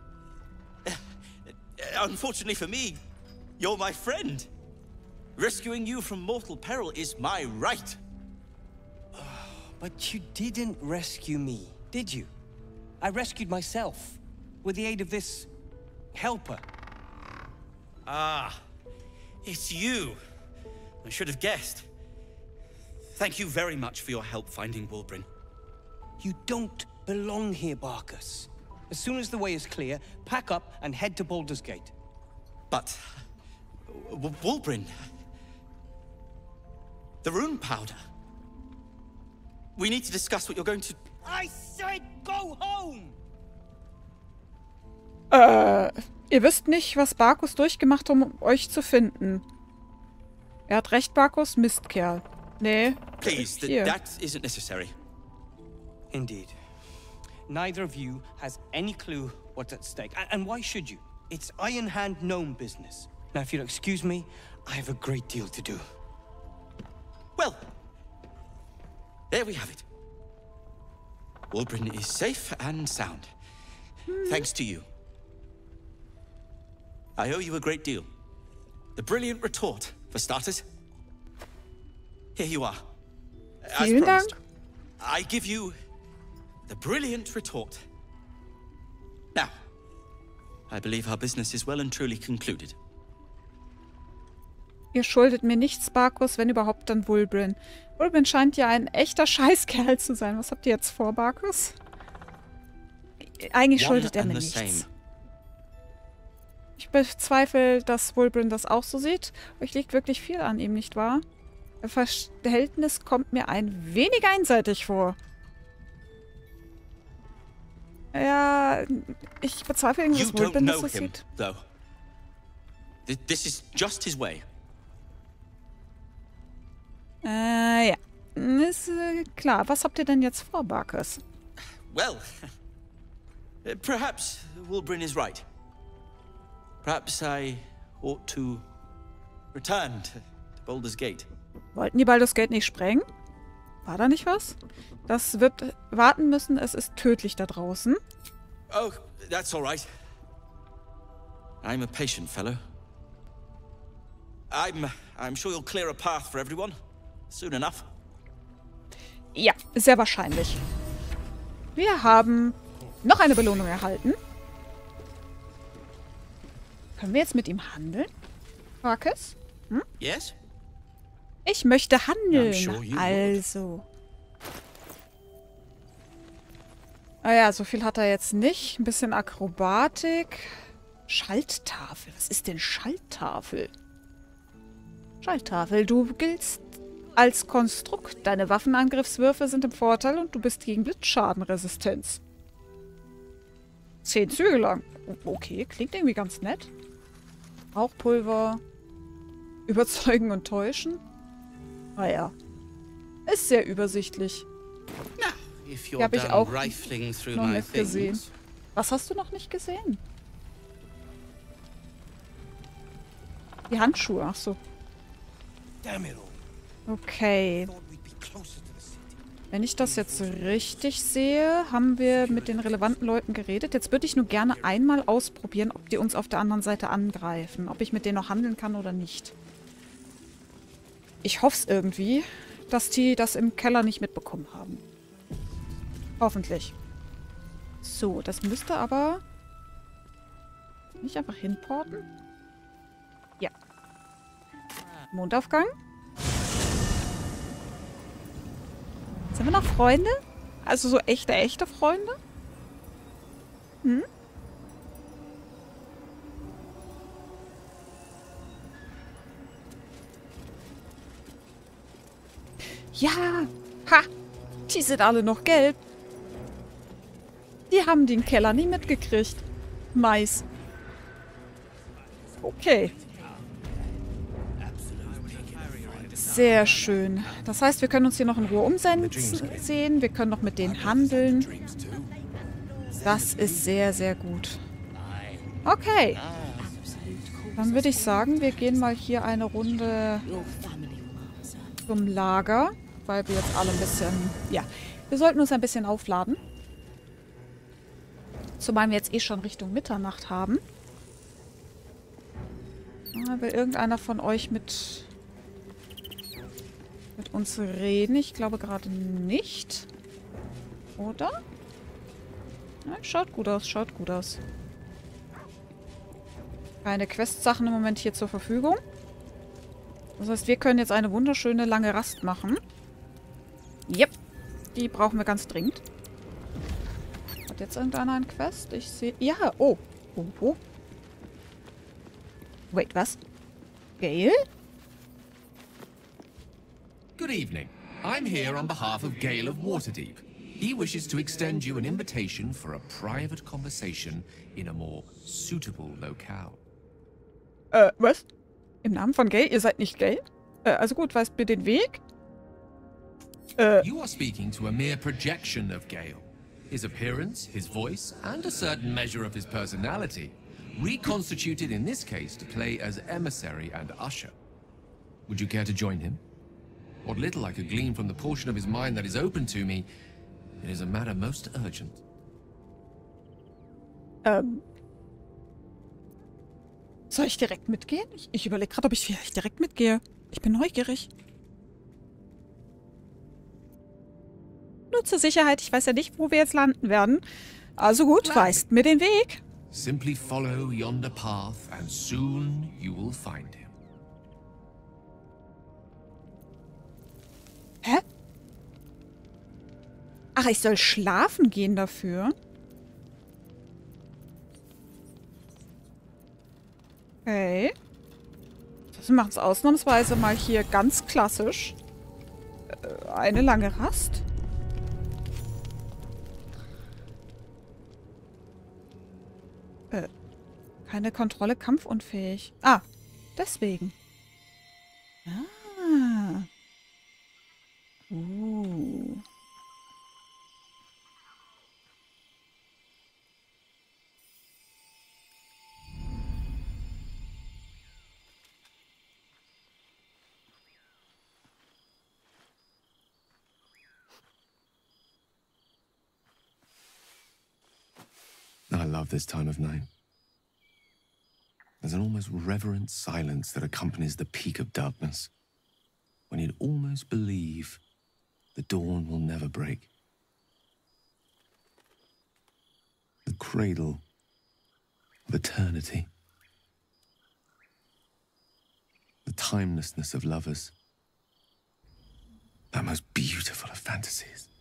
Unfortunately for me, you're my friend. Rescuing you from mortal peril is my right. But you didn't rescue me, did you? I rescued myself, with the aid of this... helper. Ah, it's you. I should have guessed. Thank you very much for your help finding Wolverine. You don't belong here, Barkus. As soon as the way is clear, pack up and head to Baldur's Gate. But... W Wolverine... The rune powder. We need to discuss what you're going to... I said go home! Äh, ihr wisst nicht, was Barkus durchgemacht hat, um euch zu finden. Er hat recht, Barkus. Mistkerl. Nee. Please, th that isn't necessary. Indeed. Neither of you has any clue what's at stake. A and why should you? It's Iron Hand gnome business. Now, if you'll excuse me, I have a great deal to do. Well, there we have it. Wolverine is safe and sound. Thanks to you. I owe you a great deal. The brilliant retort, for starters. Here you are. As promised, I give you the brilliant retort. Now, I believe our business is well and truly concluded. Ihr schuldet mir nichts, Barkus, wenn überhaupt dann Wolverine. Wolverine scheint ja ein echter Scheißkerl zu sein. Was habt ihr jetzt vor, Barkus? Eigentlich schuldet er mir nichts. Ich bezweifle, dass Wolverine das auch so sieht. Euch liegt wirklich viel an ihm, nicht wahr? Das Verhältnis kommt mir ein wenig einseitig vor. Ja, ich bezweifle irgendwie, dass Wolverine das so sieht. Though. This is just his way. Äh, ja. Ist äh, klar. Was habt ihr denn jetzt vor, Barkus? Well, Uh, perhaps Wulbren is right. Perhaps I ought to return to, to Baldur's Gate. Wollten die Baldur's Gate nicht sprengen? War da nicht was? Das wird warten müssen. Es ist tödlich da draußen. Oh, that's all right. I'm a patient fellow. I'm, I'm sure you'll clear a path for everyone soon enough. Ja, sehr wahrscheinlich. Wir haben noch eine Belohnung erhalten. Können wir jetzt mit ihm handeln? Marcus? Hm? Yes? Ich möchte handeln. sure you Also. Ah ja, so viel hat er jetzt nicht. Ein bisschen Akrobatik. Schalttafel. Was ist denn Schalttafel? Schalttafel. Du giltst als Konstrukt. Deine Waffenangriffswürfe sind im Vorteil und du bist gegen Blitzschadenresistenz. Zehn Züge lang. Okay, klingt irgendwie ganz nett. Rauchpulver. Überzeugen und täuschen. Ah ja. Ist sehr übersichtlich. Die habe ich auch noch nicht gesehen. Was hast du noch nicht gesehen? Die Handschuhe, ach so. Okay. Wenn ich das jetzt richtig sehe, haben wir mit den relevanten Leuten geredet. Jetzt würde ich nur gerne einmal ausprobieren, ob die uns auf der anderen Seite angreifen. Ob ich mit denen noch handeln kann oder nicht. Ich hoffe es irgendwie, dass die das im Keller nicht mitbekommen haben. Hoffentlich. So, das müsste aber nicht einfach hinporten. Ja. Mondaufgang. Sind wir noch Freunde? Also so echte, echte Freunde? Hm? Ja! Ha! Die sind alle noch gelb. Die haben den Keller nie mitgekriegt. Mais. Okay. Sehr schön. Das heißt, wir können uns hier noch in Ruhe umsehen. Wir können noch mit denen handeln. Das ist sehr, sehr gut. Okay. Dann würde ich sagen, wir gehen mal hier eine Runde zum Lager. Weil wir jetzt alle ein bisschen... Ja, wir sollten uns ein bisschen aufladen. Zumal wir jetzt eh schon Richtung Mitternacht haben. Ja, will irgendeiner von euch mit... mit uns reden? Ich glaube gerade nicht. Oder? Ja, schaut gut aus, schaut gut aus. Keine Quest-Sachen im Moment hier zur Verfügung. Das heißt, wir können jetzt eine wunderschöne lange Rast machen. Yep. Die brauchen wir ganz dringend. Hat jetzt irgendeiner ein Quest? Ich sehe... Ja, oh. Oh, oh. Wait, was? Gale? Good evening. I'm here on behalf of Gale of Waterdeep. He wishes to extend you an invitation for a private conversation in a more suitable locale. Äh, was? Im Namen von Gale? Ihr seid nicht Gale? Äh, also gut, weißt mir den Weg? Äh. You are speaking to a mere projection of Gale. His appearance, his voice, and a certain measure of his personality, reconstituted in this case to play as emissary and usher. Would you care to join him? What little I could glean from the portion of his mind that is open to me, it is a matter most urgent. Ähm. Soll ich direkt mitgehen? Ich, ich überlege gerade, ob ich vielleicht direkt mitgehe. Ich bin neugierig. Nur zur Sicherheit. Ich weiß ja nicht, wo wir jetzt landen werden. Also gut, weist mir den Weg. Simply follow yonder path and soon you will find him. Hä? Ach, ich soll schlafen gehen dafür? Okay. Wir machen es ausnahmsweise mal hier ganz klassisch. Äh, eine lange Rast. Äh, keine Kontrolle, kampfunfähig. Ah, deswegen. Ah. Uh. love this time of night. There's an almost reverent silence that accompanies the peak of darkness, when you'd almost believe the dawn will never break. The cradle of eternity. The timelessness of lovers. That most beautiful of fantasies.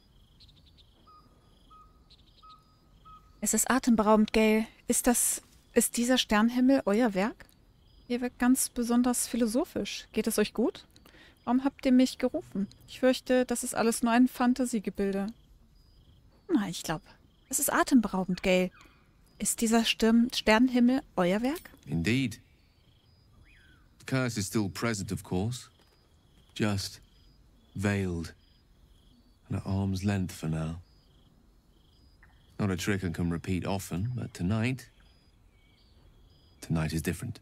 Es ist atemberaubend, Gale. Ist das, ist dieser Sternenhimmel euer Werk? Ihr wirkt ganz besonders philosophisch. Geht es euch gut? Warum habt ihr mich gerufen? Ich fürchte, das ist alles nur ein Fantasiegebilde. Na, ich glaube, es ist atemberaubend, Gale. Ist dieser Stirn Sternenhimmel euer Werk? Indeed. The curse is still present, of course. Just veiled and at arm's length for now. Not a trick I can repeat often, but tonight... Tonight is different.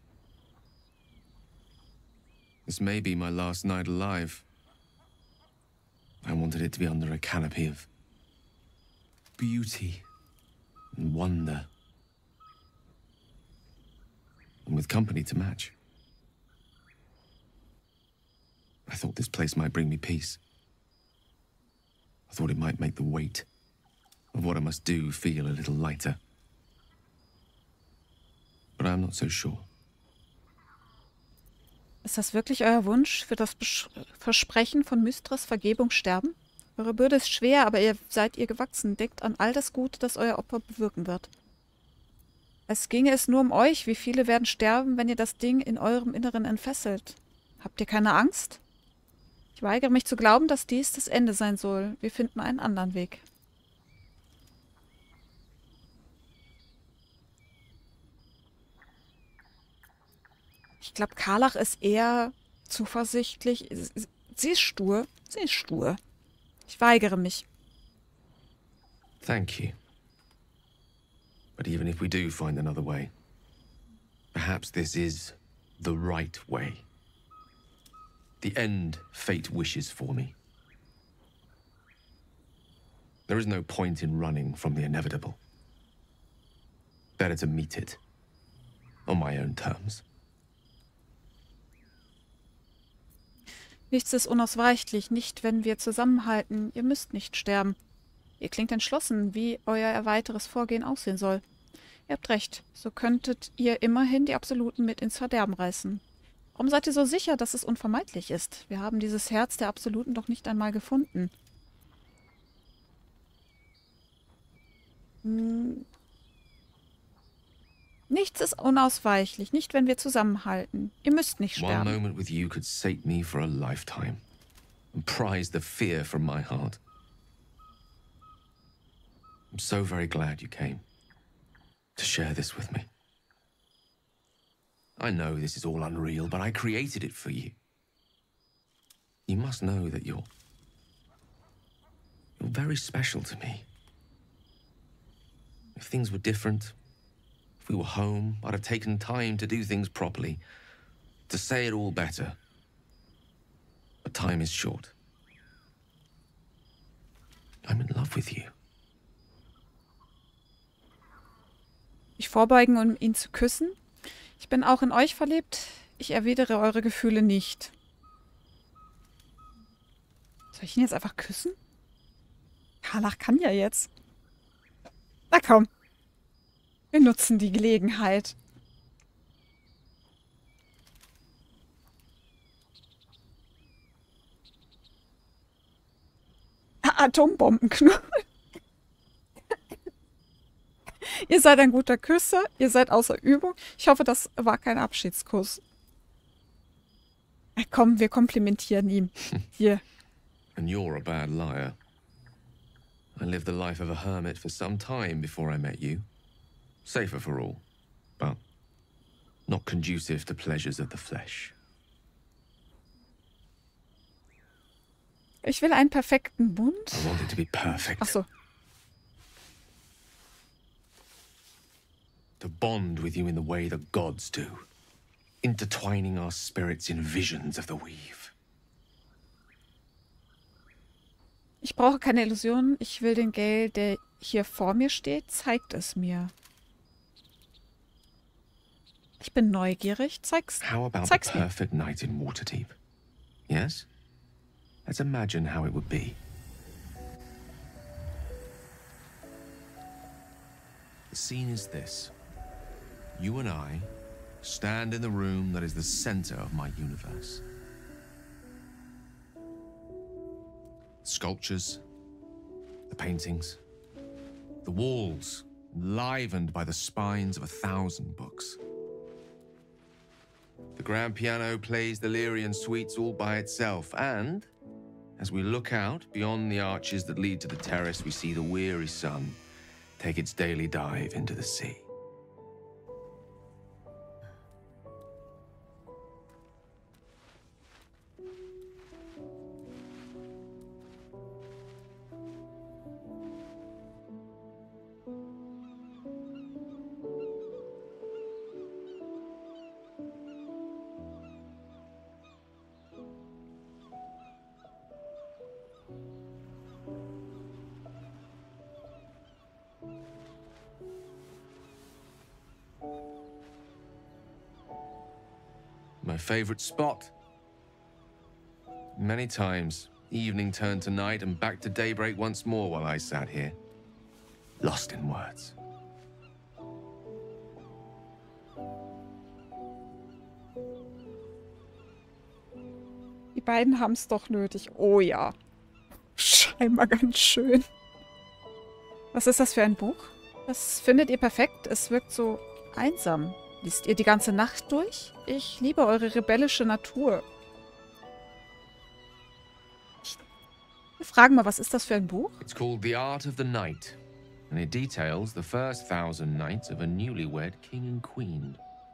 This may be my last night alive. I wanted it to be under a canopy of beauty and wonder. And with company to match. I thought this place might bring me peace. I thought it might make the weight of what I must do feel a little lighter. But I'm not so sure. Ist das wirklich euer Wunsch, für das Besch Versprechen von Mystres Vergebung sterben? Eure Bürde ist schwer, aber ihr seid ihr gewachsen. Denkt an all das Gute, das euer Opfer bewirken wird. Es ginge es nur um euch. Wie viele werden sterben, wenn ihr das Ding in eurem Inneren entfesselt? Habt ihr keine Angst? Ich weigere mich zu glauben, dass dies das Ende sein soll. Wir finden einen anderen Weg. Ich glaube, Karlach ist eher zuversichtlich. Sie ist stur. Sie ist stur. Ich weigere mich. Thank you. But even if we do find another way, perhaps this is the right way. The end fate wishes for me. There is no point in running from the inevitable. Better to meet it on my own terms. Nichts ist unausweichlich, nicht wenn wir zusammenhalten. Ihr müsst nicht sterben. Ihr klingt entschlossen, wie euer weiteres Vorgehen aussehen soll. Ihr habt recht, so könntet ihr immerhin die Absoluten mit ins Verderben reißen. Warum seid ihr so sicher, dass es unvermeidlich ist? Wir haben dieses Herz der Absoluten doch nicht einmal gefunden. Hm. Nichts ist unausweichlich, nicht wenn wir zusammenhalten. Ihr müsst nicht sterben. One moment with you could sate me for a lifetime and prize the fear from my heart. I'm so very glad you came to share this with me. I know this is all unreal, but I created it for you. You must know that you're... You're very special to me. If things were different, if we were home, I'd have taken time to do things properly, to say it all better. But time is short. I'm in love with you. Ich vorbeugen, um ihn zu küssen. Ich bin auch in euch verliebt. Ich erwidere eure Gefühle nicht. Soll ich ihn jetzt einfach küssen? Karlach kann ja jetzt. Na komm. Wir nutzen die Gelegenheit. Atombombenknull. Ihr seid ein guter Küsser, ihr seid außer Übung. Ich hoffe, das war kein Abschiedskuss. Komm, wir komplimentieren ihn. Hier. And you're a bad liar. I lived the life of a hermit for some time before I met you. Safer for all, but not conducive to pleasures of the flesh. Ich will einen perfekten Bund. I want it to be perfect. Ach so. To bond with you in the way the gods do, intertwining our spirits in visions of the weave. Ich brauche keine Illusionen. Ich will den Gale, der hier vor mir steht, zeigt es mir. Ich bin neugierig. Zeig's, How about zeig's the mir. perfect night in Waterdeep? Yes? Let's imagine how it would be. The scene is this. You and I stand in the room that is the center of my universe. Sculptures, the paintings, the walls enlivened by the spines of a thousand books. The grand piano plays the Lyrian suites all by itself, and as we look out beyond the arches that lead to the terrace, we see the weary sun take its daily dive into the sea. My favorite spot. Many times, evening turned to night and back to daybreak once more while I sat here, lost in words. Die beiden haben es doch nötig. Oh ja. Scheinbar ganz schön. Was ist das für ein Buch? Das findet ihr perfekt. Es wirkt so einsam. Liest ihr die ganze Nacht durch? Ich liebe eure rebellische Natur. Wir fragen mal, was ist das für ein Buch? It's called The Art of the Night, and it details the first thousand nights of a newlywed king and queen.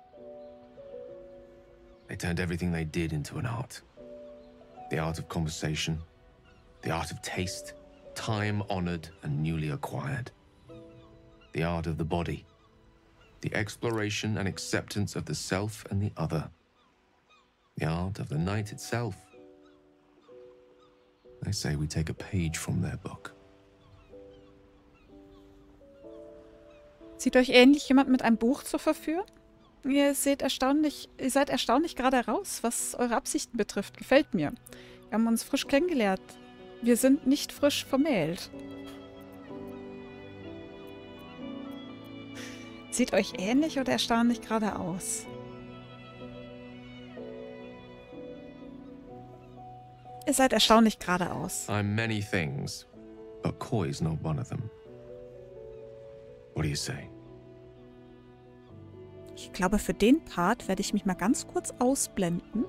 They turned everything they did into an art. The art of conversation, the art of taste, time-honored and newly acquired. The art of the body. The exploration and acceptance of the self and the other. The art of the night itself. They say we take a page from their book. Sieht euch ähnlich jemand mit einem Buch zu verführen? Ihr seht erstaunlich, ihr seid erstaunlich gerade heraus, was eure Absichten betrifft. Gefällt mir. Wir haben uns frisch kennengelernt. Wir sind nicht frisch vermählt. Sieht euch ähnlich oder erstaunlich gerade aus? Ihr seid erstaunlich geradeaus. I'm many things, but Koi's not one of them. What do you say? Ich glaube, für den Part werde ich mich mal ganz kurz ausblenden.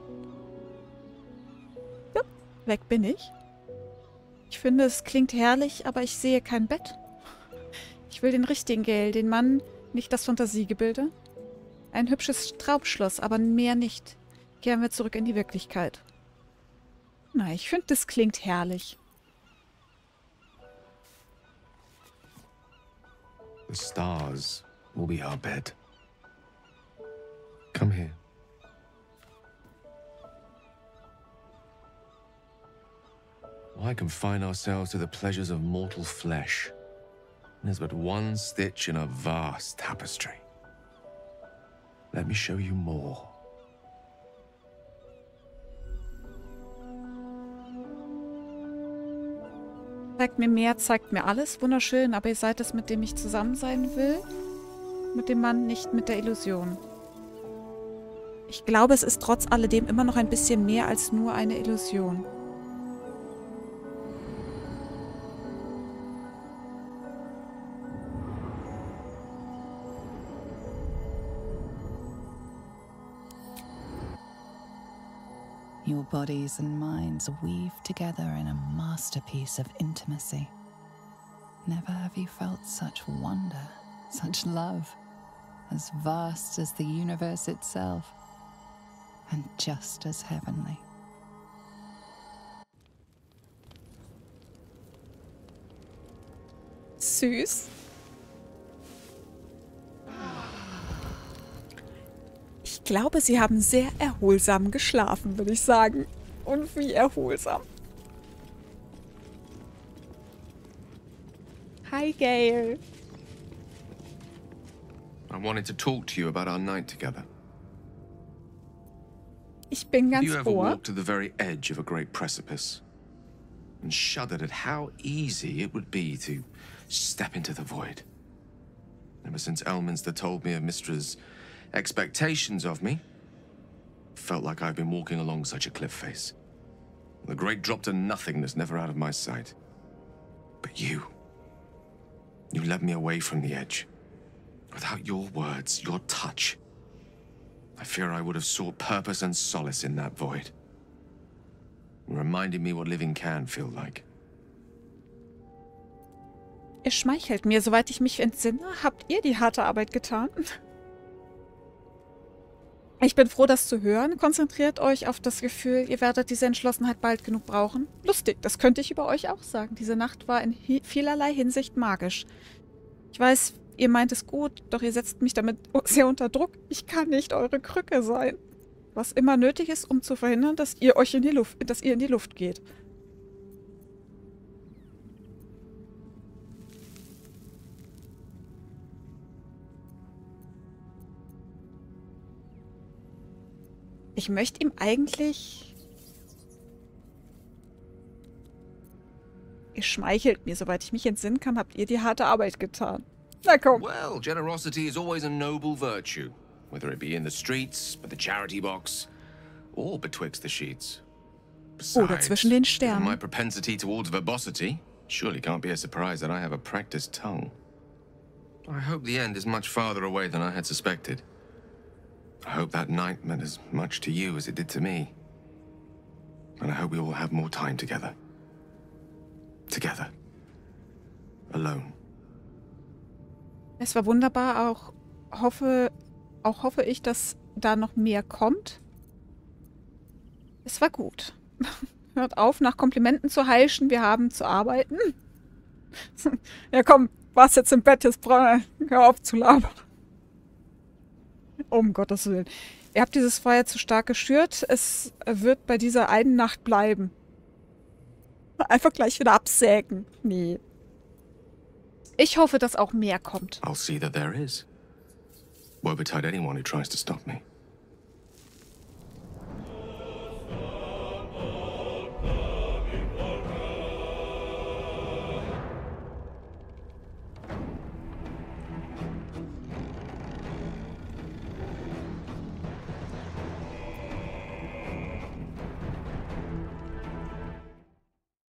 Ja, weg bin ich. Ich finde, es klingt herrlich, aber ich sehe kein Bett. Ich will den richtigen Gale, den Mann, nicht das Fantasiegebilde. Ein hübsches Traumschloss, aber mehr nicht. Kehren wir zurück in die Wirklichkeit. Na, ich finde, das klingt herrlich. The stars will be our bed. Come here. Why confine ourselves to the pleasures of mortal flesh? There's but one stitch in a vast tapestry. Let me show you more. Zeigt mir mehr, zeigt mir alles. Wunderschön, aber ihr seid es, mit dem ich zusammen sein will. Mit dem Mann, nicht mit der Illusion. Ich glaube, es ist trotz alledem immer noch ein bisschen mehr als nur eine Illusion. Your bodies and minds weave together in a masterpiece of intimacy. Never have you felt such wonder, such love, as vast as the universe itself, and just as heavenly. Süß. Ich glaube, sie haben sehr erholsam geschlafen, würde ich sagen. Und wie erholsam. Hi, Gale. I wanted to talk to you about our night together. Ich bin ganz Have you ever ohr. walked to the very edge of a great precipice and shuddered at how easy it would be to step into the void? Ever since Elminster told me of Mystra's expectations of me, felt like I've been walking along such a cliff face. The great drop to nothingness, never out of my sight. But you, you led me away from the edge. Without your words, your touch, I fear I would have sought purpose and solace in that void. You reminded me what living can feel like. Ihr schmeichelt mir, soweit ich mich entsinne. Habt ihr die harte Arbeit getan? Ich bin froh, das zu hören. Konzentriert euch auf das Gefühl, ihr werdet diese Entschlossenheit bald genug brauchen. Lustig, das könnte ich über euch auch sagen. Diese Nacht war in vielerlei Hinsicht magisch. Ich weiß, ihr meint es gut, doch ihr setzt mich damit sehr unter Druck. Ich kann nicht eure Krücke sein. Was immer nötig ist, um zu verhindern, dass ihr euch in die Luft, dass ihr in die Luft geht. Ich möchte ihm eigentlich... Ihr schmeichelt mir, soweit ich mich entsinnen kann, habt ihr die harte Arbeit getan. Na komm. Well, generosity is always a noble virtue, whether it be in the streets, by the charity box, or betwixt the sheets. Oder zwischen den Sternen. My propensity towards verbosity surely can't be a surprise that I have a practiced tongue. I hope the end is much farther away than I had suspected. I hope that night meant as much to you as it did to me. And I hope we all have more time together. Together. Alone. Es war wunderbar, auch hoffe, auch hoffe ich, dass da noch mehr kommt. Es war gut. Hört auf, nach Komplimenten zu heischen, wir haben zu arbeiten. Ja komm, warst jetzt im Bett, jetzt hör auf zu labern. Um Gottes Willen. Ihr habt dieses Feuer zu stark geschürt. Es wird bei dieser einen Nacht bleiben. Einfach gleich wieder absägen. Nee. Ich hoffe, dass auch mehr kommt. I'll see that there is. Woe betide anyone who tries to stop me.